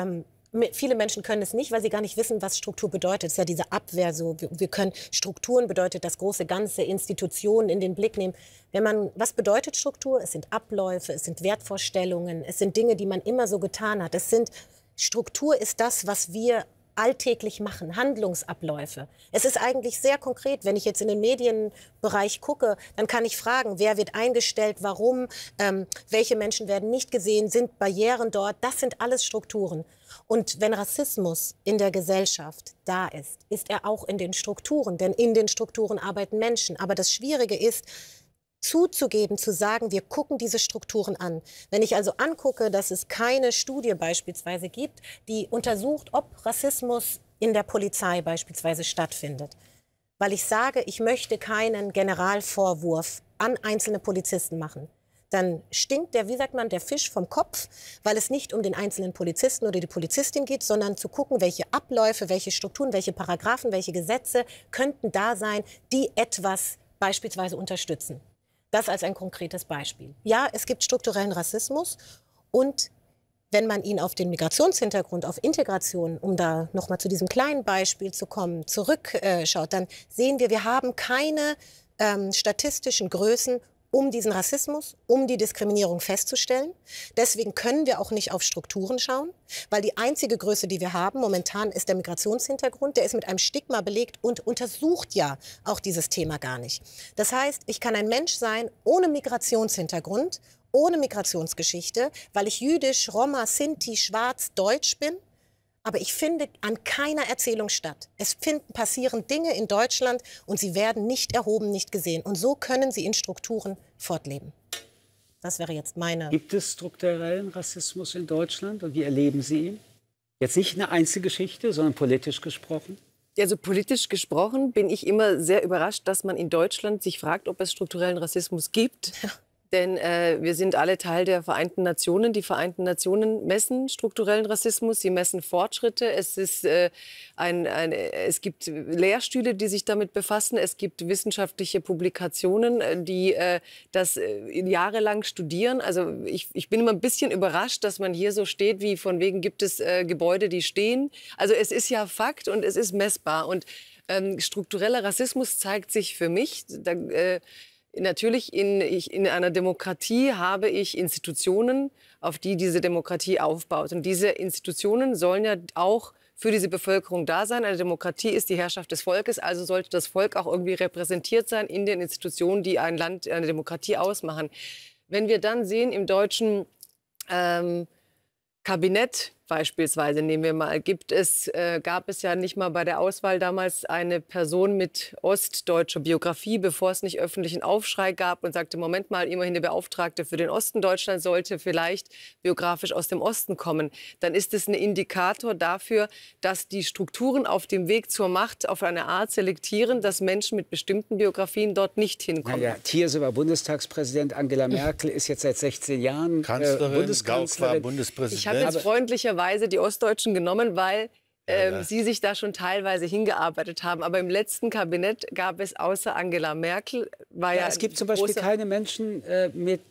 [SPEAKER 4] viele Menschen können es nicht, weil sie gar nicht wissen, was Struktur bedeutet. Es ist ja diese Abwehr so. Wir können, Strukturen bedeutet das große Ganze, Institutionen in den Blick nehmen. Was bedeutet Struktur? Es sind Abläufe, es sind Wertvorstellungen, es sind Dinge, die man immer so getan hat. Struktur ist das, was wir alltäglich machen, Handlungsabläufe. Es ist eigentlich sehr konkret. Wenn ich jetzt in den Medienbereich gucke, dann kann ich fragen, wer wird eingestellt, warum, welche Menschen werden nicht gesehen, sind Barrieren dort. Das sind alles Strukturen. Und wenn Rassismus in der Gesellschaft da ist er auch in den Strukturen. Denn in den Strukturen arbeiten Menschen. Aber das Schwierige ist, zuzugeben, zu sagen, wir gucken diese Strukturen an. Wenn ich also angucke, dass es keine Studie beispielsweise gibt, die untersucht, ob Rassismus in der Polizei beispielsweise stattfindet. Weil ich sage, ich möchte keinen Generalvorwurf an einzelne Polizisten machen. Dann stinkt der Fisch vom Kopf, weil es nicht um den einzelnen Polizisten oder die Polizistin geht, sondern zu gucken, welche Abläufe, welche Strukturen, welche Paragraphen, welche Gesetze könnten da sein, die etwas beispielsweise unterstützen. Das als ein konkretes Beispiel. Ja, es gibt strukturellen Rassismus und wenn man ihn auf den Migrationshintergrund, auf Integration, um da nochmal zu diesem kleinen Beispiel zu kommen, zurückschaut, dann sehen wir haben keine statistischen Größen, um diesen Rassismus, um die Diskriminierung festzustellen. Deswegen können wir auch nicht auf Strukturen schauen, weil die einzige Größe, die wir haben momentan, ist der Migrationshintergrund. Der ist mit einem Stigma belegt und untersucht ja auch dieses Thema gar nicht. Das heißt, ich kann ein Mensch sein ohne Migrationshintergrund, ohne Migrationsgeschichte, weil ich jüdisch, Roma, Sinti, schwarz, deutsch bin. Aber ich finde an keiner Erzählung statt. Passieren Dinge in Deutschland und sie werden nicht erhoben, nicht gesehen. Und so können sie in Strukturen fortleben. Das wäre jetzt meine...
[SPEAKER 1] Gibt es strukturellen Rassismus in Deutschland und wie erleben Sie ihn? Jetzt nicht eine Einzelgeschichte, sondern politisch gesprochen?
[SPEAKER 3] Also politisch gesprochen bin ich immer sehr überrascht, dass man in Deutschland sich fragt, ob es strukturellen Rassismus gibt. Ja. Denn wir sind alle Teil der Vereinten Nationen. Die Vereinten Nationen messen strukturellen Rassismus, sie messen Fortschritte. Es gibt Lehrstühle, die sich damit befassen. Es gibt wissenschaftliche Publikationen, die das jahrelang studieren. Also ich bin immer ein bisschen überrascht, dass man hier so steht, wie von wegen gibt es Gebäude, die stehen. Also es ist ja Fakt und es ist messbar. Und struktureller Rassismus zeigt sich für mich... Natürlich, in einer Demokratie habe ich Institutionen, auf die diese Demokratie aufbaut. Und diese Institutionen sollen ja auch für diese Bevölkerung da sein. Eine Demokratie ist die Herrschaft des Volkes, also sollte das Volk auch irgendwie repräsentiert sein in den Institutionen, die ein Land, eine Demokratie ausmachen. Wenn wir dann sehen, im deutschen Kabinett beispielsweise, nehmen wir mal, gab es ja nicht mal bei der Auswahl damals eine Person mit ostdeutscher Biografie, bevor es nicht öffentlichen Aufschrei gab und sagte, Moment mal, immerhin der Beauftragte für den Osten Deutschlands sollte vielleicht biografisch aus dem Osten kommen. Dann ist es ein Indikator dafür, dass die Strukturen auf dem Weg zur Macht auf eine Art selektieren, dass Menschen mit bestimmten Biografien dort nicht hinkommen.
[SPEAKER 1] Naja, Thierse war Bundestagspräsident, Angela Merkel ist jetzt seit 16 Jahren
[SPEAKER 2] Kanzlerin, Gauck war Bundespräsident.
[SPEAKER 3] Ich habe jetzt freundlicherweise die Ostdeutschen genommen, weil sie sich da schon teilweise hingearbeitet haben. Aber im letzten Kabinett gab es außer Angela Merkel...
[SPEAKER 1] Es gibt zum Beispiel keine Menschen mit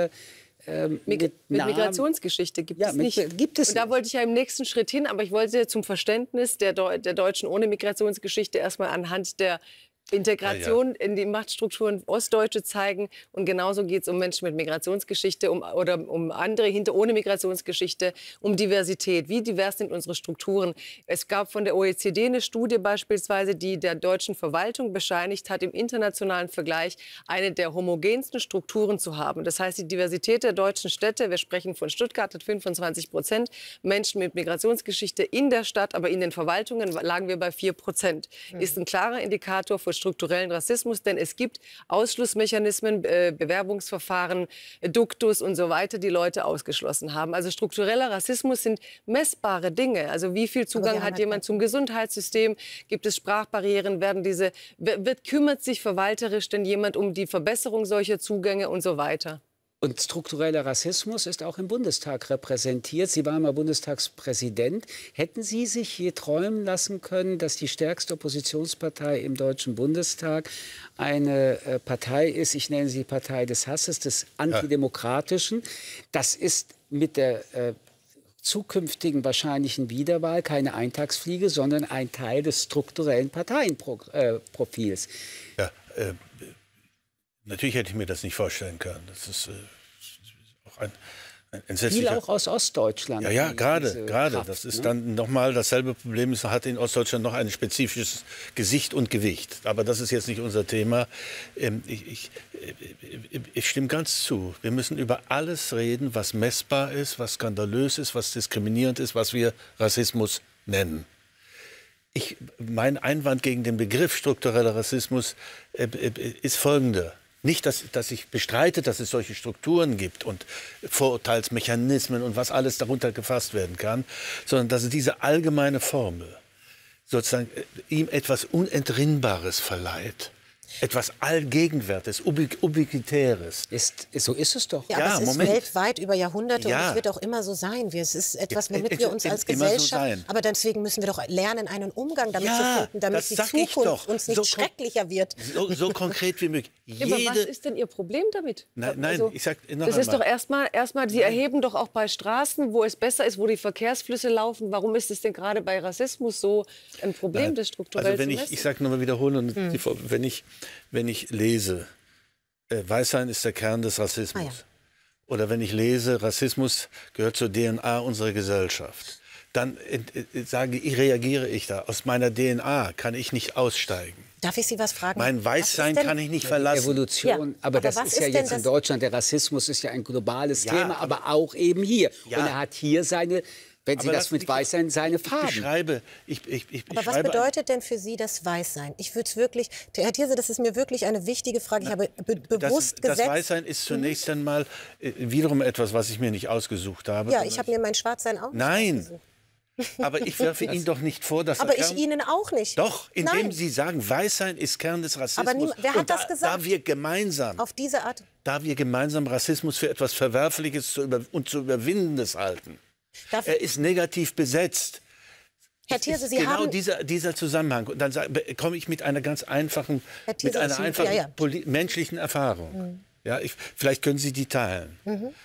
[SPEAKER 3] Migrationsgeschichte gibt es nicht.
[SPEAKER 1] Gibt es
[SPEAKER 3] und da wollte ich ja im nächsten Schritt hin, aber ich wollte zum Verständnis der Deutschen ohne Migrationsgeschichte erstmal anhand der Integration in die Machtstrukturen Ostdeutsche zeigen. Und genauso geht es um Menschen mit Migrationsgeschichte oder um andere ohne Migrationsgeschichte, um Diversität. Wie divers sind unsere Strukturen? Es gab von der OECD eine Studie beispielsweise, die der deutschen Verwaltung bescheinigt hat, im internationalen Vergleich eine der homogensten Strukturen zu haben. Das heißt, die Diversität der deutschen Städte, wir sprechen von Stuttgart, hat 25% Menschen mit Migrationsgeschichte in der Stadt, aber in den Verwaltungen lagen wir bei 4%. Ist ein klarer Indikator für strukturellen Rassismus, denn es gibt Ausschlussmechanismen, Bewerbungsverfahren, Duktus und so weiter, die Leute ausgeschlossen haben. Also struktureller Rassismus sind messbare Dinge. Also wie viel Zugang hat jemand zum Gesundheitssystem? Gibt es Sprachbarrieren? Kümmert sich verwalterisch denn jemand um die Verbesserung solcher Zugänge und so weiter?
[SPEAKER 1] Und struktureller Rassismus ist auch im Bundestag repräsentiert. Sie waren mal Bundestagspräsident. Hätten Sie sich je träumen lassen können, dass die stärkste Oppositionspartei im Deutschen Bundestag eine Partei ist, ich nenne sie Partei des Hasses, des Antidemokratischen? Das ist mit der zukünftigen wahrscheinlichen Wiederwahl keine Eintagsfliege, sondern ein Teil des strukturellen Parteienprofils.
[SPEAKER 2] Ja, natürlich hätte ich mir das nicht vorstellen können. Das ist auch ein
[SPEAKER 1] viel auch aus Ostdeutschland.
[SPEAKER 2] Ja, gerade.
[SPEAKER 1] Kraft,
[SPEAKER 2] Das ist
[SPEAKER 1] ne?
[SPEAKER 2] Dann nochmal dasselbe Problem. Es hat in Ostdeutschland noch ein spezifisches Gesicht und Gewicht. Aber das ist jetzt nicht unser Thema. Ich stimme ganz zu. Wir müssen über alles reden, was messbar ist, was skandalös ist, was diskriminierend ist, was wir Rassismus nennen. Mein Einwand gegen den Begriff struktureller Rassismus ist folgender. Nicht, dass ich bestreite, dass es solche Strukturen gibt und Vorurteilsmechanismen und was alles darunter gefasst werden kann, sondern dass es diese allgemeine Formel sozusagen ihm etwas Unentrinnbares verleiht. Etwas Allgegenwärtiges, Ubiquitäres.
[SPEAKER 1] So ist es doch.
[SPEAKER 4] Ja, aber es ist weltweit über Jahrhunderte und es wird auch immer so sein. Es ist etwas, womit wir uns als Gesellschaft... Aber deswegen müssen wir doch lernen, einen Umgang damit zu finden, damit die Zukunft uns nicht schrecklicher wird.
[SPEAKER 2] So konkret wie möglich.
[SPEAKER 3] Aber was ist denn Ihr Problem damit?
[SPEAKER 2] Nein,
[SPEAKER 3] also,
[SPEAKER 2] ich sag noch
[SPEAKER 3] das ist doch erstmal, Sie erheben doch auch bei Straßen, wo es besser ist, wo die Verkehrsflüsse laufen. Warum ist es denn gerade bei Rassismus so ein Problem des strukturellen
[SPEAKER 2] Also ich sage nochmal wiederholen, wenn ich lese, Weißsein ist der Kern des Rassismus, oder wenn ich lese, Rassismus gehört zur DNA unserer Gesellschaft, dann reagiere ich da. Aus meiner DNA kann ich nicht aussteigen.
[SPEAKER 4] Darf ich Sie was fragen?
[SPEAKER 2] Mein Weißsein kann ich nicht verlassen.
[SPEAKER 1] Evolution,
[SPEAKER 4] ja,
[SPEAKER 1] aber das ist ja jetzt in Deutschland, der Rassismus ist ja ein globales Thema, aber auch eben hier. Ja. Und er hat hier seine... Wenn Sie das mit Weißsein, seine Farben.
[SPEAKER 4] Aber was bedeutet denn für Sie das Weißsein? Ich würde es wirklich, Herr Thierse, das ist mir wirklich eine wichtige Frage. Ich habe bewusst gesetzt...
[SPEAKER 2] Das Weißsein ist zunächst einmal wiederum etwas, was ich mir nicht ausgesucht habe.
[SPEAKER 4] Ja, ich habe mir mein Schwarzsein auch nicht ausgesucht.
[SPEAKER 2] Aber ich werfe Ihnen doch nicht vor, dass...
[SPEAKER 4] Aber ich Ihnen auch nicht.
[SPEAKER 2] Doch, indem Sie sagen, Weißsein ist Kern des Rassismus.
[SPEAKER 4] Aber wer hat das gesagt?
[SPEAKER 2] Da wir gemeinsam...
[SPEAKER 4] Auf diese Art?
[SPEAKER 2] Da wir gemeinsam Rassismus für etwas Verwerfliches und zu Überwindendes halten. Er ist negativ besetzt.
[SPEAKER 4] Herr Thierse, Sie haben...
[SPEAKER 2] dieser Zusammenhang. Und dann komme ich mit einer ganz einfachen, menschlichen Erfahrung. Ja, vielleicht können Sie die teilen.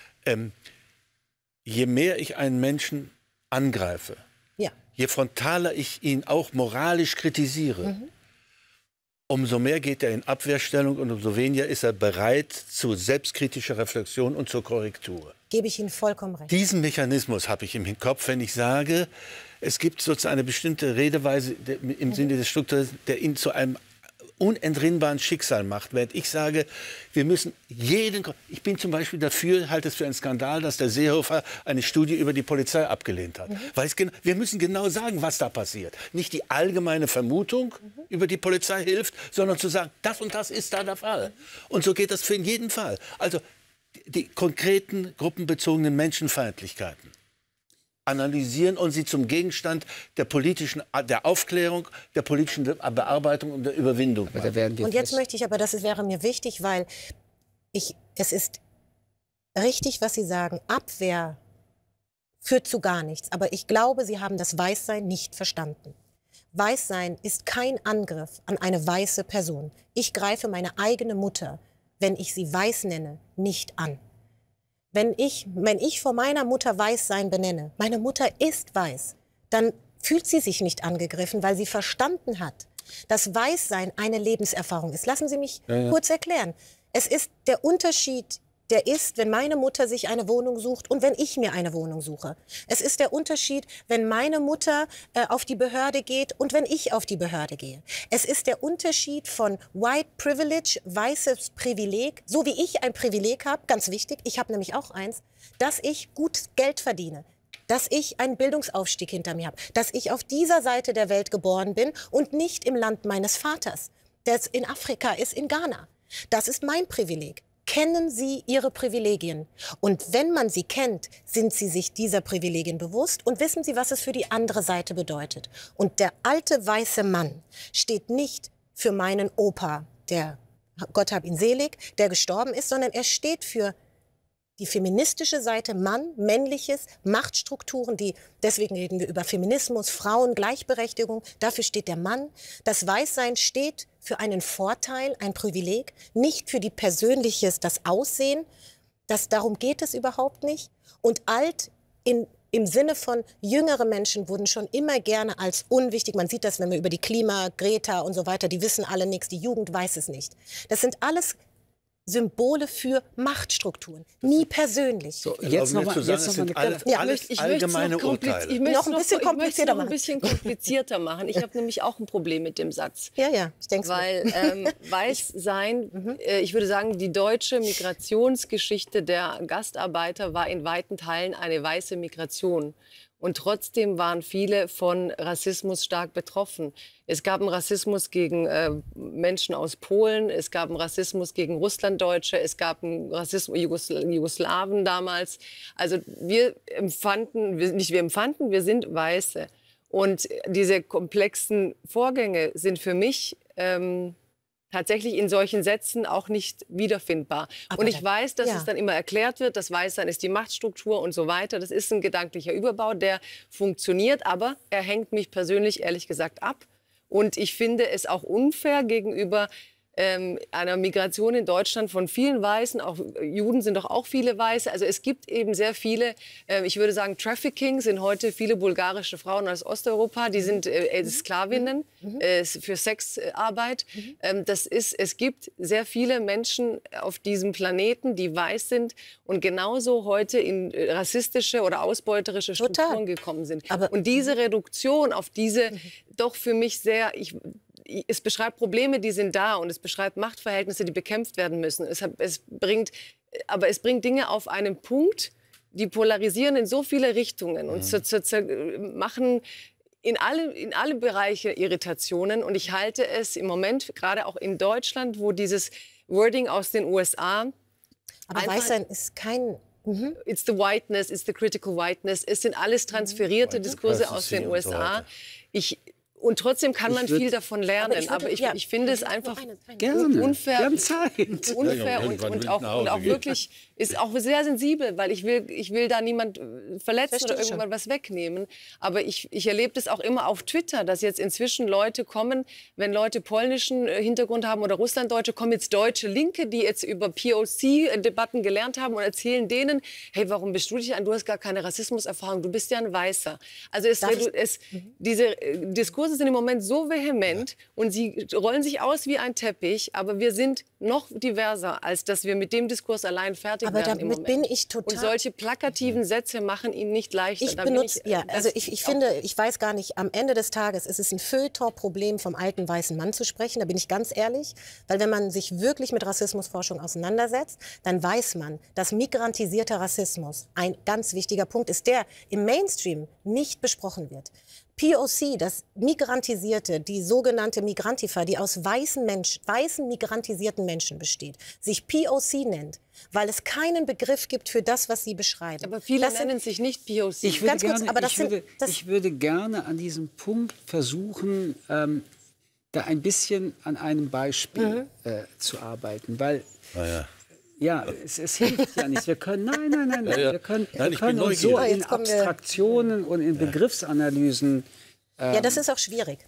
[SPEAKER 2] Je mehr ich einen Menschen angreife, je frontaler ich ihn auch moralisch kritisiere, umso mehr geht er in Abwehrstellung und umso weniger ist er bereit zu selbstkritischer Reflexion und zur Korrektur.
[SPEAKER 4] Gebe ich Ihnen vollkommen recht.
[SPEAKER 2] Diesen Mechanismus habe ich im Kopf, wenn ich sage, es gibt sozusagen eine bestimmte Redeweise im Sinne des Strukturs, der ihn zu einem unentrinnbaren Schicksal macht. Während ich sage, wir müssen ich bin zum Beispiel dafür, halte es für einen Skandal, dass der Seehofer eine Studie über die Polizei abgelehnt hat. Weil wir müssen genau sagen, was da passiert. Nicht die allgemeine Vermutung über die Polizei hilft, sondern zu sagen, das und das ist da der Fall. Und so geht das für jeden Fall. Also die konkreten gruppenbezogenen Menschenfeindlichkeiten analysieren und sie zum Gegenstand der Aufklärung, der politischen Bearbeitung und der Überwindung machen.
[SPEAKER 4] Und jetzt möchte ich aber, das wäre mir wichtig, weil es ist richtig, was Sie sagen, Abwehr führt zu gar nichts. Aber ich glaube, Sie haben das Weißsein nicht verstanden. Weißsein ist kein Angriff an eine weiße Person. Ich greife meine eigene Mutter, wenn ich sie weiß nenne, nicht an. Wenn ich vor meiner Mutter Weißsein benenne, meine Mutter ist weiß, dann fühlt sie sich nicht angegriffen, weil sie verstanden hat, dass Weißsein eine Lebenserfahrung ist. Lassen Sie mich kurz erklären. Es ist der Unterschied, der ist, wenn meine Mutter sich eine Wohnung sucht und wenn ich mir eine Wohnung suche. Es ist der Unterschied, wenn meine Mutter auf die Behörde geht und wenn ich auf die Behörde gehe. Es ist der Unterschied von White Privilege, weißes Privileg, so wie ich ein Privileg habe, ganz wichtig, ich habe nämlich auch eins, dass ich gut Geld verdiene, dass ich einen Bildungsaufstieg hinter mir habe, dass ich auf dieser Seite der Welt geboren bin und nicht im Land meines Vaters, der in Afrika ist, in Ghana. Das ist mein Privileg. Kennen Sie Ihre Privilegien? Und wenn man sie kennt, sind Sie sich dieser Privilegien bewusst und wissen Sie, was es für die andere Seite bedeutet. Und der alte weiße Mann steht nicht für meinen Opa, der, Gott hab ihn selig, der gestorben ist, sondern er steht für die feministische Seite, Mann, männliches, Machtstrukturen, deswegen reden wir über Feminismus, Frauen, Gleichberechtigung, dafür steht der Mann. Das Weißsein steht für einen Vorteil, ein Privileg, nicht für die Persönliches, das Aussehen. Darum geht es überhaupt nicht. Und alt im Sinne von, jüngere Menschen wurden schon immer gerne als unwichtig. Man sieht das, wenn wir über die Klima, Greta und so weiter, die wissen alle nichts, die Jugend weiß es nicht. Das sind alles Symbole für Machtstrukturen, nie persönlich.
[SPEAKER 2] So, jetzt noch mal alles allgemeine Urteile.
[SPEAKER 3] Ich möchte
[SPEAKER 4] noch ein bisschen komplizierter
[SPEAKER 3] machen. Ein bisschen komplizierter machen. Ich habe nämlich auch ein Problem mit dem Satz.
[SPEAKER 4] Ja, ich denke es.
[SPEAKER 3] Weil weiß sein, ich würde sagen, die deutsche Migrationsgeschichte der Gastarbeiter war in weiten Teilen eine weiße Migration. Und trotzdem waren viele von Rassismus stark betroffen. Es gab einen Rassismus gegen Menschen aus Polen, es gab einen Rassismus gegen Russlanddeutsche, es gab einen Rassismus Jugoslawen damals. Also wir sind Weiße. Und diese komplexen Vorgänge sind für mich tatsächlich in solchen Sätzen auch nicht wiederfindbar. Und ich weiß, dass es dann immer erklärt wird, das Weißsein ist die Machtstruktur und so weiter. Das ist ein gedanklicher Überbau, der funktioniert, aber er hängt mich persönlich ehrlich gesagt ab. Und ich finde es auch unfair gegenüber einer Migration in Deutschland von vielen Weißen, auch Juden sind doch auch viele Weiße. Also es gibt eben sehr viele, ich würde sagen, Trafficking sind heute viele bulgarische Frauen aus Osteuropa, die sind Sklavinnen für Sexarbeit. Es gibt sehr viele Menschen auf diesem Planeten, die weiß sind und genauso heute in rassistische oder ausbeuterische Strukturen gekommen sind. Und diese Reduktion auf diese doch für mich sehr... Es beschreibt Probleme, die sind da, und es beschreibt Machtverhältnisse, die bekämpft werden müssen. Es bringt Dinge auf einen Punkt, die polarisieren in so viele Richtungen und machen in alle Bereiche Irritationen. Und ich halte es im Moment, gerade auch in Deutschland, wo dieses Wording aus den USA...
[SPEAKER 4] Aber Weißsein ist kein...
[SPEAKER 3] It's the whiteness, it's the critical whiteness. Es sind alles transferierte Diskurse aus den USA. Und trotzdem kann man viel davon lernen. Aber ich finde es einfach unfair.
[SPEAKER 1] Wir haben Zeit.
[SPEAKER 3] Unfair und auch wirklich ist auch sehr sensibel, weil ich will da niemand verletzen oder irgendwann was wegnehmen. Aber ich erlebe das auch immer auf Twitter, dass jetzt inzwischen Leute kommen, wenn Leute polnischen Hintergrund haben oder Russlanddeutsche, kommen jetzt deutsche Linke, die jetzt über POC-Debatten gelernt haben und erzählen denen, hey, warum bist du dich an? Du hast gar keine Rassismuserfahrung, du bist ja ein Weißer. Also diese Diskurse sind im Moment so vehement und sie rollen sich aus wie ein Teppich, aber wir sind noch diverser, als dass wir mit dem Diskurs allein fertig werden im Moment.
[SPEAKER 4] Aber damit bin ich total...
[SPEAKER 3] Und solche plakativen Sätze machen ihn nicht leichter.
[SPEAKER 4] Ich finde, ich weiß gar nicht, am Ende des Tages ist es ein Feuilleton-Problem, vom alten weißen Mann zu sprechen, da bin ich ganz ehrlich, weil wenn man sich wirklich mit Rassismusforschung auseinandersetzt, dann weiß man, dass migrantisierter Rassismus ein ganz wichtiger Punkt ist, der im Mainstream nicht besprochen wird. POC, das Migrantisierte, die sogenannte Migrantifa, die aus weißen migrantisierten Menschen besteht, sich POC nennt, weil es keinen Begriff gibt für das, was sie beschreiben.
[SPEAKER 3] Aber viele nennen sich nicht POC.
[SPEAKER 1] Ich würde gerne an diesem Punkt versuchen, da ein bisschen an einem Beispiel zu arbeiten, weil... Ja, es hilft ja nicht. Wir können, nein. Wir können uns so in Abstraktionen und in Begriffsanalysen...
[SPEAKER 4] das ist auch schwierig.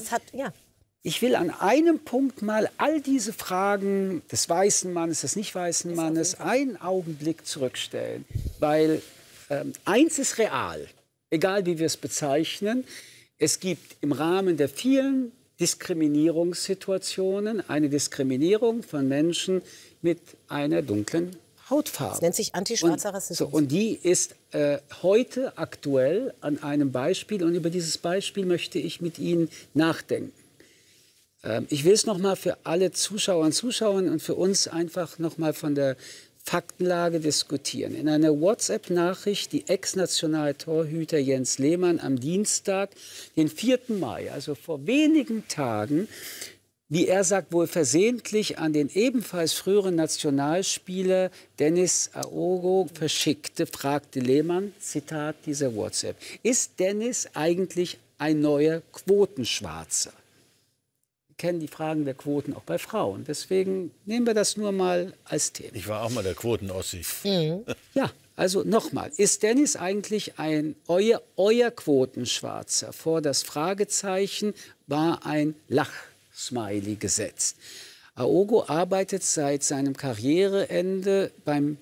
[SPEAKER 1] Ich will an einem Punkt mal all diese Fragen des weißen Mannes, des nicht weißen Mannes, einen Augenblick zurückstellen. Weil eins ist real, egal wie wir es bezeichnen. Es gibt im Rahmen der vielen Diskriminierungssituationen eine Diskriminierung von Menschen mit einer dunklen Hautfarbe.
[SPEAKER 4] Das nennt sich antischwarzer Rassismus.
[SPEAKER 1] Und die ist heute aktuell an einem Beispiel. Und über dieses Beispiel möchte ich mit Ihnen nachdenken. Ich will es noch mal für alle Zuschauer und Zuschauerinnen und für uns einfach noch mal von der Faktenlage diskutieren. In einer WhatsApp-Nachricht, die Ex-Nationaltorhüter Jens Lehmann am Dienstag, den 4. Mai, also vor wenigen Tagen, wie er sagt, wohl versehentlich an den ebenfalls früheren Nationalspieler Dennis Aogo verschickte, fragte Lehmann, Zitat dieser WhatsApp, ist Dennis eigentlich ein neuer Quotenschwarzer? Wir kennen die Fragen der Quoten auch bei Frauen. Deswegen nehmen wir das nur mal als Thema.
[SPEAKER 2] Ich war auch mal der Quoten-Ossi.
[SPEAKER 1] Ja, also nochmal, ist Dennis eigentlich euer Quotenschwarzer? Vor das Fragezeichen war ein Lach-Smiley gesetzt. Aogo arbeitet seit seinem Karriereende beim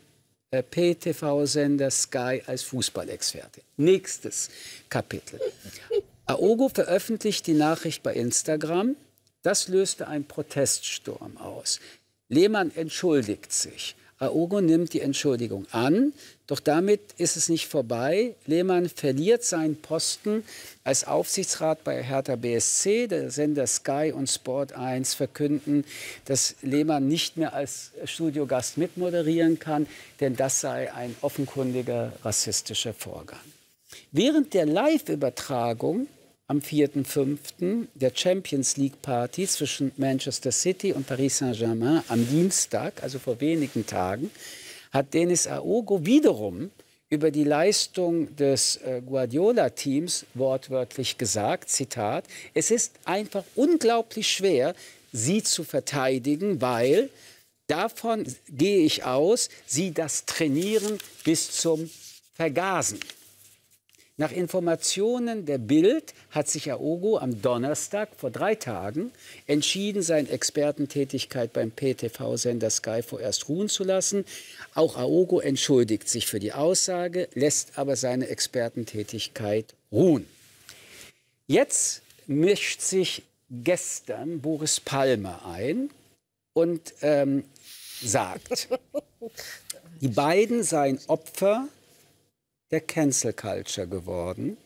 [SPEAKER 1] PTV-Sender Sky als Fußballexperte. Nächstes Kapitel. Aogo veröffentlicht die Nachricht bei Instagram. Das löste einen Proteststurm aus. Lehmann entschuldigt sich. Aogo nimmt die Entschuldigung an, doch damit ist es nicht vorbei. Lehmann verliert seinen Posten als Aufsichtsrat bei Hertha BSC. Der Sender Sky und Sport 1 verkünden, dass Lehmann nicht mehr als Studiogast mitmoderieren kann, denn das sei ein offenkundiger rassistischer Vorgang. Während der Live-Übertragung am 4.5. der Champions League Party zwischen Manchester City und Paris Saint-Germain am Dienstag, also vor wenigen Tagen, hat Denis Aogo wiederum über die Leistung des Guardiola-Teams wortwörtlich gesagt, Zitat, es ist einfach unglaublich schwer, sie zu verteidigen, weil davon gehe ich aus, sie das trainieren bis zum Vergasen. Nach Informationen der Bild hat sich Aogo am Donnerstag vor 3 Tagen entschieden, seine Expertentätigkeit beim PTV-Sender Sky vorerst ruhen zu lassen. Auch Aogo entschuldigt sich für die Aussage, lässt aber seine Expertentätigkeit ruhen. Jetzt mischt sich gestern Boris Palmer ein und sagt, die beiden seien Opfer der Cancel Culture geworden.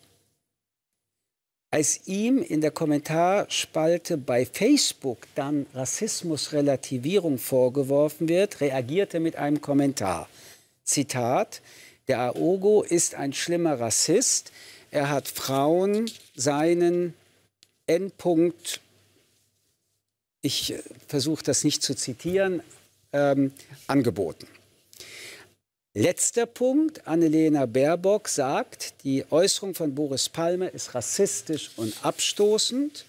[SPEAKER 1] Als ihm in der Kommentarspalte bei Facebook dann Rassismusrelativierung vorgeworfen wird, reagiert er mit einem Kommentar. Zitat, der Aogo ist ein schlimmer Rassist. Er hat Frauen seinen Endpunkt, ich versuche das nicht zu zitieren, angeboten. Letzter Punkt, Annalena Baerbock sagt, die Äußerung von Boris Palmer ist rassistisch und abstoßend.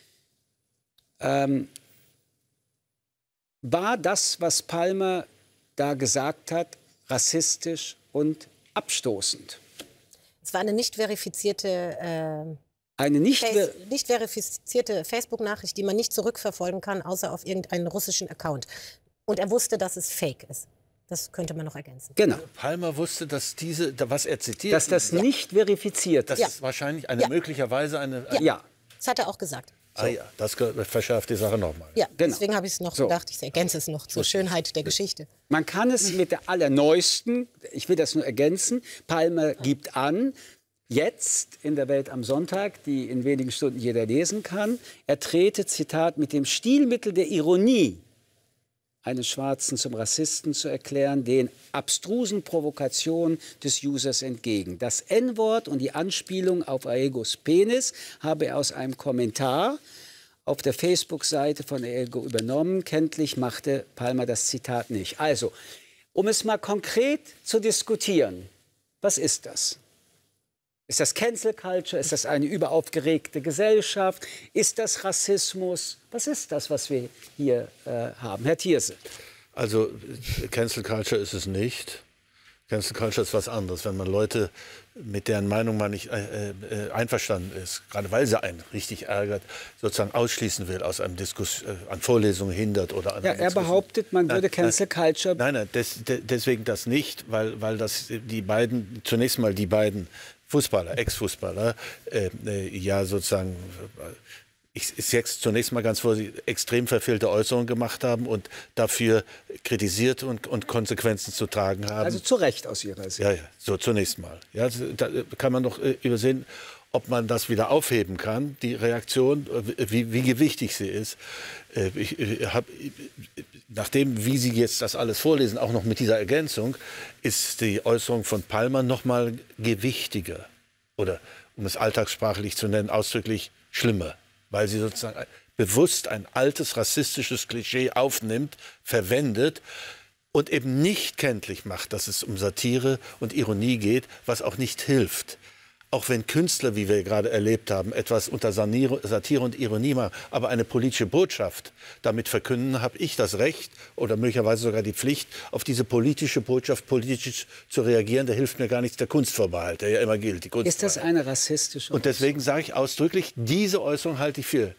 [SPEAKER 1] War das, was Palmer da gesagt hat, rassistisch und abstoßend?
[SPEAKER 4] Es war eine nicht verifizierte,
[SPEAKER 1] nicht
[SPEAKER 4] verifizierte Facebook-Nachricht, die man nicht zurückverfolgen kann, außer auf irgendeinen russischen Account. Und er wusste, dass es fake ist. Das könnte man noch ergänzen.
[SPEAKER 1] Genau.
[SPEAKER 2] Palmer wusste, dass was er zitiert,
[SPEAKER 1] dass das nicht verifiziert ist.
[SPEAKER 2] Das ist wahrscheinlich möglicherweise eine.
[SPEAKER 1] Ja.
[SPEAKER 4] Das hat er auch gesagt.
[SPEAKER 2] So. Ah ja, das verschärft die Sache nochmal.
[SPEAKER 4] Ja, genau. Deswegen habe ich es noch gedacht, ich ergänze es noch zur Schönheit der Geschichte.
[SPEAKER 1] Man kann es mit der allerneuesten, ich will das nur ergänzen, Palmer gibt an, jetzt in der Welt am Sonntag, die in wenigen Stunden jeder lesen kann, er trete, Zitat, mit dem Stilmittel der Ironie einen Schwarzen zum Rassisten zu erklären, den abstrusen Provokationen des Users entgegen. Das N-Wort und die Anspielung auf Aegos Penis habe er aus einem Kommentar auf der Facebook-Seite von Aego übernommen. Kenntlich machte Palmer das Zitat nicht. Also, um es mal konkret zu diskutieren, was ist das? Ist das Cancel Culture? Ist das eine überaufgeregte Gesellschaft? Ist das Rassismus? Was ist das, was wir hier haben? Herr Thierse.
[SPEAKER 2] Also Cancel Culture ist es nicht. Cancel Culture ist was anderes. Wenn man Leute, mit deren Meinung man nicht einverstanden ist, gerade weil sie einen richtig ärgert, sozusagen ausschließen will aus einem Diskurs, an Vorlesungen hindert oder an
[SPEAKER 1] ja, er behauptet, man würde Cancel Culture...
[SPEAKER 2] Nein, deswegen das nicht, weil das zunächst mal die beiden Fußballer, Ex-Fußballer, ja sozusagen, ich jetzt zunächst mal ganz vorsichtig, extrem verfehlte Äußerungen gemacht haben und dafür kritisiert und Konsequenzen zu tragen haben.
[SPEAKER 1] Also zu Recht aus Ihrer Sicht.
[SPEAKER 2] Ja, so zunächst mal. Ja, da kann man noch übersehen, ob man das wieder aufheben kann, die Reaktion, wie gewichtig sie ist. Ich habe, nachdem, wie Sie jetzt das alles vorlesen, auch noch mit dieser Ergänzung, ist die Äußerung von Palmer noch mal gewichtiger oder, um es alltagssprachlich zu nennen, ausdrücklich schlimmer, weil sie sozusagen bewusst ein altes rassistisches Klischee aufnimmt, verwendet und eben nicht kenntlich macht, dass es um Satire und Ironie geht, was auch nicht hilft. Auch wenn Künstler, wie wir gerade erlebt haben, etwas unter Satire und Ironie machen, aber eine politische Botschaft damit verkünden, habe ich das Recht oder möglicherweise sogar die Pflicht, auf diese politische Botschaft politisch zu reagieren. Da hilft mir gar nichts der Kunstvorbehalt, der ja immer gilt. Die
[SPEAKER 1] Ist das eine rassistische Äußerung?
[SPEAKER 2] Und deswegen sage ich ausdrücklich, diese Äußerung halte ich für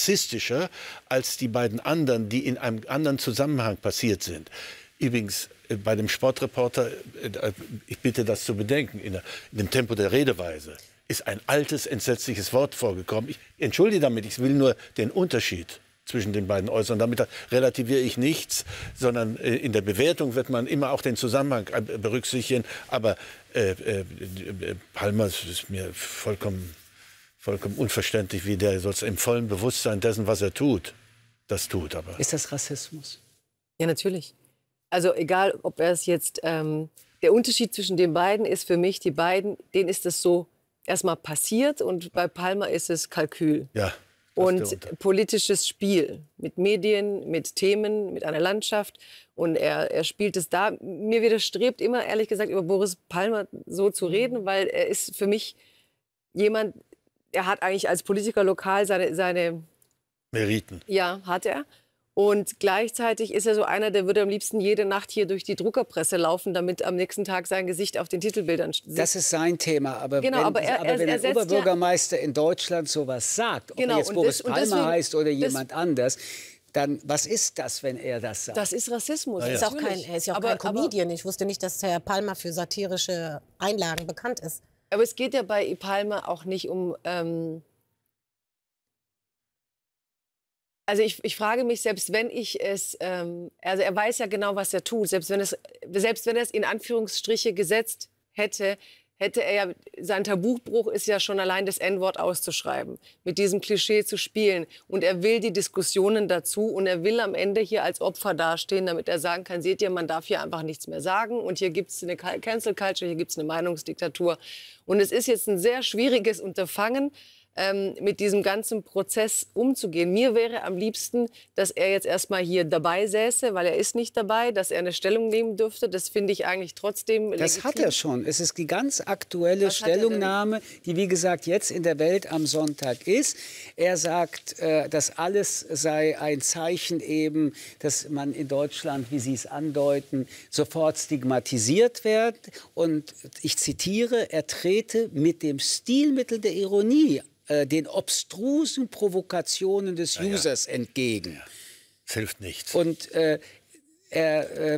[SPEAKER 2] rassistischer als die beiden anderen, die in einem anderen Zusammenhang passiert sind. Übrigens, bei dem Sportreporter, ich bitte das zu bedenken, in dem Tempo der Redeweise ist ein altes, entsetzliches Wort vorgekommen. Ich entschuldige damit, ich will nur den Unterschied zwischen den beiden äußern. Damit relativiere ich nichts, sondern in der Bewertung wird man immer auch den Zusammenhang berücksichtigen. Aber Palmer ist mir vollkommen unverständlich, wie der im vollen Bewusstsein dessen, was er tut, das tut. Aber
[SPEAKER 1] ist das Rassismus?
[SPEAKER 3] Ja, natürlich. Also egal, ob er es jetzt, der Unterschied zwischen den beiden ist für mich, die beiden, denen ist es so erstmal passiert und bei Palmer ist es Kalkül.
[SPEAKER 2] Ja.
[SPEAKER 3] Und politisches Spiel mit Medien, mit Themen, mit einer Landschaft. Und er spielt es da. Mir widerstrebt immer, ehrlich gesagt, über Boris Palmer so zu reden, weil er ist für mich jemand, er hat eigentlich als Politiker lokal seine
[SPEAKER 2] Meriten.
[SPEAKER 3] Ja, hat er. Und gleichzeitig ist er so einer, der würde am liebsten jede Nacht hier durch die Druckerpresse laufen, damit am nächsten Tag sein Gesicht auf den Titelbildern sieht.
[SPEAKER 1] Das ist sein Thema. Aber
[SPEAKER 3] genau,
[SPEAKER 1] wenn,
[SPEAKER 3] aber
[SPEAKER 1] wenn ein Oberbürgermeister in Deutschland sowas sagt, ob er jetzt Boris Palmer heißt oder jemand anders, dann was ist das, wenn er das sagt?
[SPEAKER 3] Das ist Rassismus.
[SPEAKER 4] Er ist ja auch kein Comedian. Ich wusste nicht, dass Herr Palmer für satirische Einlagen bekannt ist.
[SPEAKER 3] Aber es geht ja bei Palmer auch nicht um... Also ich frage mich, selbst wenn ich es, also er weiß ja genau, was er tut, selbst wenn er es in Anführungsstriche gesetzt hätte, hätte er ja, sein Tabubruch ist ja schon allein das N-Wort auszuschreiben, mit diesem Klischee zu spielen. Und er will die Diskussionen dazu und er will am Ende hier als Opfer dastehen, damit er sagen kann, seht ihr, man darf hier einfach nichts mehr sagen und hier gibt es eine Cancel Culture, hier gibt es eine Meinungsdiktatur. Und es ist jetzt ein sehr schwieriges Unterfangen, mit diesem ganzen Prozess umzugehen. Mir wäre am liebsten, dass er jetzt erstmal hier dabei säße, weil er ist nicht dabei, dass er eine Stellung nehmen dürfte. Das finde ich eigentlich trotzdem legitim.
[SPEAKER 1] Das hat er schon. Es ist die ganz aktuelle Stellungnahme, die, wie gesagt, jetzt in der Welt am Sonntag ist. Er sagt, das alles sei ein Zeichen eben, dass man in Deutschland, wie Sie es andeuten, sofort stigmatisiert wird. Und ich zitiere, er trete mit dem Stilmittel der Ironie den obstrusen Provokationen des Users entgegen.
[SPEAKER 2] Das hilft nichts.
[SPEAKER 1] Und er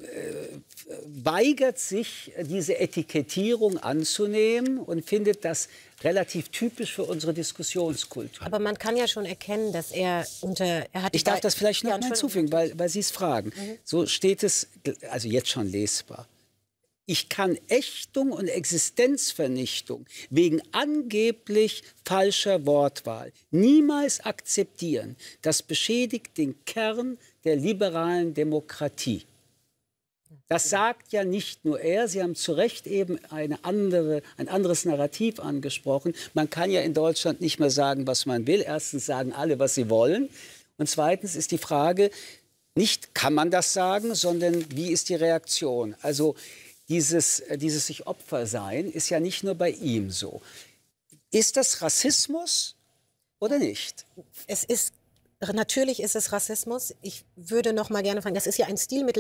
[SPEAKER 1] weigert sich, diese Etikettierung anzunehmen und findet das relativ typisch für unsere Diskussionskultur.
[SPEAKER 4] Aber man kann ja schon erkennen, dass er hat...
[SPEAKER 1] Ich darf das vielleicht noch mal hinzufügen, weil Sie es fragen. So steht es, also jetzt schon lesbar. Ich kann Ächtung und Existenzvernichtung wegen angeblich falscher Wortwahl niemals akzeptieren. Das beschädigt den Kern der liberalen Demokratie. Das sagt ja nicht nur er. Sie haben zu Recht eben ein anderes Narrativ angesprochen. Man kann ja in Deutschland nicht mehr sagen, was man will. Erstens sagen alle, was sie wollen. Und zweitens ist die Frage, nicht kann man das sagen, sondern wie ist die Reaktion? Also dieses sich Opfer sein ist ja nicht nur bei ihm so. Ist das Rassismus oder nicht?
[SPEAKER 4] Natürlich ist es Rassismus. Ich würde noch mal gerne fragen, das ist ja ein Stilmittel.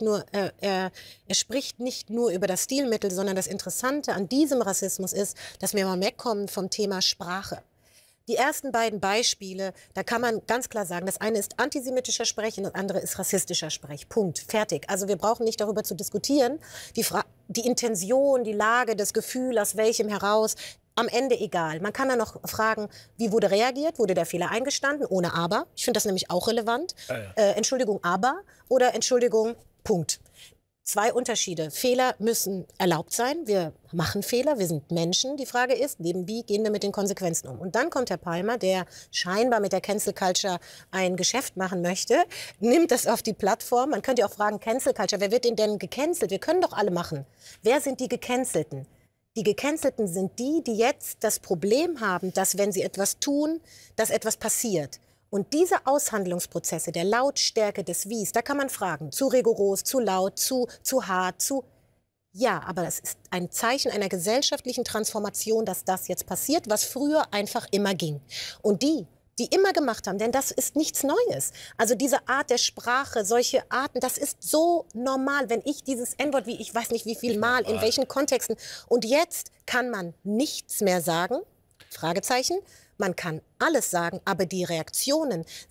[SPEAKER 4] Er spricht nicht nur über das Stilmittel, sondern das Interessante an diesem Rassismus ist, dass wir mal wegkommen vom Thema Sprache. Die ersten beiden Beispiele, da kann man ganz klar sagen, das eine ist antisemitischer Sprech und das andere ist rassistischer Sprech. Punkt. Fertig. Also wir brauchen nicht darüber zu diskutieren. Die Intention, die Lage, das Gefühl, aus welchem heraus, am Ende egal. Man kann dann noch fragen, wie wurde reagiert? Wurde der Fehler eingestanden? Ohne Aber. Ich finde das nämlich auch relevant. Entschuldigung, aber oder Entschuldigung, Punkt. Zwei Unterschiede. Fehler müssen erlaubt sein. Wir machen Fehler, wir sind Menschen. Die Frage ist, wie gehen wir mit den Konsequenzen um? Und dann kommt Herr Palmer, der scheinbar mit der Cancel Culture ein Geschäft machen möchte, nimmt das auf die Plattform. Man könnte ja auch fragen, Cancel Culture, wer wird denn gecancelt? Wir können doch alle machen. Wer sind die Gecancelten? Die Gecancelten sind die, die jetzt das Problem haben, dass wenn sie etwas tun, dass etwas passiert. Und diese Aushandlungsprozesse der Lautstärke des Wies, da kann man fragen, zu rigoros, zu laut, zu hart, Ja, aber das ist ein Zeichen einer gesellschaftlichen Transformation, dass das jetzt passiert, was früher einfach immer ging. Und die immer gemacht haben, denn das ist nichts Neues. Also diese Art der Sprache, solche Arten, das ist so normal, wenn ich dieses N-Wort, ich weiß nicht wie viel Mal, in welchen Kontexten. Und jetzt kann man nichts mehr sagen, Fragezeichen. Man kann alles sagen, aber die Reaktionen sind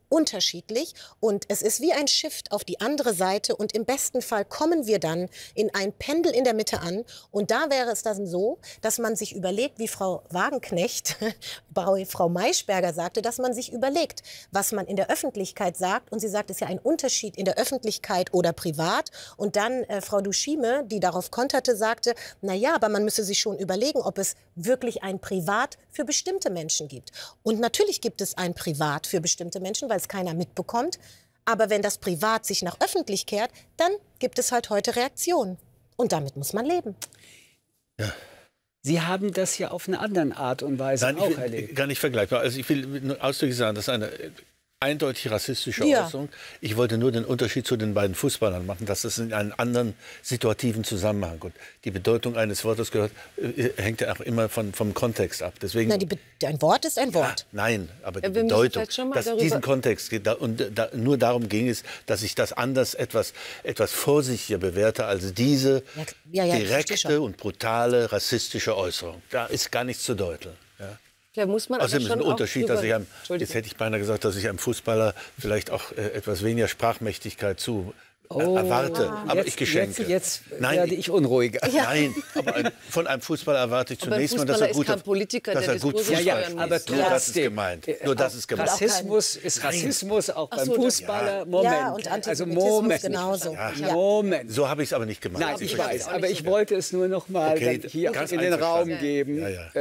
[SPEAKER 4] unterschiedlich und es ist wie ein Shift auf die andere Seite und im besten Fall kommen wir dann in ein Pendel in der Mitte an und da wäre es dann so, dass man sich überlegt, wie Frau Wagenknecht, Frau Maischberger sagte, dass man sich überlegt, was man in der Öffentlichkeit sagt und sie sagt, es ist ja ein Unterschied in der Öffentlichkeit oder privat und dann Frau Duschime, die darauf konterte, sagte, na ja, aber man müsse sich schon überlegen, ob es wirklich ein Privat für bestimmte Menschen gibt. Und natürlich gibt es ein Privat für bestimmte Menschen, weil es keiner mitbekommt. Aber wenn das Privat sich nach öffentlich kehrt, dann gibt es halt heute Reaktionen. Und damit muss man leben.
[SPEAKER 2] Ja.
[SPEAKER 1] Sie haben das ja auf eine andere Art und Weise
[SPEAKER 2] Nein,
[SPEAKER 1] auch erlebt.
[SPEAKER 2] gar nicht vergleichbar. Also ich will nur ausdrücklich sagen, das ist eine eindeutig rassistische
[SPEAKER 4] Ja.
[SPEAKER 2] Äußerung. Ich wollte nur den Unterschied zu den beiden Fußballern machen, dass das in einen anderen situativen Zusammenhang und die Bedeutung eines Wortes gehört, hängt ja auch immer vom Kontext ab. Deswegen,
[SPEAKER 4] Na, ein Wort ist ein Wort.
[SPEAKER 2] nein, aber die
[SPEAKER 3] wir müssen
[SPEAKER 2] Bedeutung,
[SPEAKER 3] vielleicht schon mal
[SPEAKER 2] dass
[SPEAKER 3] darüber-
[SPEAKER 2] diesen Kontext geht, nur darum ging es, dass ich das anders etwas vorsichtiger bewerte als diese
[SPEAKER 4] Ja, ich verstehe
[SPEAKER 2] direkte
[SPEAKER 4] schon.
[SPEAKER 2] und brutale rassistische Äußerung. Da ist gar nichts zu deuteln. Ja.
[SPEAKER 3] Da muss man aber
[SPEAKER 2] Außerdem ist ein
[SPEAKER 3] schon auch
[SPEAKER 2] Unterschied,
[SPEAKER 3] drüber-
[SPEAKER 2] dass ich
[SPEAKER 3] Entschuldigung.
[SPEAKER 2] jetzt hätte ich beinahe gesagt, dass ich einem Fußballer vielleicht auch etwas weniger Sprachmächtigkeit erwarte. Aber ich geschenke.
[SPEAKER 1] Jetzt
[SPEAKER 2] Nein,
[SPEAKER 1] werde ich unruhiger.
[SPEAKER 2] Nein, aber von einem Fußballer erwarte ich
[SPEAKER 3] Aber ein
[SPEAKER 2] zunächst mal, dass
[SPEAKER 3] Fußballer
[SPEAKER 2] er
[SPEAKER 3] ist
[SPEAKER 2] gut,
[SPEAKER 3] kein Politiker,
[SPEAKER 2] dass
[SPEAKER 3] der
[SPEAKER 2] er gut
[SPEAKER 3] Diskurse
[SPEAKER 2] Fußball
[SPEAKER 3] steuern
[SPEAKER 2] spielt.
[SPEAKER 1] Aber
[SPEAKER 3] muss.
[SPEAKER 2] Nur das ist
[SPEAKER 1] trotzdem,
[SPEAKER 2] gemeint. Nur das ist gemeint.
[SPEAKER 1] Rassismus ist Rassismus auch beim
[SPEAKER 3] so, das-
[SPEAKER 1] Fußballer.
[SPEAKER 2] ja.
[SPEAKER 1] Moment.
[SPEAKER 4] Ja, und
[SPEAKER 1] also
[SPEAKER 4] Antisemitismus
[SPEAKER 1] Moment.
[SPEAKER 4] genauso.
[SPEAKER 2] Ja.
[SPEAKER 1] Moment.
[SPEAKER 2] So habe ich es aber nicht gemeint.
[SPEAKER 1] Nein,
[SPEAKER 2] Sie
[SPEAKER 1] ich
[SPEAKER 2] verstehen.
[SPEAKER 1] weiß, aber ich wollte es nur noch mal
[SPEAKER 2] Okay,
[SPEAKER 1] dann hier
[SPEAKER 2] ganz
[SPEAKER 1] in den Raum
[SPEAKER 2] einverstanden.
[SPEAKER 1] geben.
[SPEAKER 2] Ja, ja.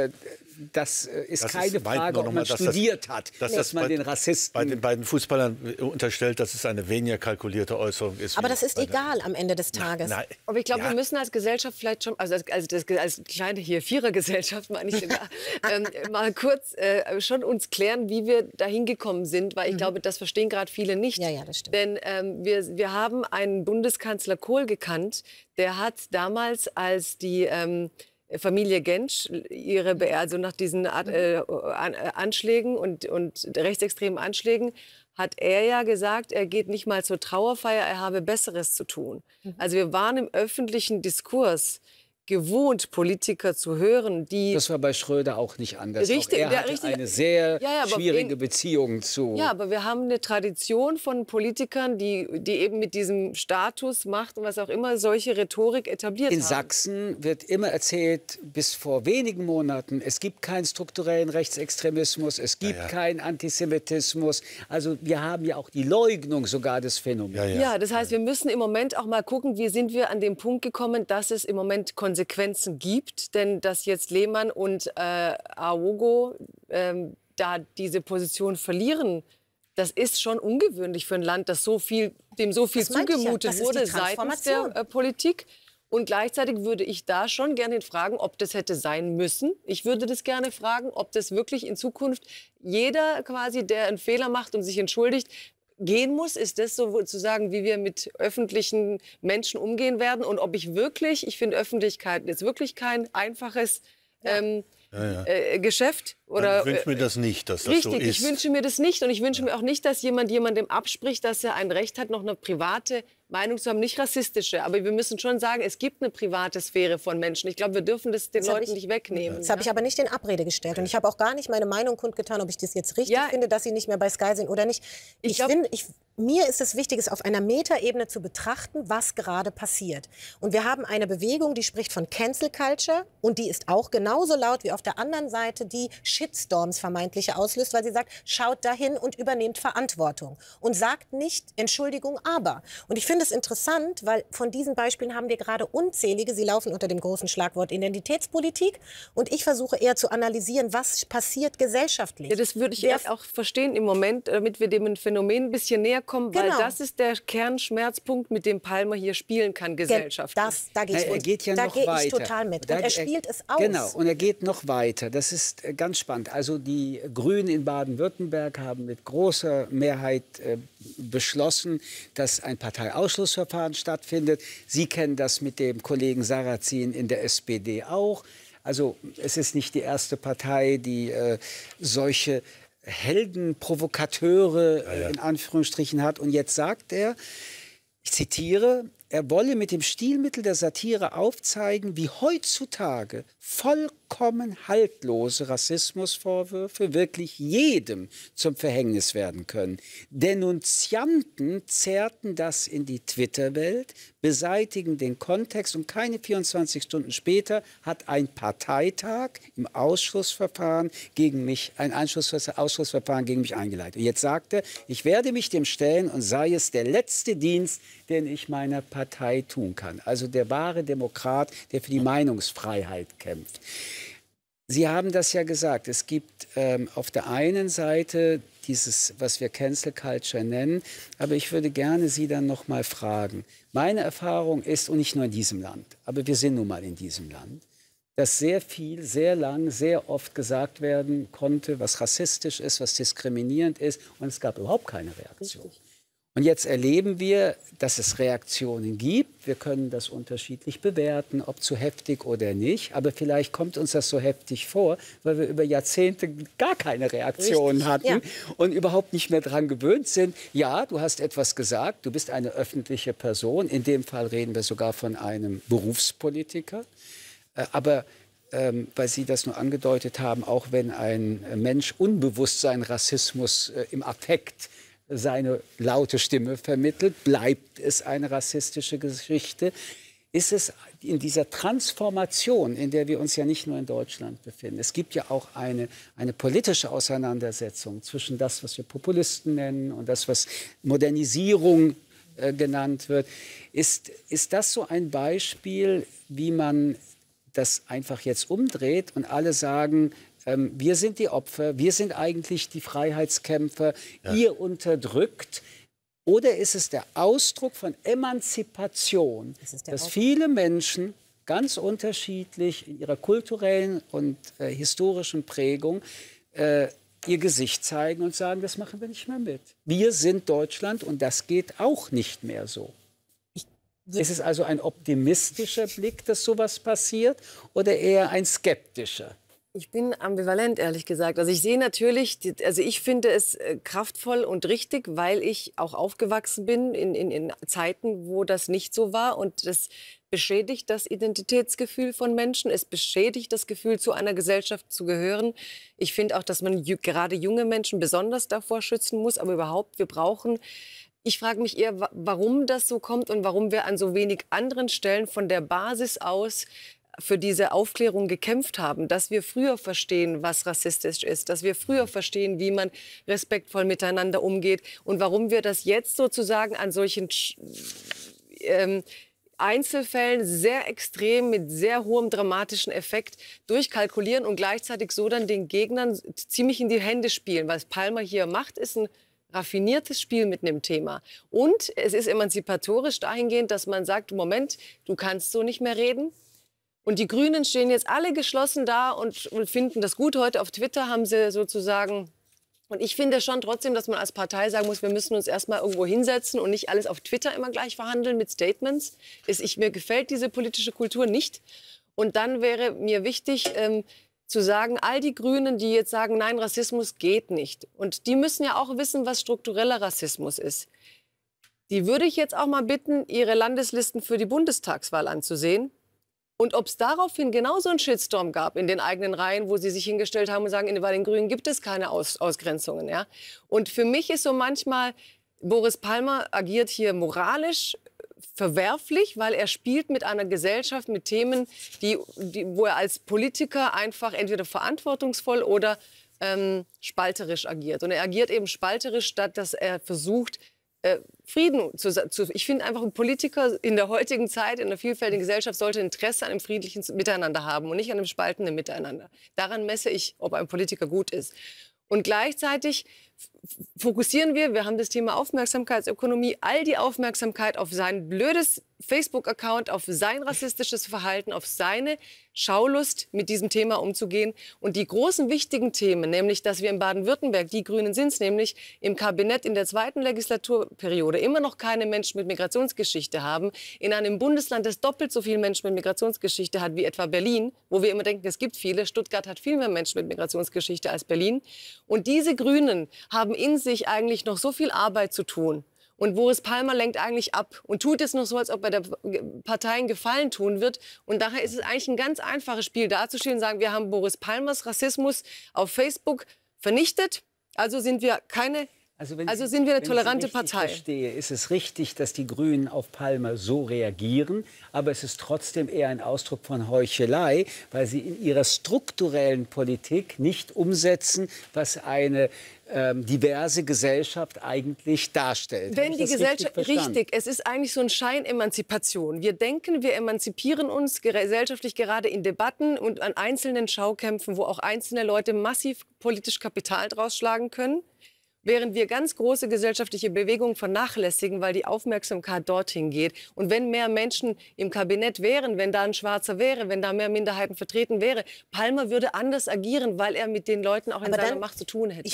[SPEAKER 1] Das ist
[SPEAKER 2] Das
[SPEAKER 1] keine
[SPEAKER 2] meint
[SPEAKER 1] Frage,
[SPEAKER 2] nur
[SPEAKER 1] ob
[SPEAKER 2] noch
[SPEAKER 1] man
[SPEAKER 2] mal, dass
[SPEAKER 1] studiert hat, dass man
[SPEAKER 2] bei-
[SPEAKER 1] den
[SPEAKER 2] bei
[SPEAKER 1] Rassisten...
[SPEAKER 2] den beiden Fußballern unterstellt, dass es eine weniger kalkulierte Äußerung ist.
[SPEAKER 4] Aber
[SPEAKER 2] wie
[SPEAKER 4] das ist
[SPEAKER 2] bei der-
[SPEAKER 4] egal am Ende des Tages.
[SPEAKER 2] Nein.
[SPEAKER 3] Aber ich glaube,
[SPEAKER 2] Ja.
[SPEAKER 3] wir müssen als Gesellschaft vielleicht schon, also als kleine hier Vierergesellschaft, meine ich, mal kurz schon uns klären, wie wir dahin gekommen sind, weil ich glaube, das verstehen gerade viele nicht.
[SPEAKER 4] Ja, ja, das stimmt.
[SPEAKER 3] Denn wir haben einen Bundeskanzler Kohl gekannt, der hat damals, als die Familie Gentsch also nach diesen Anschlägen und rechtsextremen Anschlägen, hat er ja gesagt, er geht nicht mal zur Trauerfeier, er habe Besseres zu tun. Also wir waren im öffentlichen Diskurs gewohnt, Politiker zu hören, die...
[SPEAKER 1] Das war bei Schröder auch nicht anders.
[SPEAKER 3] Richtig,
[SPEAKER 1] auch er
[SPEAKER 3] ja,
[SPEAKER 1] hatte
[SPEAKER 3] richtig.
[SPEAKER 1] eine sehr
[SPEAKER 3] Ja, ja, aber
[SPEAKER 1] schwierige Beziehung zu...
[SPEAKER 3] Ja, aber wir haben eine Tradition von Politikern, die eben mit diesem Status, Macht und was auch immer solche Rhetorik etabliert
[SPEAKER 1] In
[SPEAKER 3] haben.
[SPEAKER 1] Sachsen wird immer erzählt, bis vor wenigen Monaten, es gibt keinen strukturellen Rechtsextremismus, es gibt keinen Antisemitismus. Also wir haben ja auch die Leugnung sogar des Phänomens.
[SPEAKER 3] Ja, das heißt, wir müssen im Moment auch mal gucken, wie sind wir an den Punkt gekommen, dass es im Moment Konsequenzen gibt. Denn dass jetzt Lehmann und Aogo da diese Position verlieren, das ist schon ungewöhnlich für ein Land, das dem so viel
[SPEAKER 4] Das meinte ich ja.
[SPEAKER 3] zugemutet
[SPEAKER 4] Das ist die
[SPEAKER 3] wurde seitens
[SPEAKER 4] Transformation.
[SPEAKER 3] der Politik. Und gleichzeitig würde ich da schon gerne fragen, ob das hätte sein müssen. Ich würde das gerne fragen, ob das wirklich in Zukunft jeder quasi, der einen Fehler macht und sich entschuldigt, gehen muss. Ist das sozusagen, wie wir mit öffentlichen Menschen umgehen werden? Und ob ich finde Öffentlichkeit ist wirklich kein einfaches Geschäft. Oder,
[SPEAKER 2] Ich wünsche mir das nicht, dass das
[SPEAKER 3] richtig,
[SPEAKER 2] so ist.
[SPEAKER 3] ich wünsche mir das nicht. Und ich wünsche mir auch nicht, dass jemandem abspricht, dass er ein Recht hat, noch eine private Meinung zu haben. Nicht rassistische. Aber wir müssen schon sagen, es gibt eine private Sphäre von Menschen. Ich glaube, wir dürfen das den
[SPEAKER 4] hab
[SPEAKER 3] Leuten
[SPEAKER 4] ich-
[SPEAKER 3] nicht wegnehmen.
[SPEAKER 4] Das habe ich aber nicht in Abrede gestellt. Und ich habe auch gar nicht meine Meinung kundgetan, ob ich das jetzt richtig
[SPEAKER 3] Ja.
[SPEAKER 4] finde, dass sie nicht mehr bei Sky sind oder nicht. Mir ist es wichtig, es auf einer Metaebene zu betrachten, was gerade passiert. Und wir haben eine Bewegung, die spricht von Cancel Culture und die ist auch genauso laut wie auf der anderen Seite, die Shitstorms vermeintliche auslöst, weil sie sagt, schaut dahin und übernehmt Verantwortung. Und sagt nicht, Entschuldigung, aber. Und ich finde es interessant, weil von diesen Beispielen haben wir gerade unzählige. Sie laufen unter dem großen Schlagwort Identitätspolitik. Und ich versuche eher zu analysieren, was passiert gesellschaftlich.
[SPEAKER 3] Ja, das würde ich
[SPEAKER 4] Wer-
[SPEAKER 3] auch verstehen im Moment, damit wir dem Phänomen ein bisschen näher kommen, weil
[SPEAKER 4] Genau.
[SPEAKER 3] das ist der Kernschmerzpunkt, mit dem Palmer hier spielen kann, gesellschaftlich.
[SPEAKER 4] Da gehe ich,
[SPEAKER 1] Er geht ja
[SPEAKER 4] da
[SPEAKER 1] noch
[SPEAKER 4] gehe
[SPEAKER 1] weiter.
[SPEAKER 4] ich total mit. Und er spielt es aus.
[SPEAKER 1] Genau, und er geht noch weiter. Das ist ganz spannend. Also die Grünen in Baden-Württemberg haben mit großer Mehrheit beschlossen, dass ein Parteiausschlussverfahren stattfindet. Sie kennen das mit dem Kollegen Sarrazin in der SPD auch. Also es ist nicht die erste Partei, die solche Heldenprovokateure in Anführungsstrichen hat. Und jetzt sagt er, ich zitiere, er wolle mit dem Stilmittel der Satire aufzeigen, wie heutzutage vollkommen haltlose Rassismusvorwürfe wirklich jedem zum Verhängnis werden können. Denunzianten zerrten das in die Twitter-Welt, beseitigen den Kontext und keine 24 Stunden später hat ein Parteitag im Ausschussverfahren gegen mich, ein Ausschussverfahren gegen mich eingeleitet. Und jetzt sagte, ich werde mich dem stellen und sei es der letzte Dienst, den ich meiner Partei tun kann. Also der wahre Demokrat, der für die Meinungsfreiheit kämpft. Sie haben das ja gesagt, es gibt auf der einen Seite dieses, was wir Cancel Culture nennen, aber ich würde gerne Sie dann noch mal fragen. Meine Erfahrung ist, und nicht nur in diesem Land, aber wir sind nun mal in diesem Land, dass sehr viel, sehr lang, sehr oft gesagt werden konnte, was rassistisch ist, was diskriminierend ist, und es gab überhaupt keine Reaktion.
[SPEAKER 3] Richtig.
[SPEAKER 1] Und jetzt erleben wir, dass es Reaktionen gibt. Wir können das unterschiedlich bewerten, ob zu heftig oder nicht. Aber vielleicht kommt uns das so heftig vor, weil wir über Jahrzehnte gar keine Reaktionen hatten und überhaupt nicht mehr daran gewöhnt sind. Ja, du hast etwas gesagt, du bist eine öffentliche Person. In dem Fall reden wir sogar von einem Berufspolitiker. Aber weil Sie das nur angedeutet haben, auch wenn ein Mensch unbewusst seinen Rassismus im Affekt seine laute Stimme vermittelt, bleibt es eine rassistische Geschichte. Ist es in dieser Transformation, in der wir uns ja nicht nur in Deutschland befinden, es gibt ja auch eine politische Auseinandersetzung zwischen das, was wir Populisten nennen, und das, was Modernisierung genannt wird. Ist das so ein Beispiel, wie man das einfach jetzt umdreht und alle sagen, wir sind die Opfer, wir sind eigentlich die Freiheitskämpfer, ihr unterdrückt? Oder ist es der Ausdruck von Emanzipation, dass viele Menschen ganz unterschiedlich in ihrer kulturellen und historischen Prägung ihr Gesicht zeigen und sagen, das machen wir nicht mehr mit. Wir sind Deutschland und das geht auch nicht mehr so. Ist es also ein optimistischer Blick, dass sowas passiert, oder eher ein skeptischer?
[SPEAKER 3] Ich bin ambivalent, ehrlich gesagt. Also ich sehe natürlich, also ich finde es kraftvoll und richtig, weil ich auch aufgewachsen bin in Zeiten, wo das nicht so war. Und das beschädigt das Identitätsgefühl von Menschen. Es beschädigt das Gefühl, zu einer Gesellschaft zu gehören. Ich finde auch, dass man gerade junge Menschen besonders davor schützen muss. Aber überhaupt, wir brauchen... Ich frage mich eher, warum das so kommt und warum wir an so wenig anderen Stellen von der Basis aus für diese Aufklärung gekämpft haben, dass wir früher verstehen, was rassistisch ist, dass wir früher verstehen, wie man respektvoll miteinander umgeht, und warum wir das jetzt sozusagen an solchen Einzelfällen sehr extrem mit sehr hohem dramatischen Effekt durchkalkulieren und gleichzeitig so dann den Gegnern ziemlich in die Hände spielen. Was Palmer hier macht, ist ein raffiniertes Spiel mit einem Thema. Und es ist emanzipatorisch dahingehend, dass man sagt, Moment, du kannst so nicht mehr reden. Und die Grünen stehen jetzt alle geschlossen da und finden das gut. Heute auf Twitter haben sie sozusagen... Und ich finde schon trotzdem, dass man als Partei sagen muss, wir müssen uns erstmal irgendwo hinsetzen und nicht alles auf Twitter immer gleich verhandeln mit Statements. Mir gefällt diese politische Kultur nicht. Und dann wäre mir wichtig... zu sagen, all die Grünen, die jetzt sagen, nein, Rassismus geht nicht. Und die müssen ja auch wissen, was struktureller Rassismus ist. Die würde ich jetzt auch mal bitten, ihre Landeslisten für die Bundestagswahl anzusehen. Und ob es daraufhin genauso einen Shitstorm gab in den eigenen Reihen, wo sie sich hingestellt haben und sagen, bei den Grünen gibt es keine Ausgrenzungen. Ja? Und für mich ist so manchmal, Boris Palmer agiert hier moralisch verwerflich, weil er spielt mit einer Gesellschaft, mit Themen, wo er als Politiker einfach entweder verantwortungsvoll oder spalterisch agiert. Und er agiert eben spalterisch, statt dass er versucht, Frieden zu... Ich finde einfach, ein Politiker in der heutigen Zeit, in einer vielfältigen Gesellschaft, sollte Interesse an einem friedlichen Miteinander haben und nicht an einem spaltenden Miteinander. Daran messe ich, ob ein Politiker gut ist. Und gleichzeitig fokussieren wir haben das Thema Aufmerksamkeitsökonomie, all die Aufmerksamkeit auf sein blödes Facebook-Account, auf sein rassistisches Verhalten, auf seine Schaulust, mit diesem Thema umzugehen. Und die großen, wichtigen Themen, nämlich, dass wir in Baden-Württemberg, die Grünen sind es nämlich, im Kabinett in der 2. Legislaturperiode immer noch keine Menschen mit Migrationsgeschichte haben, in einem Bundesland, das doppelt so viele Menschen mit Migrationsgeschichte hat wie etwa Berlin, wo wir immer denken, es gibt viele. Stuttgart hat viel mehr Menschen mit Migrationsgeschichte als Berlin. Und diese Grünen haben in sich eigentlich noch so viel Arbeit zu tun. Und Boris Palmer lenkt eigentlich ab und tut es noch so, als ob er der Partei einen Gefallen tun wird. Und daher ist es eigentlich ein ganz einfaches Spiel, dazustehen und sagen, wir haben Boris Palmers Rassismus auf Facebook vernichtet, also sind wir keine... Also sind wir eine tolerante Partei.
[SPEAKER 1] Ich verstehe, ist es richtig, dass die Grünen auf Palmer so reagieren, aber es ist trotzdem eher ein Ausdruck von Heuchelei, weil sie in ihrer strukturellen Politik nicht umsetzen, was eine diverse Gesellschaft eigentlich darstellt.
[SPEAKER 3] Wenn die Gesellschaft, richtig, es ist eigentlich so ein Scheinemanzipation. Wir denken, wir emanzipieren uns gesellschaftlich gerade in Debatten und an einzelnen Schaukämpfen, wo auch einzelne Leute massiv politisch Kapital draus schlagen können. Während wir ganz große gesellschaftliche Bewegungen vernachlässigen, weil die Aufmerksamkeit dorthin geht. Und wenn mehr Menschen im Kabinett wären, wenn da ein Schwarzer wäre, wenn da mehr Minderheiten vertreten wäre, Palmer würde anders agieren, weil er mit den Leuten auch in seiner Macht zu tun hätte.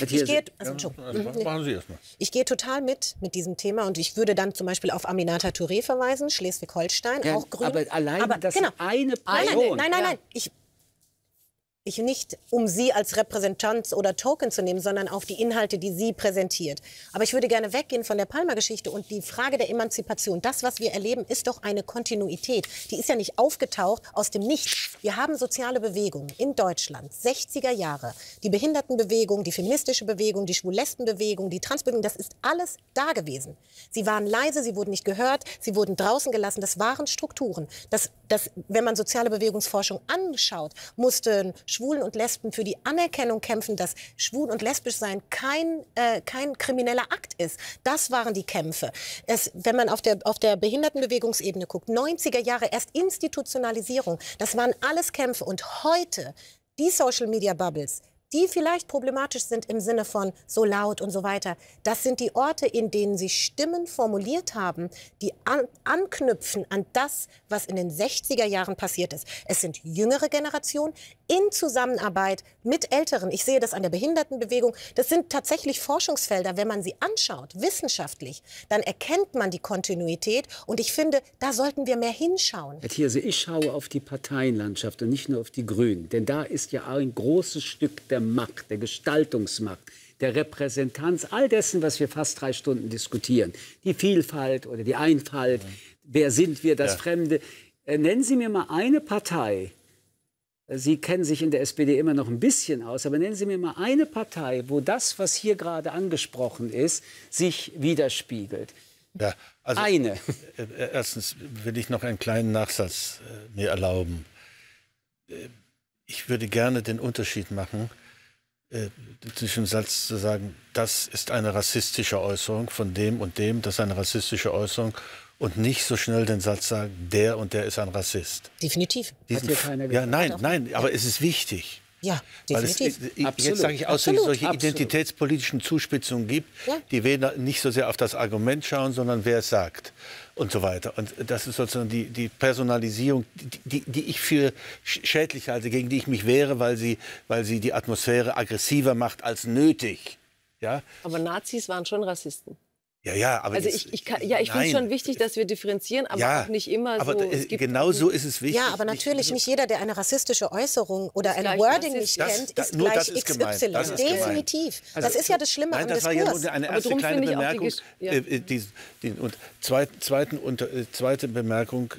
[SPEAKER 4] Ich gehe total mit diesem Thema und ich würde dann zum Beispiel auf Aminata Touré verweisen, Schleswig-Holstein,
[SPEAKER 1] ja,
[SPEAKER 4] auch Grün.
[SPEAKER 1] Aber allein das
[SPEAKER 4] genau.
[SPEAKER 1] eine Person.
[SPEAKER 4] Nein. Ich nicht, um sie als Repräsentant oder Token zu nehmen, sondern auf die Inhalte, die sie präsentiert. Aber ich würde gerne weggehen von der Palmer-Geschichte und die Frage der Emanzipation. Das, was wir erleben, ist doch eine Kontinuität. Die ist ja nicht aufgetaucht aus dem Nichts. Wir haben soziale Bewegungen in Deutschland, 60er Jahre. Die Behindertenbewegung, die feministische Bewegung, die Schwul-Lesben-Bewegung, die Transbewegung, das ist alles da gewesen. Sie waren leise, sie wurden nicht gehört, sie wurden draußen gelassen. Das waren Strukturen. Wenn man soziale Bewegungsforschung anschaut, mussten Schwulen und Lesben für die Anerkennung kämpfen, dass Schwul- und Lesbischsein kein krimineller Akt ist. Das waren die Kämpfe. Wenn man auf der Behindertenbewegungsebene guckt, 90er Jahre erst Institutionalisierung, das waren alles Kämpfe. Und heute, die Social-Media-Bubbles, die vielleicht problematisch sind im Sinne von so laut und so weiter. Das sind die Orte, in denen sie Stimmen formuliert haben, die anknüpfen an das, was in den 60er Jahren passiert ist. Es sind jüngere Generationen in Zusammenarbeit mit Älteren. Ich sehe das an der Behindertenbewegung. Das sind tatsächlich Forschungsfelder. Wenn man sie anschaut, wissenschaftlich, dann erkennt man die Kontinuität. Und ich finde, da sollten wir mehr hinschauen.
[SPEAKER 1] Herr Thierse, ich schaue auf die Parteienlandschaft und nicht nur auf die Grünen. Denn da ist ja ein großes Stück der Macht, der Gestaltungsmacht, der Repräsentanz, all dessen, was wir fast 3 Stunden diskutieren. Die Vielfalt oder die Einfalt, wer sind wir, das Fremde. Nennen Sie mir mal eine Partei, Sie kennen sich in der SPD immer noch ein bisschen aus, aber nennen Sie mir mal eine Partei, wo das, was hier gerade angesprochen ist, sich widerspiegelt.
[SPEAKER 2] Ja, also,
[SPEAKER 1] eine.
[SPEAKER 2] Erstens will ich noch einen kleinen Nachsatz mir erlauben. Ich würde gerne den Unterschied machen, zwischen dem Satz zu sagen, das ist eine rassistische Äußerung von dem und dem, das ist eine rassistische Äußerung, und nicht so schnell den Satz sagen, der und der ist ein Rassist.
[SPEAKER 4] Definitiv.
[SPEAKER 1] Hat hier keiner
[SPEAKER 2] ja,
[SPEAKER 1] gesagt.
[SPEAKER 2] nein, aber es ist wichtig.
[SPEAKER 4] Ja, definitiv.
[SPEAKER 2] Jetzt sage ich auch, dass es solche identitätspolitischen Zuspitzungen gibt, die weder nicht so sehr auf das Argument schauen, sondern wer es sagt und so weiter. Und das ist sozusagen die Personalisierung, die ich für schädlich halte, gegen die ich mich wehre, weil sie die Atmosphäre aggressiver macht als nötig. Ja?
[SPEAKER 3] Aber Nazis waren schon Rassisten.
[SPEAKER 2] Ja, aber
[SPEAKER 3] also ich finde es schon wichtig, dass wir differenzieren, aber auch nicht immer
[SPEAKER 2] aber
[SPEAKER 3] so.
[SPEAKER 2] Genau so ist es wichtig.
[SPEAKER 4] Ja, aber natürlich nicht jeder, der eine rassistische Äußerung oder ein Wording nicht kennt, ist gleich XY. Definitiv. Das ist ja das Schlimme am Diskurs.
[SPEAKER 2] Das war ja nur eine erste kleine Bemerkung. Und zweite Bemerkung,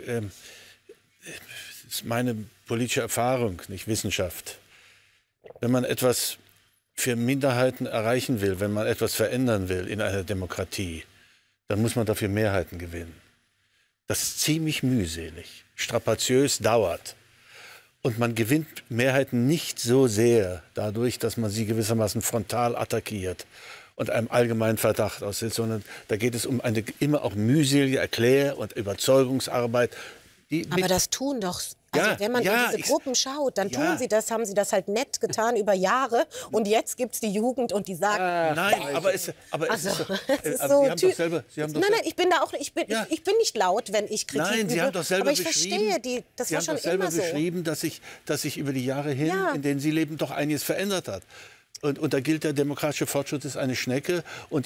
[SPEAKER 2] ist meine politische Erfahrung, nicht Wissenschaft. Wenn man etwas für Minderheiten erreichen will, wenn man etwas verändern will in einer Demokratie, dann muss man dafür Mehrheiten gewinnen. Das ist ziemlich mühselig, strapaziös, dauert. Und man gewinnt Mehrheiten nicht so sehr dadurch, dass man sie gewissermaßen frontal attackiert und einem allgemeinen Verdacht aussetzt, sondern da geht es um eine immer auch mühselige Erklär- und Überzeugungsarbeit.
[SPEAKER 4] Aber das tun doch... Also wenn man in diese Gruppen schaut, dann tun sie das, haben sie das halt nett getan über Jahre. Und jetzt gibt es die Jugend und die sagt...
[SPEAKER 2] Nein, aber es ist
[SPEAKER 4] so... Nein, ich bin da auch ich bin nicht laut, wenn ich Kritik übe.
[SPEAKER 2] Nein, Sie haben doch selber
[SPEAKER 4] aber ich verstehe, das war schon immer so.
[SPEAKER 2] beschrieben, dass sich über die Jahre hin, in denen Sie leben, doch einiges verändert hat. Und da gilt, der demokratische Fortschritt ist eine Schnecke und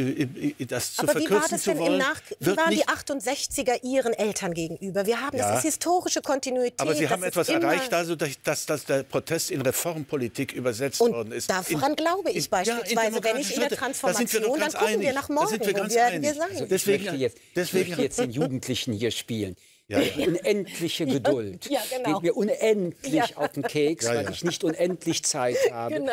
[SPEAKER 2] das zu
[SPEAKER 4] Aber wie war
[SPEAKER 2] verkürzen
[SPEAKER 4] das
[SPEAKER 2] zu
[SPEAKER 4] denn
[SPEAKER 2] wollen,
[SPEAKER 4] wie waren die 68er Ihren Eltern gegenüber? Wir haben,
[SPEAKER 2] Ja.
[SPEAKER 4] das ist historische Kontinuität.
[SPEAKER 2] Aber Sie haben
[SPEAKER 4] das
[SPEAKER 2] etwas
[SPEAKER 4] ist immer-
[SPEAKER 2] erreicht, also, dass der Protest in Reformpolitik übersetzt worden ist.
[SPEAKER 4] Daran glaube ich beispielsweise, wenn ich in der Transformation, dann gucken wir nach morgen, wo werden wir sein?
[SPEAKER 1] Also ich möchte jetzt den Jugendlichen hier spielen. Unendliche Geduld.
[SPEAKER 4] Ja, genau.
[SPEAKER 1] Geht mir unendlich auf den Keks, weil ich nicht unendlich Zeit habe.
[SPEAKER 4] Genau.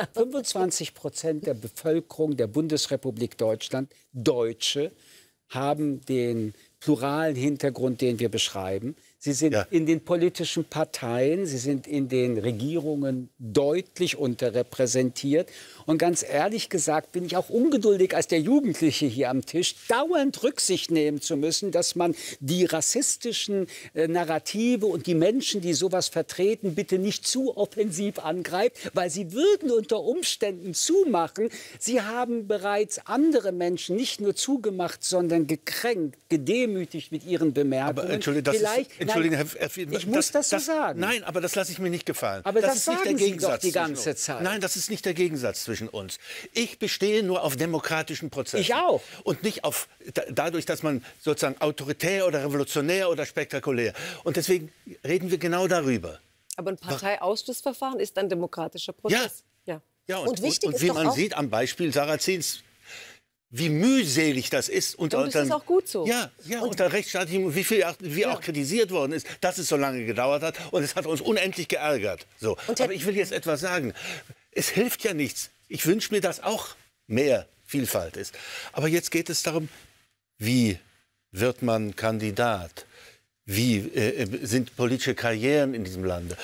[SPEAKER 1] 25% der Bevölkerung der Bundesrepublik Deutschland, Deutsche, haben den pluralen Hintergrund, den wir beschreiben. Sie sind in den politischen Parteien, sie sind in den Regierungen deutlich unterrepräsentiert. Und ganz ehrlich gesagt bin ich auch ungeduldig als der Jugendliche hier am Tisch, dauernd Rücksicht nehmen zu müssen, dass man die rassistischen Narrative und die Menschen, die sowas vertreten, bitte nicht zu offensiv angreift, weil sie würden unter Umständen zumachen. Sie haben bereits andere Menschen nicht nur zugemacht, sondern gekränkt, gedemütigt mit ihren Bemerkungen.
[SPEAKER 2] Aber Entschuldigung,
[SPEAKER 1] ich muss das so sagen.
[SPEAKER 2] Nein, aber das lasse ich mir nicht gefallen.
[SPEAKER 1] Aber das
[SPEAKER 2] ist nicht
[SPEAKER 1] sagen
[SPEAKER 2] der
[SPEAKER 1] Sie
[SPEAKER 2] Gegensatz
[SPEAKER 1] doch die
[SPEAKER 2] zwischen
[SPEAKER 1] ganze
[SPEAKER 2] uns.
[SPEAKER 1] Zeit.
[SPEAKER 2] Nein, das ist nicht der Gegensatz zwischen uns. Ich bestehe nur auf demokratischen Prozessen.
[SPEAKER 1] Ich auch.
[SPEAKER 2] Und nicht auf dadurch, dass man sozusagen autoritär oder revolutionär oder spektakulär. Und deswegen reden wir genau darüber.
[SPEAKER 3] Aber ein Parteiausschlussverfahren ist ein demokratischer Prozess.
[SPEAKER 2] Ja,
[SPEAKER 4] Und wichtig
[SPEAKER 2] und
[SPEAKER 4] ist
[SPEAKER 2] wie
[SPEAKER 4] doch
[SPEAKER 2] man
[SPEAKER 4] auch-
[SPEAKER 2] sieht am Beispiel Sarrazins, wie mühselig das ist.
[SPEAKER 3] Und das ist auch gut so.
[SPEAKER 2] Ja, unter Rechtsstaatlichem, wie auch kritisiert worden ist, dass es so lange gedauert hat. Und es hat uns unendlich geärgert. So. Aber ich will jetzt etwas sagen. Es hilft ja nichts. Ich wünsche mir, dass auch mehr Vielfalt ist. Aber jetzt geht es darum, wie wird man Kandidat? Wie sind politische Karrieren in diesem Lande?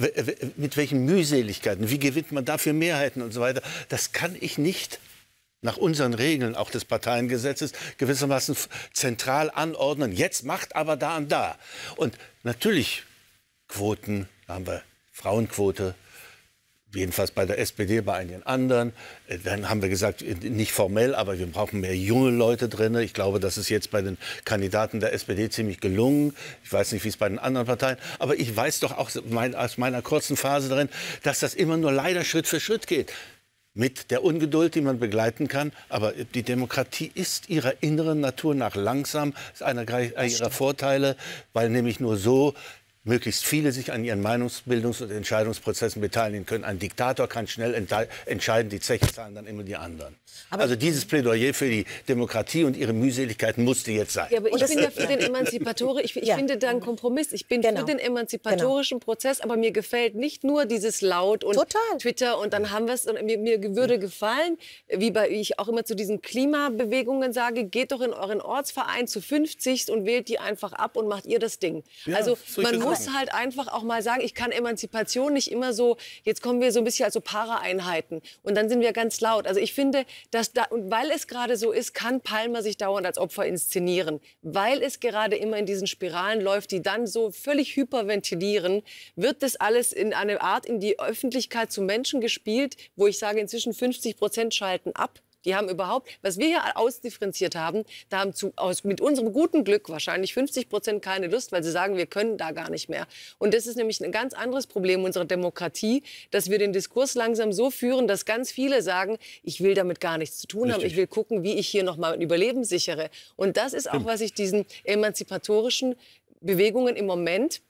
[SPEAKER 2] Mit welchen Mühseligkeiten? Wie gewinnt man dafür Mehrheiten und so weiter? Das kann ich nicht nach unseren Regeln, auch des Parteiengesetzes, gewissermaßen zentral anordnen. Jetzt macht aber da und da. Und natürlich Quoten, da haben wir Frauenquote, jedenfalls bei der SPD, bei einigen anderen. Dann haben wir gesagt, nicht formell, aber wir brauchen mehr junge Leute drin. Ich glaube, das ist jetzt bei den Kandidaten der SPD ziemlich gelungen. Ich weiß nicht, wie es bei den anderen Parteien. Aber ich weiß doch auch aus meiner kurzen Phase drin, dass das immer nur leider Schritt für Schritt geht. Mit der Ungeduld, die man begleiten kann. Aber die Demokratie ist ihrer inneren Natur nach langsam, ist einer ihrer Vorteile, weil nämlich nur so möglichst viele sich an ihren Meinungsbildungs- und Entscheidungsprozessen beteiligen können. Ein Diktator kann schnell entscheiden, die Zeche zahlen dann immer die anderen. Also dieses Plädoyer für die Demokratie und ihre Mühseligkeiten musste jetzt sein.
[SPEAKER 3] Ja, aber ich bin ja für den ich finde da einen Kompromiss. Ich bin für den emanzipatorischen Prozess, aber mir gefällt nicht nur dieses Laut und Twitter und dann haben wir es. Mir würde gefallen, wie ich auch immer zu diesen Klimabewegungen sage, geht doch in euren Ortsverein zu 50 und wählt die einfach ab und macht ihr das Ding.
[SPEAKER 2] Ja,
[SPEAKER 3] also man muss
[SPEAKER 2] Sachen.
[SPEAKER 3] halt einfach auch mal sagen, ich kann Emanzipation nicht immer so, jetzt kommen wir so ein bisschen als so Para-Einheiten und dann sind wir ganz laut. Also ich finde, dass und weil es gerade so ist, kann Palmer sich dauernd als Opfer inszenieren. Weil es gerade immer in diesen Spiralen läuft, die dann so völlig hyperventilieren, wird das alles in eine Art in die Öffentlichkeit zu Menschen gespielt, wo ich sage, inzwischen 50% schalten ab. Die haben überhaupt, was wir hier ausdifferenziert haben, da haben mit unserem guten Glück wahrscheinlich 50% keine Lust, weil sie sagen, wir können da gar nicht mehr. Und das ist nämlich ein ganz anderes Problem unserer Demokratie, dass wir den Diskurs langsam so führen, dass ganz viele sagen, ich will damit gar nichts zu tun haben, ich will gucken, wie ich hier noch mal ein Überleben sichere. Und das ist auch, was ich diesen emanzipatorischen Bewegungen im Moment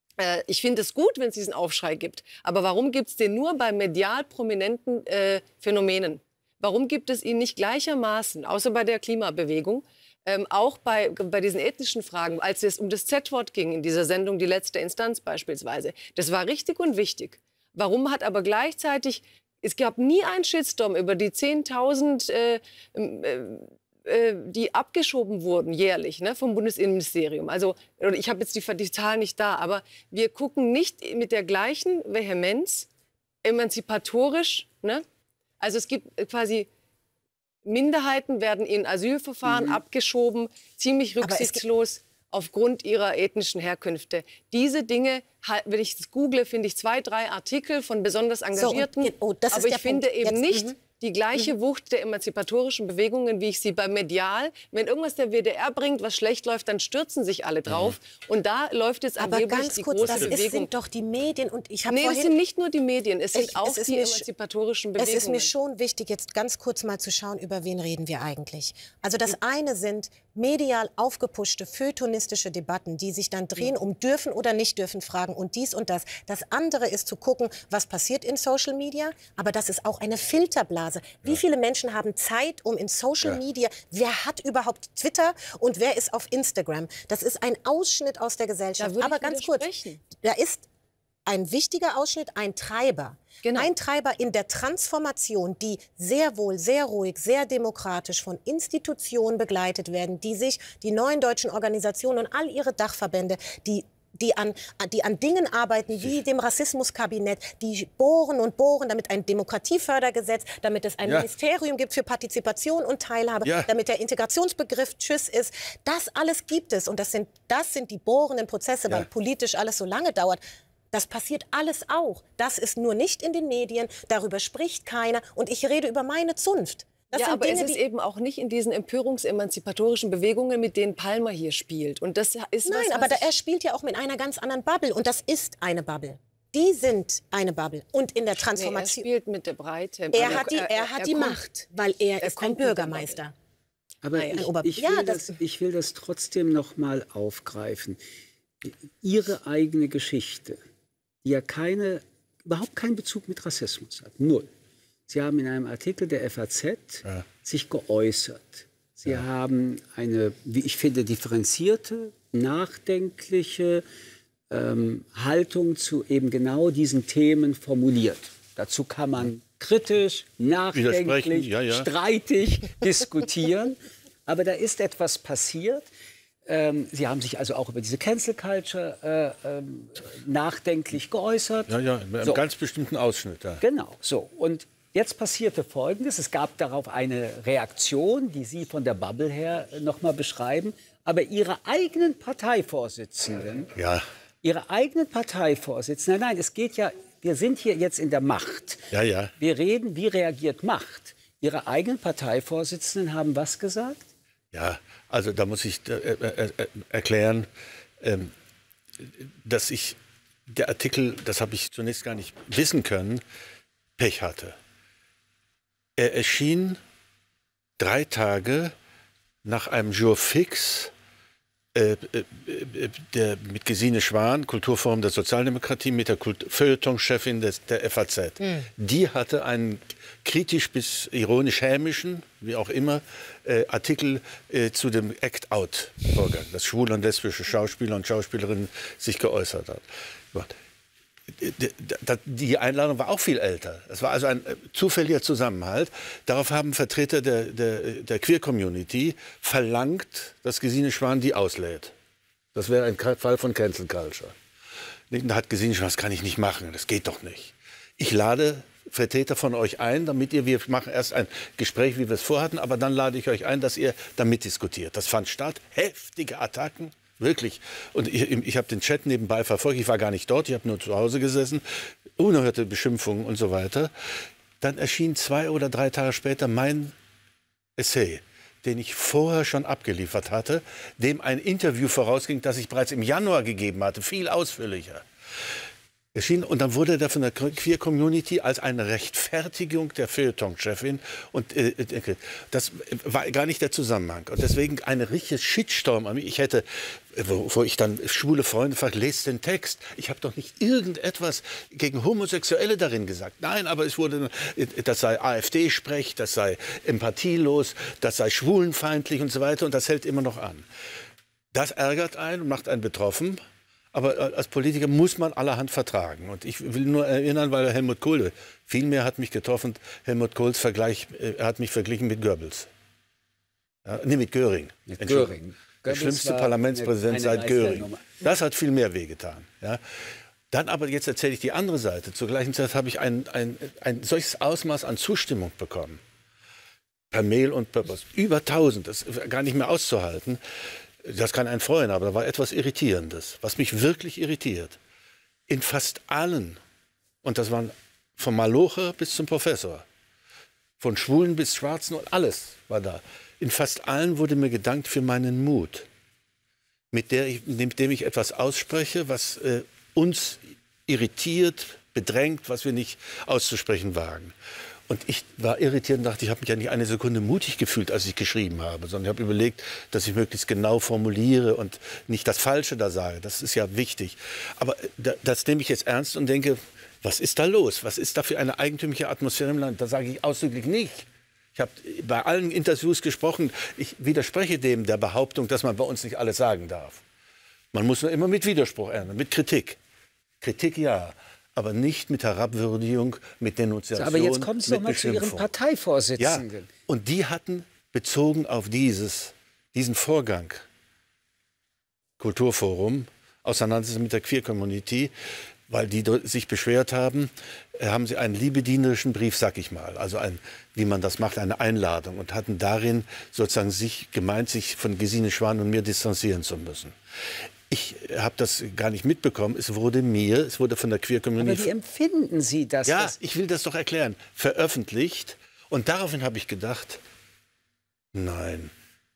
[SPEAKER 3] ich finde es gut, wenn es diesen Aufschrei gibt. Aber warum gibt es den nur bei medial prominenten Phänomenen? Warum gibt es ihn nicht gleichermaßen, außer bei der Klimabewegung, auch bei diesen ethnischen Fragen, als es um das Z-Wort ging in dieser Sendung, die letzte Instanz beispielsweise? Das war richtig und wichtig. Warum hat aber gleichzeitig, es gab nie einen Shitstorm über die 10.000 die abgeschoben wurden jährlich, ne, vom Bundesinnenministerium. Also ich habe jetzt die Zahl nicht da, aber wir gucken nicht mit der gleichen Vehemenz emanzipatorisch. Ne? Also es gibt quasi Minderheiten werden in Asylverfahren abgeschoben, ziemlich rücksichtslos aufgrund ihrer ethnischen Herkünfte. Diese Dinge, wenn ich das google, finde ich 2, 3 Artikel von besonders Engagierten.
[SPEAKER 4] Das
[SPEAKER 3] aber ich finde eben nicht, die gleiche Wucht der emanzipatorischen Bewegungen, wie ich sie beim Medial, wenn irgendwas der WDR bringt, was schlecht läuft, dann stürzen sich alle drauf. Und da läuft jetzt
[SPEAKER 4] Aber
[SPEAKER 3] angeblich
[SPEAKER 4] ganz
[SPEAKER 3] die
[SPEAKER 4] kurz,
[SPEAKER 3] große
[SPEAKER 4] das
[SPEAKER 3] Bewegung.
[SPEAKER 4] sind doch die Medien. Und ich habe
[SPEAKER 3] Nee, es
[SPEAKER 4] vorhin...
[SPEAKER 3] sind nicht nur die Medien, es sind auch
[SPEAKER 4] es ist
[SPEAKER 3] die
[SPEAKER 4] mir
[SPEAKER 3] emanzipatorischen Bewegungen.
[SPEAKER 4] Es ist mir schon wichtig, jetzt ganz kurz mal zu schauen, über wen reden wir eigentlich. Also das eine sind medial aufgepuschte, feuilletonistische Debatten, die sich dann drehen um dürfen oder nicht dürfen Fragen und dies und das. Das andere ist zu gucken, was passiert in Social Media, aber das ist auch eine Filterblase. Wie viele Menschen haben Zeit, um in Social Media, wer hat überhaupt Twitter und wer ist auf Instagram? Das ist ein Ausschnitt aus der Gesellschaft.
[SPEAKER 3] Da würde
[SPEAKER 4] Aber
[SPEAKER 3] ich
[SPEAKER 4] ganz kurz,
[SPEAKER 3] widersprechen.
[SPEAKER 4] da ist ein wichtiger Ausschnitt, ein Treiber.
[SPEAKER 3] Genau.
[SPEAKER 4] Ein Treiber in der Transformation, die sehr wohl, sehr ruhig, sehr demokratisch von Institutionen begleitet werden, die neuen deutschen Organisationen und all ihre Dachverbände, die an Dingen arbeiten wie dem Rassismuskabinett, die bohren und bohren, damit ein Demokratiefördergesetz, damit es ein Ministerium gibt für Partizipation und Teilhabe, damit der Integrationsbegriff Tschüss ist. Das alles gibt es und das sind die bohrenden Prozesse, weil politisch alles so lange dauert. Das passiert alles auch. Das ist nur nicht in den Medien, darüber spricht keiner und ich rede über meine Zunft. Das sind
[SPEAKER 3] aber
[SPEAKER 4] Dinge,
[SPEAKER 3] es ist eben auch nicht in diesen empörungsemanzipatorischen Bewegungen, mit denen Palmer hier spielt. Und das ist
[SPEAKER 4] Nein, aber er spielt ja auch mit einer ganz anderen Bubble und das ist eine Bubble. Die sind eine Bubble. Und in der Transformation...
[SPEAKER 3] er spielt mit der Breite.
[SPEAKER 4] Er hat die Macht, weil er ist ein Bürgermeister.
[SPEAKER 1] Aber ich will das trotzdem noch mal aufgreifen. Ihre eigene Geschichte, die ja überhaupt keinen Bezug mit Rassismus hat. Null. Sie haben in einem Artikel der FAZ sich geäußert. Sie haben eine, wie ich finde, differenzierte, nachdenkliche Haltung zu eben genau diesen Themen formuliert. Dazu kann man kritisch, nachdenklich, streitig diskutieren. Aber da ist etwas passiert. Sie haben sich also auch über diese Cancel Culture nachdenklich geäußert.
[SPEAKER 2] Ja, in einem ganz bestimmten Ausschnitt. Ja.
[SPEAKER 1] Genau, so. Und jetzt passierte Folgendes. Es gab darauf eine Reaktion, die Sie von der Bubble her noch mal beschreiben. Aber Ihre eigenen Parteivorsitzenden, nein, es geht ja, wir sind hier jetzt in der Macht. Wir reden, wie reagiert Macht? Ihre eigenen Parteivorsitzenden haben was gesagt?
[SPEAKER 2] Ja, also da muss ich erklären, dass der Artikel, das habe ich zunächst gar nicht wissen können, Pech hatte. Er erschien 3 Tage nach einem Jour fix, mit Gesine Schwan, Kulturforum der Sozialdemokratie, mit der Feuilleton-Chefin der FAZ. Die hatte einen kritisch bis ironisch hämischen, wie auch immer, Artikel zu dem Act-Out-Vorgang, dass schwule und lesbische Schauspieler und Schauspielerinnen sich geäußert hat. Die Einladung war auch viel älter. Es war also ein zufälliger Zusammenhalt. Darauf haben Vertreter der Queer-Community verlangt, dass Gesine Schwan die auslädt. Das wäre ein Fall von Cancel Culture. Da hat Gesine Schwan, das kann ich nicht machen, das geht doch nicht. Ich lade Vertreter von euch ein, wir machen erst ein Gespräch, wie wir es vorhatten, aber dann lade ich euch ein, dass ihr da mitdiskutiert. Das fand statt, heftige Attacken. Wirklich. Und ich habe den Chat nebenbei verfolgt. Ich war gar nicht dort, ich habe nur zu Hause gesessen. Unerhörte Beschimpfungen und so weiter. Dann erschien 2 oder 3 Tage später mein Essay, den ich vorher schon abgeliefert hatte, dem ein Interview vorausging, das ich bereits im Januar gegeben hatte, viel ausführlicher. Und dann wurde er von der Queer-Community als eine Rechtfertigung der Feuilleton-Chefin. Und das war gar nicht der Zusammenhang. Und deswegen ein richtiges Shitstorm an mich. Ich hätte, wo ich dann schwule Freunde fragte, lest den Text. Ich habe doch nicht irgendetwas gegen Homosexuelle darin gesagt. Nein, aber es wurde, das sei AfD-Sprech, das sei empathielos, das sei schwulenfeindlich und so weiter. Und das hält immer noch an. Das ärgert einen und macht einen betroffen. Aber als Politiker muss man allerhand vertragen. Und ich will nur erinnern, weil Helmut Kohl, viel mehr hat mich getroffen, Helmut Kohls Vergleich, er hat mich verglichen mit Goebbels. Ja, nee, mit Göring.
[SPEAKER 1] Mit Göring.
[SPEAKER 2] Der schlimmste Parlamentspräsident seit Göring. Das hat viel mehr wehgetan. Ja. Dann aber, jetzt erzähle ich die andere Seite. Zur gleichen Zeit habe ich ein solches Ausmaß an Zustimmung bekommen. Per Mail und per Post. Über 1000, das ist gar nicht mehr auszuhalten. Das kann einen freuen, aber da war etwas Irritierendes, was mich wirklich irritiert. In fast allen, und das waren vom Malocher bis zum Professor, Von Schwulen bis Schwarzen und alles war da. In fast allen wurde mir gedankt für meinen Mut, mit dem ich etwas ausspreche, was uns irritiert, bedrängt, was wir nicht auszusprechen wagen. Und ich war irritiert und dachte, ich habe mich ja nicht eine Sekunde mutig gefühlt, als ich geschrieben habe, sondern ich habe überlegt, dass ich möglichst genau formuliere und nicht das Falsche da sage. Das ist ja wichtig. Aber das nehme ich jetzt ernst und denke, was ist da los? Was ist da für eine eigentümliche Atmosphäre im Land? Da sage ich ausdrücklich nicht. Ich habe bei allen Interviews gesprochen. Ich widerspreche dem der Behauptung, dass man bei uns nicht alles sagen darf. Man muss nur immer mit Widerspruch ernten, mit Kritik. Kritik ja, aber nicht mit Herabwürdigung, mit Denunziation.
[SPEAKER 1] Aber jetzt kommen Sie doch mal zu Ihrem Parteivorsitzenden.
[SPEAKER 2] Ja, und die hatten bezogen auf diesen Vorgang, Kulturforum, Auseinandersetzung mit der Queer-Community, weil die sich beschwert haben, haben sie einen liebedienerischen Brief, sag ich mal, also wie man das macht, eine Einladung und hatten darin sozusagen sich von Gesine Schwan und mir distanzieren zu müssen. Ich habe das gar nicht mitbekommen. Es wurde von der Queer-Community...
[SPEAKER 1] Aber wie empfinden Sie das?
[SPEAKER 2] Ja, ich will das doch erklären. Veröffentlicht. Und daraufhin habe ich gedacht, nein,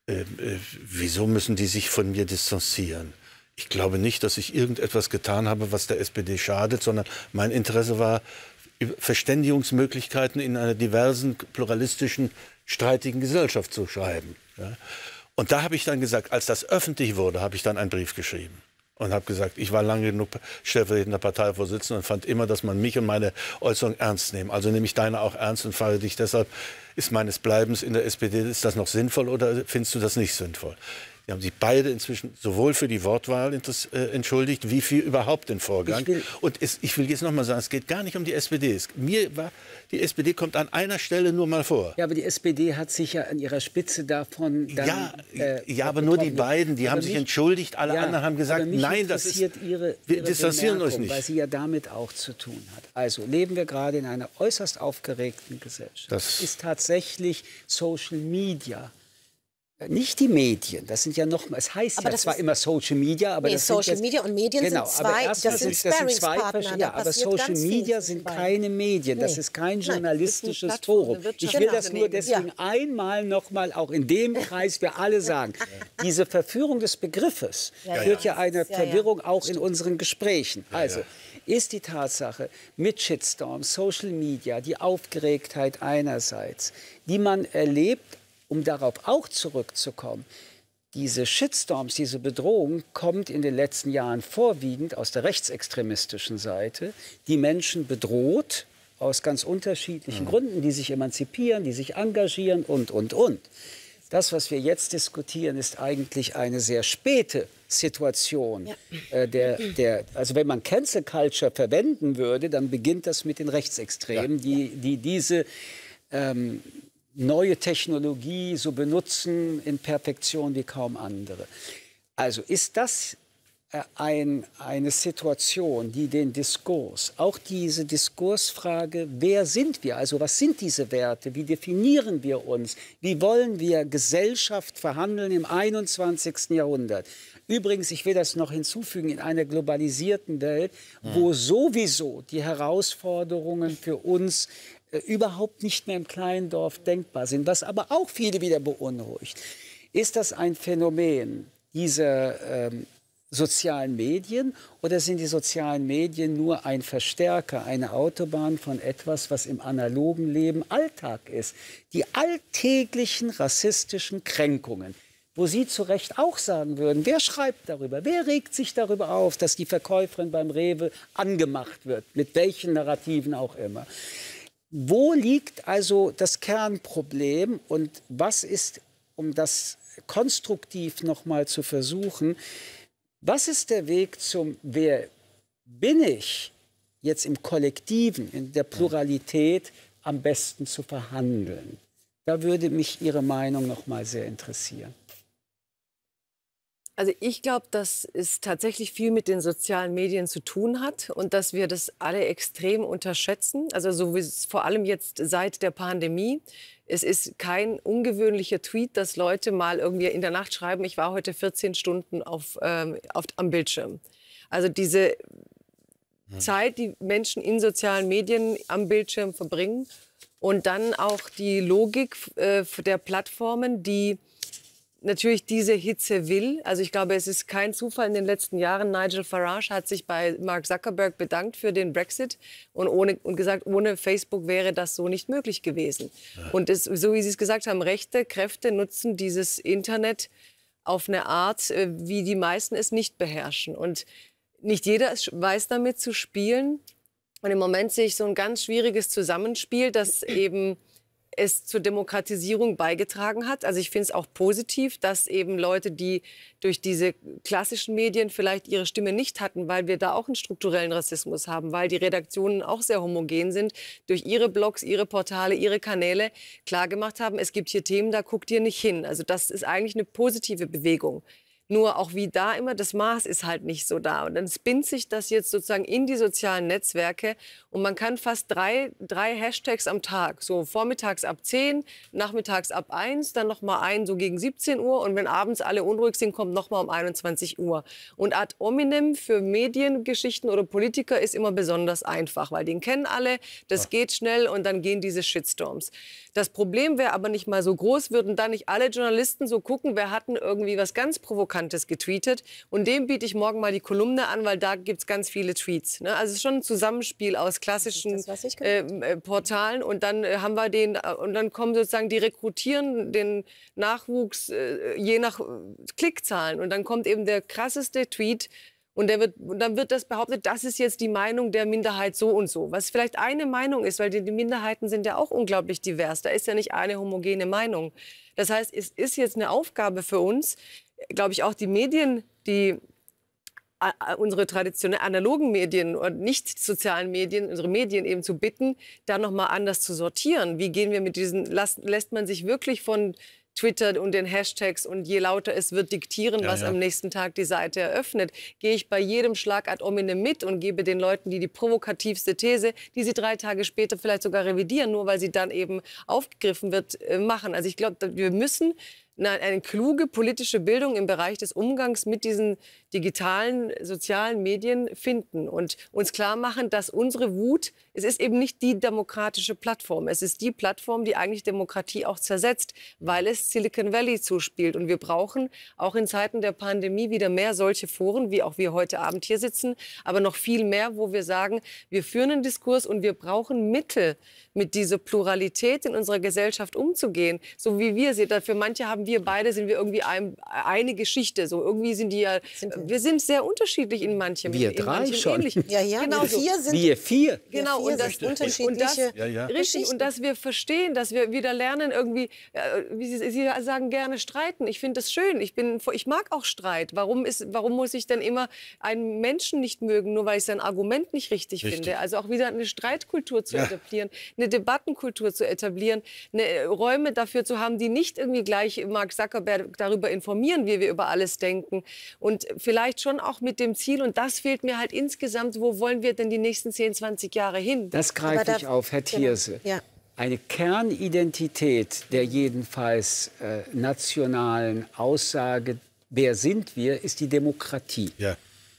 [SPEAKER 2] wieso müssen die sich von mir distanzieren? Ich glaube nicht, dass ich irgendetwas getan habe, was der SPD schadet, sondern mein Interesse war, Verständigungsmöglichkeiten in einer diversen, pluralistischen, streitigen Gesellschaft zu schreiben. Ja? Und da habe ich dann gesagt, als das öffentlich wurde, habe ich dann einen Brief geschrieben und habe gesagt, ich war lange genug stellvertretender Parteivorsitzender und fand immer, dass man mich und meine Äußerung ernst nehmen. Also nehme ich deine auch ernst und frage dich deshalb, ist meines Bleibens in der SPD, ist das noch sinnvoll oder findest du das nicht sinnvoll? Die haben sich beide inzwischen sowohl für die Wortwahl entschuldigt, wie für überhaupt den Vorgang. Ich will jetzt noch mal sagen, es geht gar nicht um die SPD. Die SPD kommt an einer Stelle nur mal vor.
[SPEAKER 1] Ja, aber die SPD hat sich ja an ihrer Spitze davon dann...
[SPEAKER 2] Ja, aber nur die beiden, die haben sich entschuldigt. Alle anderen haben gesagt, nein, das ist...
[SPEAKER 1] Ihre
[SPEAKER 2] wir distanzieren uns nicht.
[SPEAKER 1] Weil sie ja damit auch zu tun hat. Also leben wir gerade in einer äußerst aufgeregten Gesellschaft. Das ist tatsächlich Social Media. Nicht die Medien, das sind ja noch mal, es heißt aber ja zwar immer Social Media, aber das
[SPEAKER 4] Social Media und Medien sind zwei, das sind Sparringspartner.
[SPEAKER 1] Ja, aber Social Media sind keine Medien, das ist kein journalistisches Forum. Ich will das nur deswegen einmal noch mal auch in dem Kreis wir alle sagen. Diese Verführung des Begriffes führt ja eine Verwirrung auch in unseren Gesprächen. Also ist die Tatsache mit Shitstorm, Social Media, die Aufgeregtheit einerseits, die man erlebt, um darauf auch zurückzukommen, diese Shitstorms, diese Bedrohung kommt in den letzten Jahren vorwiegend aus der rechtsextremistischen Seite, die Menschen bedroht aus ganz unterschiedlichen Gründen, die sich emanzipieren, die sich engagieren und. Das, was wir jetzt diskutieren, ist eigentlich eine sehr späte Situation. Ja. Also wenn man Cancel Culture verwenden würde, dann beginnt das mit den Rechtsextremen, die diese neue Technologie so benutzen in Perfektion wie kaum andere. Also ist das eine Situation, die den Diskurs, auch diese Diskursfrage, wer sind wir, also was sind diese Werte, wie definieren wir uns, wie wollen wir Gesellschaft verhandeln im 21. Jahrhundert. Übrigens, ich will das noch hinzufügen, in einer globalisierten Welt, wo sowieso die Herausforderungen für uns überhaupt nicht mehr im kleinen Dorf denkbar sind, was aber auch viele wieder beunruhigt. Ist das ein Phänomen dieser sozialen Medien oder sind die sozialen Medien nur ein Verstärker, eine Autobahn von etwas, was im analogen Leben Alltag ist? Die alltäglichen rassistischen Kränkungen, wo Sie zu Recht auch sagen würden, wer schreibt darüber, wer regt sich darüber auf, dass die Verkäuferin beim Rewe angemacht wird, mit welchen Narrativen auch immer. Wo liegt also das Kernproblem und was ist, um das konstruktiv noch mal zu versuchen, was ist der Weg zum Wer bin ich jetzt im Kollektiven, in der Pluralität am besten zu verhandeln? Da würde mich Ihre Meinung noch mal sehr interessieren.
[SPEAKER 3] Also ich glaube, dass es tatsächlich viel mit den sozialen Medien zu tun hat und dass wir das alle extrem unterschätzen. Also so wie es vor allem jetzt seit der Pandemie. Es ist kein ungewöhnlicher Tweet, dass Leute mal irgendwie in der Nacht schreiben, ich war heute 14 Stunden am Bildschirm. Also diese Zeit, die Menschen in sozialen Medien am Bildschirm verbringen Und dann auch die Logik der Plattformen, die natürlich diese Hitze will. Also ich glaube, es ist kein Zufall in den letzten Jahren. Nigel Farage hat sich bei Mark Zuckerberg bedankt für den Brexit und gesagt, ohne Facebook wäre das so nicht möglich gewesen. Ja. Und so wie Sie es gesagt haben, rechte Kräfte nutzen dieses Internet auf eine Art, wie die meisten es nicht beherrschen. Und nicht jeder weiß damit zu spielen. Und im Moment sehe ich so ein ganz schwieriges Zusammenspiel, das eben es zur Demokratisierung beigetragen hat. Also ich finde es auch positiv, dass eben Leute, die durch diese klassischen Medien vielleicht ihre Stimme nicht hatten, weil wir da auch einen strukturellen Rassismus haben, weil die Redaktionen auch sehr homogen sind, durch ihre Blogs, ihre Portale, ihre Kanäle klargemacht haben, es gibt hier Themen, da guckt ihr nicht hin. Also das ist eigentlich eine positive Bewegung. Nur auch wie da immer, das Maß ist halt nicht so da. Und dann spinnt sich das jetzt sozusagen in die sozialen Netzwerke. Und man kann fast drei Hashtags am Tag, so vormittags ab 10, nachmittags ab 1, dann noch mal einen so gegen 17 Uhr. Und wenn abends alle unruhig sind, kommt noch mal um 21 Uhr. Und ad hominem für Mediengeschichten oder Politiker ist immer besonders einfach, weil den kennen alle, das geht schnell und dann gehen diese Shitstorms. Das Problem wäre aber nicht mal so groß, würden dann nicht alle Journalisten so gucken, wer hatten irgendwie was ganz Provokantes getweetet. Und dem biete ich morgen mal die Kolumne an, weil da gibt es ganz viele Tweets. Ne? Also es ist schon ein Zusammenspiel aus klassischen Portalen. Und dann haben wir und dann kommen sozusagen die rekrutieren den Nachwuchs je nach Klickzahlen. Und dann kommt eben der krasseste Tweet. Und dann wird das behauptet, das ist jetzt die Meinung der Minderheit so und so. Was vielleicht eine Meinung ist, weil die Minderheiten sind ja auch unglaublich divers. Da ist ja nicht eine homogene Meinung. Das heißt, es ist jetzt eine Aufgabe für uns, glaube ich, auch die Medien, unsere traditionellen analogen Medien und nicht sozialen Medien, unsere Medien eben zu bitten, da noch mal anders zu sortieren. Wie gehen wir mit diesen, lässt man sich wirklich von Twitter und den Hashtags und je lauter es wird diktieren, was am nächsten Tag die Seite eröffnet. Gehe ich bei jedem Schlag ad hominem mit und gebe den Leuten die provokativste These, die sie 3 Tage später vielleicht sogar revidieren, nur weil sie dann eben aufgegriffen wird, machen. Also ich glaube, wir müssen eine kluge politische Bildung im Bereich des Umgangs mit diesen digitalen, sozialen Medien finden und uns klar machen, dass unsere Wut, es ist eben nicht die demokratische Plattform. Es ist die Plattform, die eigentlich Demokratie auch zersetzt, weil es Silicon Valley zuspielt. Und wir brauchen auch in Zeiten der Pandemie wieder mehr solche Foren, wie auch wir heute Abend hier sitzen, aber noch viel mehr, wo wir sagen, wir führen einen Diskurs und wir brauchen Mittel, mit dieser Pluralität in unserer Gesellschaft umzugehen. So wie wir sind. Für manche sind wir irgendwie eine Geschichte. So irgendwie sind die ja, wir sind sehr unterschiedlich in manchem.
[SPEAKER 1] Wir drei schon.
[SPEAKER 3] Genau,
[SPEAKER 1] wir vier.
[SPEAKER 3] Genau, und das unterschiedliche. Richtig, und dass wir verstehen, dass wir wieder lernen, irgendwie, wie Sie sagen, gerne streiten. Ich finde das schön. Ich mag auch Streit. Warum muss ich denn immer einen Menschen nicht mögen, nur weil ich sein Argument nicht richtig finde? Also auch wieder eine Streitkultur zu etablieren, eine Debattenkultur zu etablieren, Räume dafür zu haben, die nicht irgendwie gleich Mark Zuckerberg darüber informieren, wie wir über alles denken. Und vielleicht schon auch mit dem Ziel, und das fehlt mir halt insgesamt, wo wollen wir denn die nächsten 10, 20 Jahre hin?
[SPEAKER 1] Das greife ich auf, Herr Thierse. Genau. Ja. Eine Kernidentität der jedenfalls nationalen Aussage, wer sind wir, ist die Demokratie. Ja.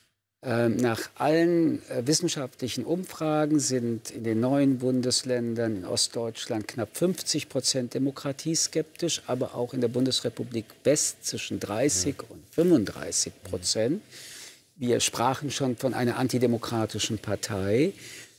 [SPEAKER 1] Nach allen wissenschaftlichen Umfragen sind in den neuen Bundesländern in Ostdeutschland knapp 50% demokratieskeptisch, aber auch in der Bundesrepublik West zwischen 30 und 35%. Wir sprachen schon von einer antidemokratischen Partei.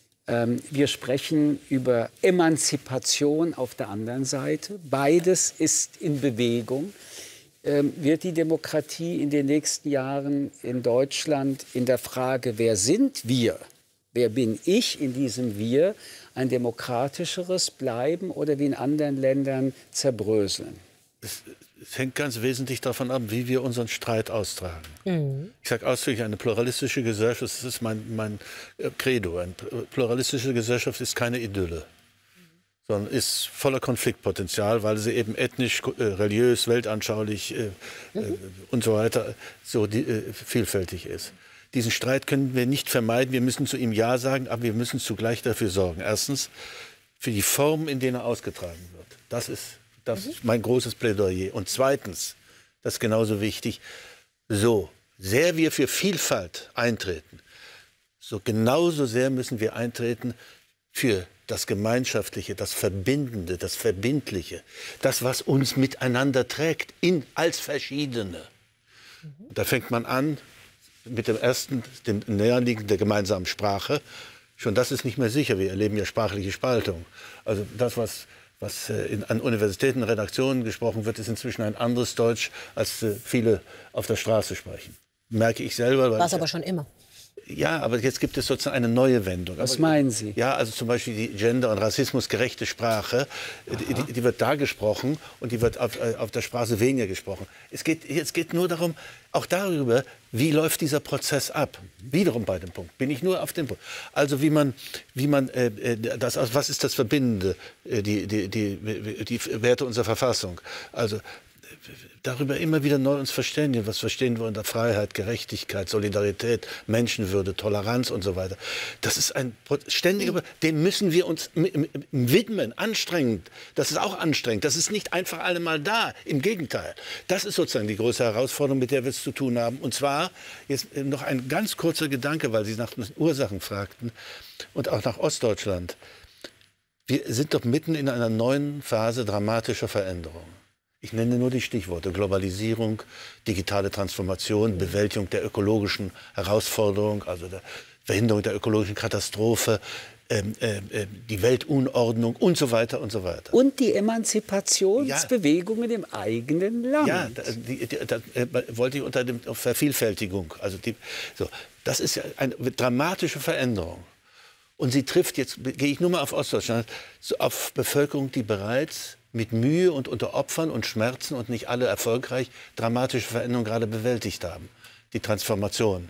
[SPEAKER 1] Wir sprechen über Emanzipation auf der anderen Seite. Beides ist in Bewegung. Wird die Demokratie in den nächsten Jahren in Deutschland in der Frage, wer sind wir, wer bin ich in diesem Wir, ein demokratischeres bleiben oder wie in anderen Ländern zerbröseln?
[SPEAKER 2] Es hängt ganz wesentlich davon ab, wie wir unseren Streit austragen. Mhm. Ich sage ausdrücklich, eine pluralistische Gesellschaft, das ist mein Credo, eine pluralistische Gesellschaft ist keine Idylle, sondern ist voller Konfliktpotenzial, weil sie eben ethnisch, religiös, weltanschaulich und so weiter so vielfältig ist. Diesen Streit können wir nicht vermeiden. Wir müssen zu ihm Ja sagen, aber wir müssen zugleich dafür sorgen. Erstens, für die Form, in denen er ausgetragen wird. Das ist mein großes Plädoyer. Und zweitens, das ist genauso wichtig, so sehr wir für Vielfalt eintreten, so genauso sehr müssen wir eintreten für das Gemeinschaftliche, das Verbindende, das Verbindliche, das, was uns miteinander trägt, als Verschiedene. Da fängt man an mit dem ersten, dem näherliegenden der gemeinsamen Sprache. Schon das ist nicht mehr sicher. Wir erleben ja sprachliche Spaltung. Also das, was an Universitäten, Redaktionen gesprochen wird, ist inzwischen ein anderes Deutsch, als viele auf der Straße sprechen. Merke ich selber.
[SPEAKER 4] War es aber schon immer.
[SPEAKER 2] Ja, aber jetzt gibt es sozusagen eine neue Wendung.
[SPEAKER 1] Was meinen Sie?
[SPEAKER 2] Ja, also zum Beispiel die gender- und rassismusgerechte Sprache, die wird da gesprochen und die wird auf der Straße weniger gesprochen. Es geht nur darum, auch darüber, wie läuft dieser Prozess ab. Wiederum bei dem Punkt, bin ich nur auf dem Punkt. Also was ist das Verbindende, die Werte unserer Verfassung. Also darüber immer wieder neu uns verständigen. Was verstehen wir unter Freiheit, Gerechtigkeit, Solidarität, Menschenwürde, Toleranz und so weiter. Das ist ein ständiger, dem müssen wir uns widmen, anstrengend. Das ist auch anstrengend. Das ist nicht einfach allemal da. Im Gegenteil. Das ist sozusagen die große Herausforderung, mit der wir es zu tun haben. Und zwar, jetzt noch ein ganz kurzer Gedanke, weil Sie nach den Ursachen fragten und auch nach Ostdeutschland. Wir sind doch mitten in einer neuen Phase dramatischer Veränderung. Ich nenne nur die Stichworte: Globalisierung, digitale Transformation, Bewältigung der ökologischen Herausforderung, also der Verhinderung der ökologischen Katastrophe, die Weltunordnung und so weiter und so weiter.
[SPEAKER 1] Und die Emanzipationsbewegungen im eigenen Land.
[SPEAKER 2] Ja, da wollte ich unter dem Vervielfältigung. Also das ist ja eine dramatische Veränderung. Und sie trifft, jetzt gehe ich nur mal auf Ostdeutschland, auf Bevölkerung, die bereits mit Mühe und unter Opfern und Schmerzen und nicht alle erfolgreich dramatische Veränderungen gerade bewältigt haben. Die Transformation.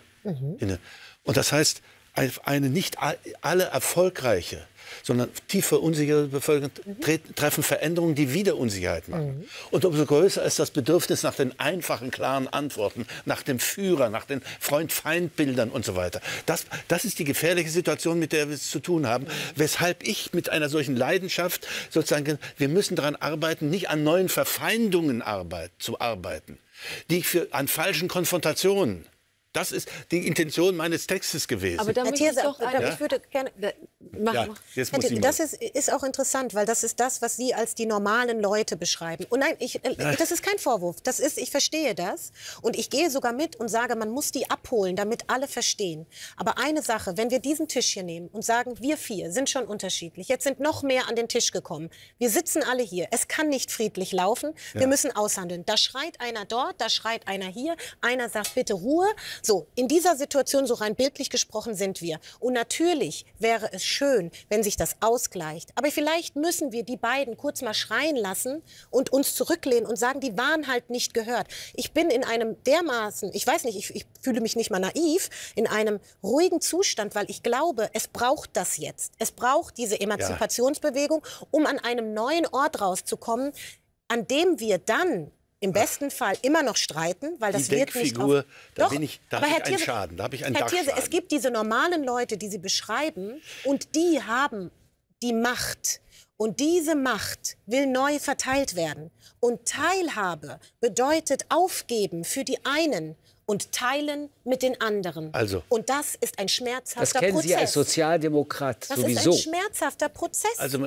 [SPEAKER 2] Und das heißt, eine nicht alle erfolgreiche, sondern tief verunsichere Bevölkerung treffen Veränderungen, die wieder Unsicherheit machen. Und umso größer ist das Bedürfnis nach den einfachen, klaren Antworten, nach dem Führer, nach den Freund-Feind-Bildern und so weiter. Das ist die gefährliche Situation, mit der wir es zu tun haben, weshalb ich mit einer solchen Leidenschaft sozusagen, wir müssen daran arbeiten, nicht an neuen Verfeindungen zu arbeiten, an falschen Konfrontationen. Das ist die Intention meines Textes gewesen.
[SPEAKER 3] Aber damit
[SPEAKER 4] Herr Thierse,
[SPEAKER 3] ist doch
[SPEAKER 4] ich würde gerne...
[SPEAKER 2] Jetzt muss ich
[SPEAKER 4] das ist auch interessant, weil das ist das, was Sie als die normalen Leute beschreiben. Und nein, das ist kein Vorwurf. Ich verstehe das. Und ich gehe sogar mit und sage, man muss die abholen, damit alle verstehen. Aber eine Sache, wenn wir diesen Tisch hier nehmen und sagen, wir 4 sind schon unterschiedlich, jetzt sind noch mehr an den Tisch gekommen. Wir sitzen alle hier. Es kann nicht friedlich laufen. Wir müssen aushandeln. Da schreit einer dort, da schreit einer hier. Einer sagt, bitte Ruhe. So, in dieser Situation, so rein bildlich gesprochen, sind wir. Und natürlich wäre es schön, wenn sich das ausgleicht. Aber vielleicht müssen wir die beiden kurz mal schreien lassen und uns zurücklehnen und sagen, die waren halt nicht gehört. Ich bin in einem dermaßen, ich weiß nicht, ich fühle mich nicht mal naiv, in einem ruhigen Zustand, weil ich glaube, es braucht das jetzt. Es braucht diese Emanzipationsbewegung, um an einem neuen Ort rauszukommen, an dem wir dann im besten Fall immer noch streiten, weil das wird nicht auf...
[SPEAKER 2] Da habe ich einen Schaden, da habe ich einen Dachschaden.
[SPEAKER 4] Es gibt diese normalen Leute, die Sie beschreiben, und die haben die Macht. Und diese Macht will neu verteilt werden. Und Teilhabe bedeutet aufgeben für die einen und teilen mit den anderen.
[SPEAKER 2] Also.
[SPEAKER 4] Und das ist ein schmerzhafter Prozess.
[SPEAKER 1] Das kennen Sie als Sozialdemokrat sowieso.
[SPEAKER 4] Das ist ein schmerzhafter Prozess.
[SPEAKER 2] Also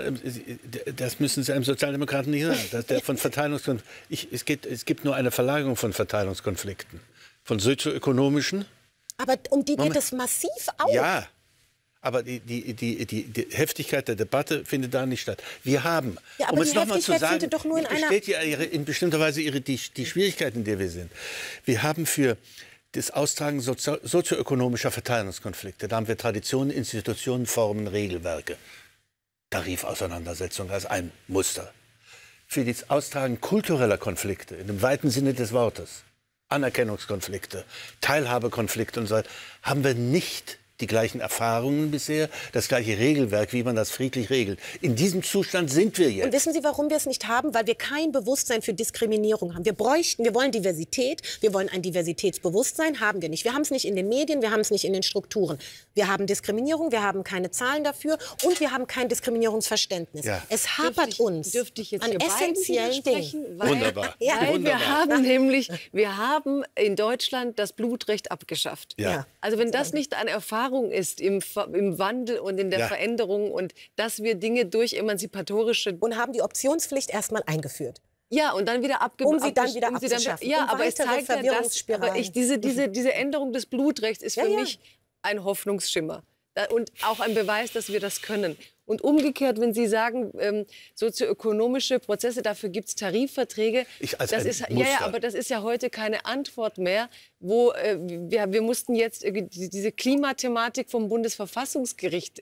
[SPEAKER 2] das müssen Sie einem Sozialdemokraten nicht sagen. Der von es gibt nur eine Verlagerung von Verteilungskonflikten. Von sozioökonomischen.
[SPEAKER 4] Aber um die geht es massiv auch.
[SPEAKER 2] Ja. Aber die Heftigkeit der Debatte findet da nicht statt. Wir haben,
[SPEAKER 4] ja,
[SPEAKER 2] um es nochmal zu sagen,
[SPEAKER 4] findet doch nur in
[SPEAKER 2] besteht ja in bestimmter Weise die Schwierigkeit, in der wir sind. Wir haben für das Austragen sozioökonomischer Verteilungskonflikte, da haben wir Traditionen, Institutionen, Formen, Regelwerke. Tarifauseinandersetzung als ein Muster. Für das Austragen kultureller Konflikte, in dem weiten Sinne des Wortes, Anerkennungskonflikte, Teilhabekonflikte und so weiter, haben wir nicht die gleichen Erfahrungen bisher, das gleiche Regelwerk, wie man das friedlich regelt. In diesem Zustand sind wir jetzt.
[SPEAKER 4] Und wissen Sie, warum wir es nicht haben? Weil wir kein Bewusstsein für Diskriminierung haben. Wir wollen Diversität, wir wollen ein Diversitätsbewusstsein, haben wir nicht. Wir haben es nicht in den Medien, wir haben es nicht in den Strukturen. Wir haben Diskriminierung, wir haben keine Zahlen dafür und wir haben kein Diskriminierungsverständnis. Ja. Es hapert uns an essentiellen Dingen.
[SPEAKER 2] Wunderbar.
[SPEAKER 3] Weil wir haben in Deutschland das Blutrecht abgeschafft.
[SPEAKER 2] Ja.
[SPEAKER 3] Also wenn das nicht ein Erfahrungswert Erfahrung ist im Wandel und in der Veränderung und dass wir Dinge durch emanzipatorische...
[SPEAKER 4] Und haben die Optionspflicht erstmal eingeführt.
[SPEAKER 3] Ja, und dann wieder
[SPEAKER 4] um sie dann wieder abzuschaffen.
[SPEAKER 3] Ja, aber es zeigt ja, dass diese Änderung des Blutrechts ist für mich ein Hoffnungsschimmer. Und auch ein Beweis, dass wir das können. Und umgekehrt, wenn Sie sagen, sozioökonomische Prozesse, dafür gibt es Tarifverträge. Aber das ist ja heute keine Antwort mehr. Wir mussten jetzt diese Klimathematik vom Bundesverfassungsgericht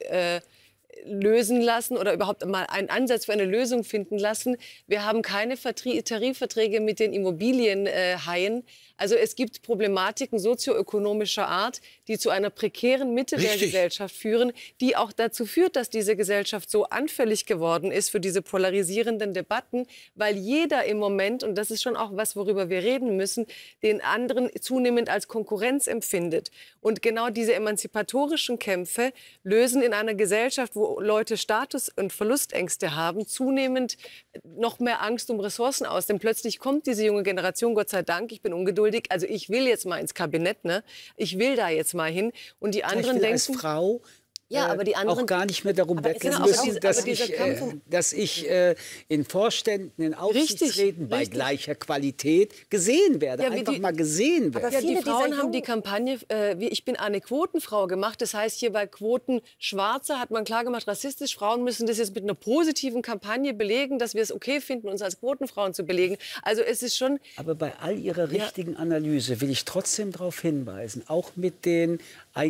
[SPEAKER 3] lösen lassen oder überhaupt mal einen Ansatz für eine Lösung finden lassen. Wir haben keine Tarifverträge mit den Immobilienhaien. Also es gibt Problematiken sozioökonomischer Art, die zu einer prekären Mitte der Gesellschaft führen, die auch dazu führt, dass diese Gesellschaft so anfällig geworden ist für diese polarisierenden Debatten, weil jeder im Moment, und das ist schon auch was, worüber wir reden müssen, den anderen zunehmend als Konkurrenz empfindet. Und genau diese emanzipatorischen Kämpfe lösen in einer Gesellschaft, wo Leute Status- und Verlustängste haben, zunehmend noch mehr Angst um Ressourcen aus. Denn plötzlich kommt diese junge Generation, Gott sei Dank, ich bin ungeduldig, also ich will jetzt mal ins Kabinett, ne? Ich will da jetzt mal hin. Und die anderen denken...
[SPEAKER 1] als Frau
[SPEAKER 3] aber die anderen
[SPEAKER 1] auch gar nicht mehr darum wetten müssen, dass ich in Vorständen, in Aufsichtsräten bei gleicher Qualität gesehen werde, einfach mal gesehen werde.
[SPEAKER 3] Ja, die Frauen haben die Kampagne Ich bin eine Quotenfrau gemacht. Das heißt, hier bei Quoten Schwarze hat man klar gemacht, rassistisch, Frauen müssen das jetzt mit einer positiven Kampagne belegen, dass wir es okay finden, uns als Quotenfrauen zu belegen. Also es ist schon...
[SPEAKER 1] Aber bei all Ihrer richtigen Analyse will ich trotzdem darauf hinweisen, auch mit den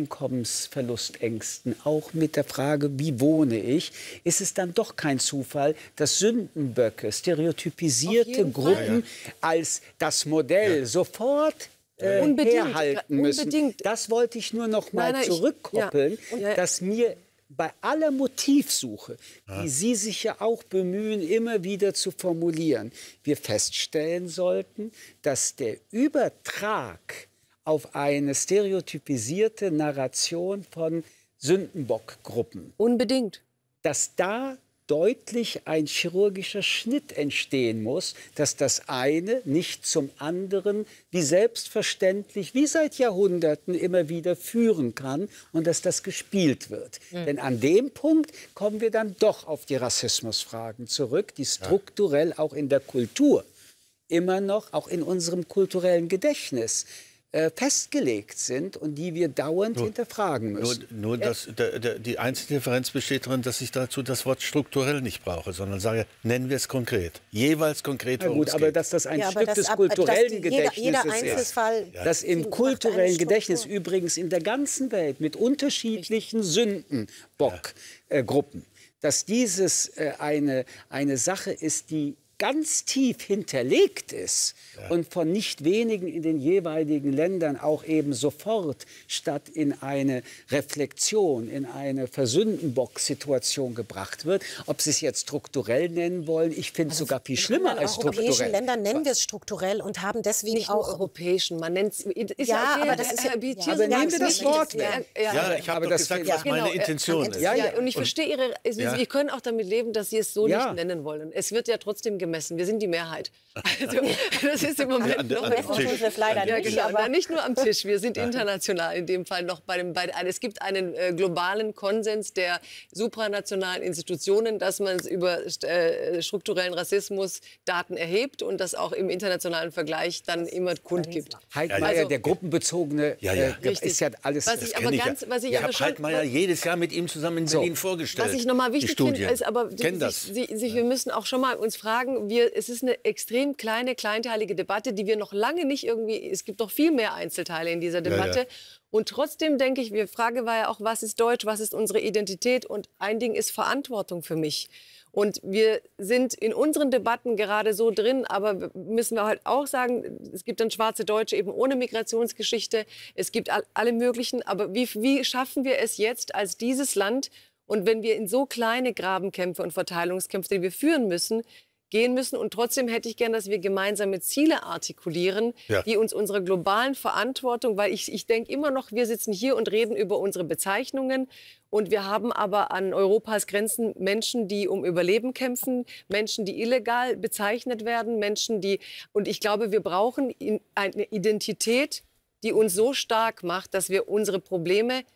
[SPEAKER 1] Einkommensverlustängsten, auch mit der Frage, wie wohne ich, ist es dann doch kein Zufall, dass Sündenböcke, stereotypisierte Gruppen als das Modell sofort herhalten müssen.
[SPEAKER 3] Unbedingt.
[SPEAKER 1] Das wollte ich nur noch mal zurückkoppeln, dass mir bei aller Motivsuche, die Sie sich ja auch bemühen, immer wieder zu formulieren, wir feststellen sollten, dass der Übertrag auf eine stereotypisierte Narration von Sündenbockgruppen.
[SPEAKER 3] Unbedingt.
[SPEAKER 1] Dass da deutlich ein chirurgischer Schnitt entstehen muss, dass das eine nicht zum anderen wie selbstverständlich, wie seit Jahrhunderten immer wieder führen kann und dass das gespielt wird. Denn an dem Punkt kommen wir dann doch auf die Rassismusfragen zurück, die strukturell auch in der Kultur immer noch, auch in unserem kulturellen Gedächtnis, festgelegt sind und die wir dauernd hinterfragen müssen.
[SPEAKER 2] Die einzige Differenz besteht darin, dass ich dazu das Wort strukturell nicht brauche, sondern sage, nennen wir es konkret. Jeweils konkret, worum es geht.
[SPEAKER 1] Aber dass das ein Stück des kulturellen Gedächtnisses ist. Dass im kulturellen Gedächtnis übrigens in der ganzen Welt mit unterschiedlichen Sündenbockgruppen, dass dieses eine Sache ist, die ganz tief hinterlegt ist und von nicht wenigen in den jeweiligen Ländern auch eben sofort statt in eine Reflexion, in eine Versündenbock-Situation gebracht wird. Ob Sie es jetzt strukturell nennen wollen, ich finde es sogar viel schlimmer als strukturell.
[SPEAKER 4] In europäischen Ländern nennen wir es strukturell und haben deswegen
[SPEAKER 3] nicht
[SPEAKER 4] auch...
[SPEAKER 3] Nur europäischen, man nennt es...
[SPEAKER 4] aber das ist
[SPEAKER 1] aber nehmen wir das Wort weg.
[SPEAKER 2] Ich habe doch gesagt, was meine Intention ist.
[SPEAKER 3] Und ich verstehe Ihre... Wir können auch damit leben, dass Sie es so nicht nennen wollen. Es wird ja trotzdem gemessen. Wir sind die Mehrheit. Also, das ist im Moment noch... Nicht nur am Tisch. Wir sind international in dem Fall noch es gibt einen globalen Konsens der supranationalen Institutionen, dass man über strukturellen Rassismus Daten erhebt und das auch im internationalen Vergleich dann immer kundgibt.
[SPEAKER 1] Heidmeier, der gruppenbezogene, ist ja alles...
[SPEAKER 2] Ich habe Heidmeier jedes Jahr mit ihm zusammen in Berlin vorgestellt.
[SPEAKER 3] Was ich nochmal wichtig finde, ist aber, wir müssen auch schon mal uns fragen, es ist eine extrem kleinteilige Debatte, die wir noch lange nicht irgendwie, es gibt noch viel mehr Einzelteile in dieser Debatte. Und trotzdem denke ich, die Frage war ja auch, was ist Deutsch, was ist unsere Identität? Und ein Ding ist Verantwortung für mich. Und wir sind in unseren Debatten gerade so drin, aber müssen wir halt auch sagen, es gibt dann schwarze Deutsche eben ohne Migrationsgeschichte, es gibt alle möglichen, aber wie schaffen wir es jetzt als dieses Land? Und wenn wir in so kleine Grabenkämpfe und Verteilungskämpfe, die wir führen müssen, gehen müssen. Und trotzdem hätte ich gern, dass wir gemeinsame Ziele artikulieren, die uns unserer globalen Verantwortung, weil ich denke immer noch, wir sitzen hier und reden über unsere Bezeichnungen. Und wir haben aber an Europas Grenzen Menschen, die um Überleben kämpfen, Menschen, die illegal bezeichnet werden, und ich glaube, wir brauchen eine Identität, die uns so stark macht, dass wir unsere Probleme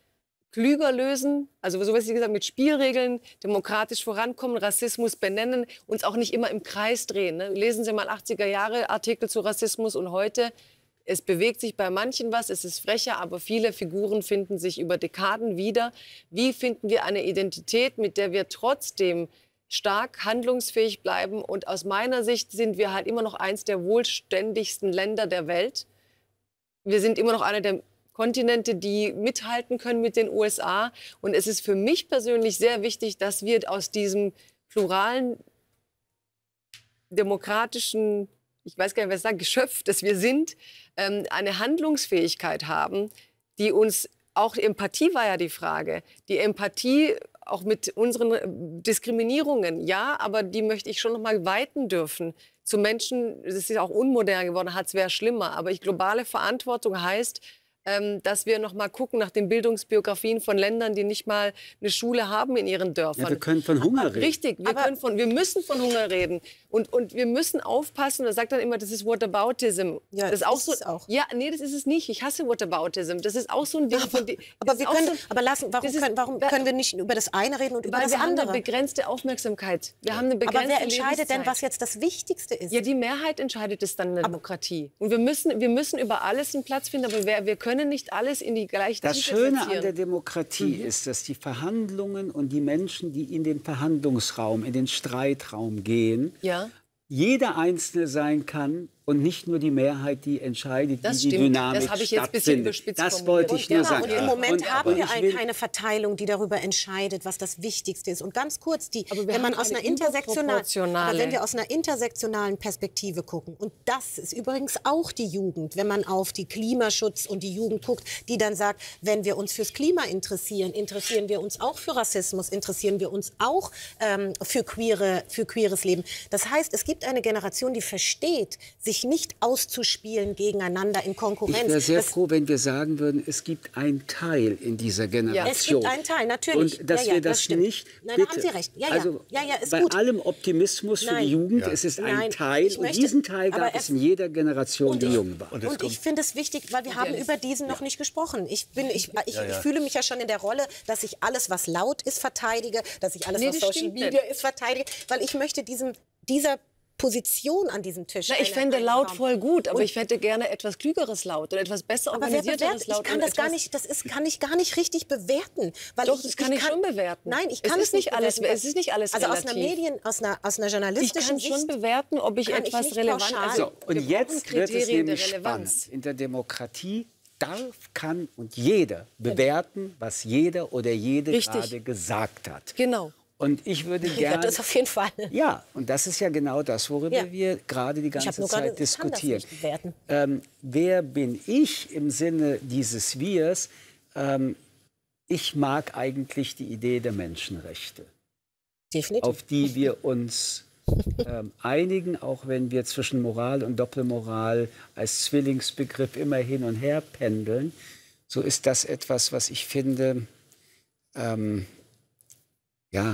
[SPEAKER 3] klüger lösen, also so was Sie gesagt mit Spielregeln, demokratisch vorankommen, Rassismus benennen, uns auch nicht immer im Kreis drehen. Ne? Lesen Sie mal 80er Jahre Artikel zu Rassismus und heute. Es bewegt sich bei manchen was, es ist frecher, aber viele Figuren finden sich über Dekaden wieder. Wie finden wir eine Identität, mit der wir trotzdem stark handlungsfähig bleiben? Und aus meiner Sicht sind wir halt immer noch eins der wohlständigsten Länder der Welt. Wir sind immer noch einer der Kontinente, die mithalten können mit den USA. Und es ist für mich persönlich sehr wichtig, dass wir aus diesem pluralen, demokratischen, ich weiß gar nicht, was ich sage, Geschöpf, das wir sind, eine Handlungsfähigkeit haben, die uns, auch Empathie war ja die Frage, die Empathie auch mit unseren Diskriminierungen, ja, aber die möchte ich schon noch mal weiten dürfen. Zu Menschen, das ist auch unmodern geworden, es wäre schlimmer, aber globale Verantwortung heißt, dass wir noch mal gucken nach den Bildungsbiografien von Ländern, die nicht mal eine Schule haben in ihren Dörfern.
[SPEAKER 1] Ja, wir können von Hunger reden.
[SPEAKER 3] Richtig, wir müssen von Hunger reden. Und wir müssen aufpassen, das sagt dann immer, das ist Whataboutism.
[SPEAKER 4] Ja,
[SPEAKER 3] das ist auch
[SPEAKER 4] ist
[SPEAKER 3] so,
[SPEAKER 4] es auch.
[SPEAKER 3] Ja, nee, das ist es nicht. Ich hasse Whataboutism. Das ist auch so ein Ding.
[SPEAKER 4] Warum können wir nicht über das eine reden und über das
[SPEAKER 3] andere? Wir haben eine
[SPEAKER 4] andere?
[SPEAKER 3] begrenzte Aufmerksamkeit. Wir haben eine begrenzte
[SPEAKER 4] Aber wer entscheidet denn,
[SPEAKER 3] Lebenszeit.
[SPEAKER 4] was jetzt das Wichtigste ist?
[SPEAKER 3] Ja, die Mehrheit entscheidet es dann in der Demokratie. Und wir müssen über alles einen Platz finden, aber wir können nicht alles in die gleiche
[SPEAKER 1] Das
[SPEAKER 3] Tiefe
[SPEAKER 1] Schöne
[SPEAKER 3] platzieren.
[SPEAKER 1] an der Demokratie ist, dass die Verhandlungen und die Menschen, die in den Verhandlungsraum, in den Streitraum gehen,
[SPEAKER 3] Ja.
[SPEAKER 1] jeder Einzelne sein kann und nicht nur die Mehrheit, die entscheidet,
[SPEAKER 3] Das
[SPEAKER 1] wie die
[SPEAKER 3] stimmt.
[SPEAKER 1] Dynamik
[SPEAKER 3] Das habe ich jetzt ein bisschen
[SPEAKER 1] stattfindet.
[SPEAKER 3] überspitzt
[SPEAKER 1] Das wollte ich nur
[SPEAKER 3] formuliert.
[SPEAKER 1] sagen.
[SPEAKER 4] Und im Moment haben wir
[SPEAKER 1] ich will-
[SPEAKER 4] keine Verteilung, die darüber entscheidet, was das Wichtigste ist. Und ganz kurz,
[SPEAKER 3] Aber wir
[SPEAKER 4] wenn man
[SPEAKER 3] haben
[SPEAKER 4] aus
[SPEAKER 3] eine
[SPEAKER 4] einer
[SPEAKER 3] überproportionale-
[SPEAKER 4] aber wenn wir aus einer intersektionalen Perspektive gucken, und das ist übrigens auch die Jugend, wenn man auf die Klimaschutz und die Jugend guckt, die dann sagt, wenn wir uns fürs Klima interessieren, interessieren wir uns auch für Rassismus, interessieren wir uns auch für queeres Leben. Das heißt, es gibt eine Generation, die versteht, sich nicht auszuspielen gegeneinander in Konkurrenz.
[SPEAKER 1] Ich wäre sehr
[SPEAKER 4] Das-
[SPEAKER 1] froh, wenn wir sagen würden, es gibt einen Teil in dieser Generation.
[SPEAKER 4] Es gibt einen Teil, natürlich.
[SPEAKER 1] Und dass
[SPEAKER 4] Ja, ja,
[SPEAKER 1] wir
[SPEAKER 4] das
[SPEAKER 1] das
[SPEAKER 4] stimmt.
[SPEAKER 1] nicht...
[SPEAKER 4] Nein, da
[SPEAKER 1] bitte,
[SPEAKER 4] haben Sie recht. Ja, ja.
[SPEAKER 1] Also
[SPEAKER 4] Ja, ja, ist
[SPEAKER 1] bei
[SPEAKER 4] gut.
[SPEAKER 1] allem Optimismus für
[SPEAKER 4] Nein.
[SPEAKER 1] die Jugend,
[SPEAKER 2] Ja.
[SPEAKER 1] es ist
[SPEAKER 4] Nein,
[SPEAKER 1] ein Teil.
[SPEAKER 4] ich
[SPEAKER 1] Und
[SPEAKER 4] möchte-
[SPEAKER 1] diesen Teil
[SPEAKER 4] aber
[SPEAKER 1] gab es in jeder Generation, die jung war.
[SPEAKER 2] Und
[SPEAKER 4] Und ich finde es wichtig, weil wir haben über diesen noch nicht gesprochen. Ich fühle mich ja schon in der Rolle, dass ich alles, was laut ist, verteidige, dass ich alles,
[SPEAKER 3] Nee,
[SPEAKER 4] was
[SPEAKER 3] das
[SPEAKER 4] Social
[SPEAKER 3] stimmt
[SPEAKER 4] Media ist, verteidige, weil ich möchte dieser Position an diesem Tisch.
[SPEAKER 3] Na, ich fände laut voll gut, aber ich hätte gerne etwas klügeres Laut und etwas besser
[SPEAKER 4] Aber wer
[SPEAKER 3] organisierteres
[SPEAKER 4] bewertet?
[SPEAKER 3] Laut.
[SPEAKER 4] Ich kann
[SPEAKER 3] und
[SPEAKER 4] das gar
[SPEAKER 3] etwas-
[SPEAKER 4] nicht, kann ich gar nicht richtig bewerten. Weil
[SPEAKER 3] Doch, das kann ich schon bewerten.
[SPEAKER 4] Nein, ich
[SPEAKER 3] Es
[SPEAKER 4] kann
[SPEAKER 3] ist
[SPEAKER 4] es nicht
[SPEAKER 3] nicht alles-
[SPEAKER 4] bewerten.
[SPEAKER 3] es ist nicht alles
[SPEAKER 4] Also aus einer
[SPEAKER 3] relativ.
[SPEAKER 4] aus einer
[SPEAKER 3] Ich
[SPEAKER 4] journalistischen
[SPEAKER 3] kann schon
[SPEAKER 4] Sicht
[SPEAKER 3] bewerten, ob ich
[SPEAKER 4] kann ich
[SPEAKER 3] etwas
[SPEAKER 4] nicht
[SPEAKER 3] relevant
[SPEAKER 4] pauschal.
[SPEAKER 3] also,
[SPEAKER 1] So, und
[SPEAKER 3] wir
[SPEAKER 1] jetzt
[SPEAKER 3] brauchen
[SPEAKER 1] wird es
[SPEAKER 3] Kriterien
[SPEAKER 1] nämlich
[SPEAKER 3] der Relevanz.
[SPEAKER 1] spannend. In der Demokratie darf, kann und jeder bewerten, was jeder oder jede
[SPEAKER 3] Richtig.
[SPEAKER 1] gerade gesagt hat.
[SPEAKER 3] Genau.
[SPEAKER 1] Und ich würde
[SPEAKER 4] Ja,
[SPEAKER 1] gerne...
[SPEAKER 4] das auf jeden Fall.
[SPEAKER 1] Ja, und das ist ja genau das, worüber
[SPEAKER 4] Ja.
[SPEAKER 1] wir gerade die
[SPEAKER 4] Ich habe
[SPEAKER 1] ganze
[SPEAKER 4] nur gerade
[SPEAKER 1] Zeit
[SPEAKER 4] ich kann das
[SPEAKER 1] diskutieren.
[SPEAKER 4] nicht bewerten.
[SPEAKER 1] Wer bin ich im Sinne dieses Wirs? Ich mag eigentlich die Idee der Menschenrechte,
[SPEAKER 4] Definitiv.
[SPEAKER 1] auf die wir uns einigen, auch wenn wir zwischen Moral und Doppelmoral als Zwillingsbegriff immer hin und her pendeln. So ist das etwas, was ich finde, ja,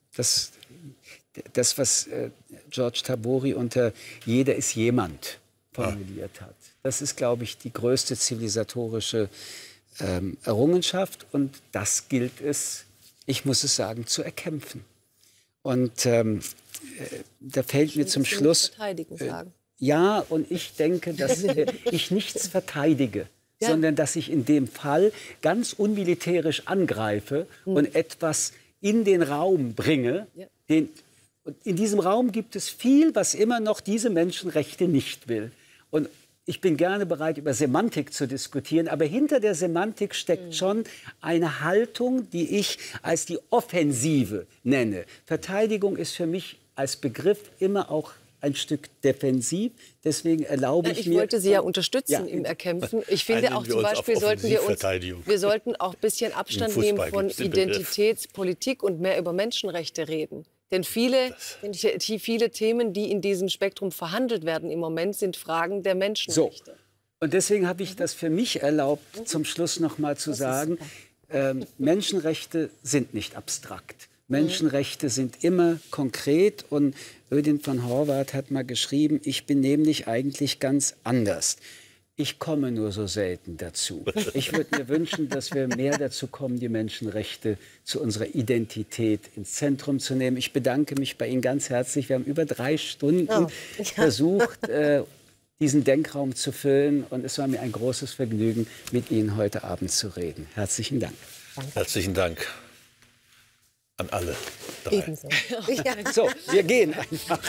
[SPEAKER 1] das was George Tabori unter jeder ist jemand formuliert hat. Das ist, glaube ich, die größte zivilisatorische Errungenschaft. Und das gilt es, ich muss es sagen, zu erkämpfen. Und da fällt mir zum Schluss...
[SPEAKER 3] Verteidigen sagen.
[SPEAKER 1] Ja, und ich denke, dass ich nichts verteidige, sondern dass ich in dem Fall ganz unmilitärisch angreife und etwas in den Raum bringe. Und in diesem Raum gibt es viel, was immer noch diese Menschenrechte nicht will. Und ich bin gerne bereit, über Semantik zu diskutieren, aber hinter der Semantik steckt schon eine Haltung, die ich als die Offensive nenne. Verteidigung ist für mich als Begriff immer auch ein Stück defensiv. Deswegen erlaube ich
[SPEAKER 3] Ich
[SPEAKER 1] mir...
[SPEAKER 3] wollte Sie ja unterstützen
[SPEAKER 1] Ja.
[SPEAKER 3] im Erkämpfen. Ich finde
[SPEAKER 2] Einigen
[SPEAKER 3] auch
[SPEAKER 2] wir
[SPEAKER 3] zum
[SPEAKER 2] uns
[SPEAKER 3] Beispiel
[SPEAKER 2] auf Offensivverteidigung.
[SPEAKER 3] wir sollten auch ein bisschen Abstand
[SPEAKER 2] Im
[SPEAKER 3] nehmen
[SPEAKER 2] Fußball
[SPEAKER 3] von
[SPEAKER 2] gibt's den Begriff.
[SPEAKER 3] Identitätspolitik und mehr über Menschenrechte reden. Denn viele Themen, die in diesem Spektrum verhandelt werden im Moment, sind Fragen der
[SPEAKER 1] So,
[SPEAKER 3] Menschenrechte.
[SPEAKER 1] und deswegen habe ich das für mich erlaubt, zum Schluss noch mal zu sagen, Menschenrechte sind nicht abstrakt. Menschenrechte sind immer konkret. Und Ödin von Horvath hat mal geschrieben, ich bin nämlich eigentlich ganz anders. Ich komme nur so selten dazu. Ich würde mir wünschen, dass wir mehr dazu kommen, die Menschenrechte zu unserer Identität ins Zentrum zu nehmen. Ich bedanke mich bei Ihnen ganz herzlich. Wir haben über 3 Stunden versucht, diesen Denkraum zu füllen. Und es war mir ein großes Vergnügen, mit Ihnen heute Abend zu reden. Herzlichen Dank.
[SPEAKER 2] Herzlichen Dank an alle 3.
[SPEAKER 4] Ebenso.
[SPEAKER 1] So, wir gehen einfach.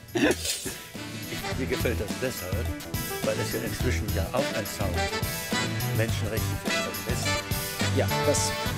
[SPEAKER 2] Mir gefällt das deshalb, weil es ja inzwischen ja auch ein Sound Menschenrechte für den Westen.
[SPEAKER 1] Ja, das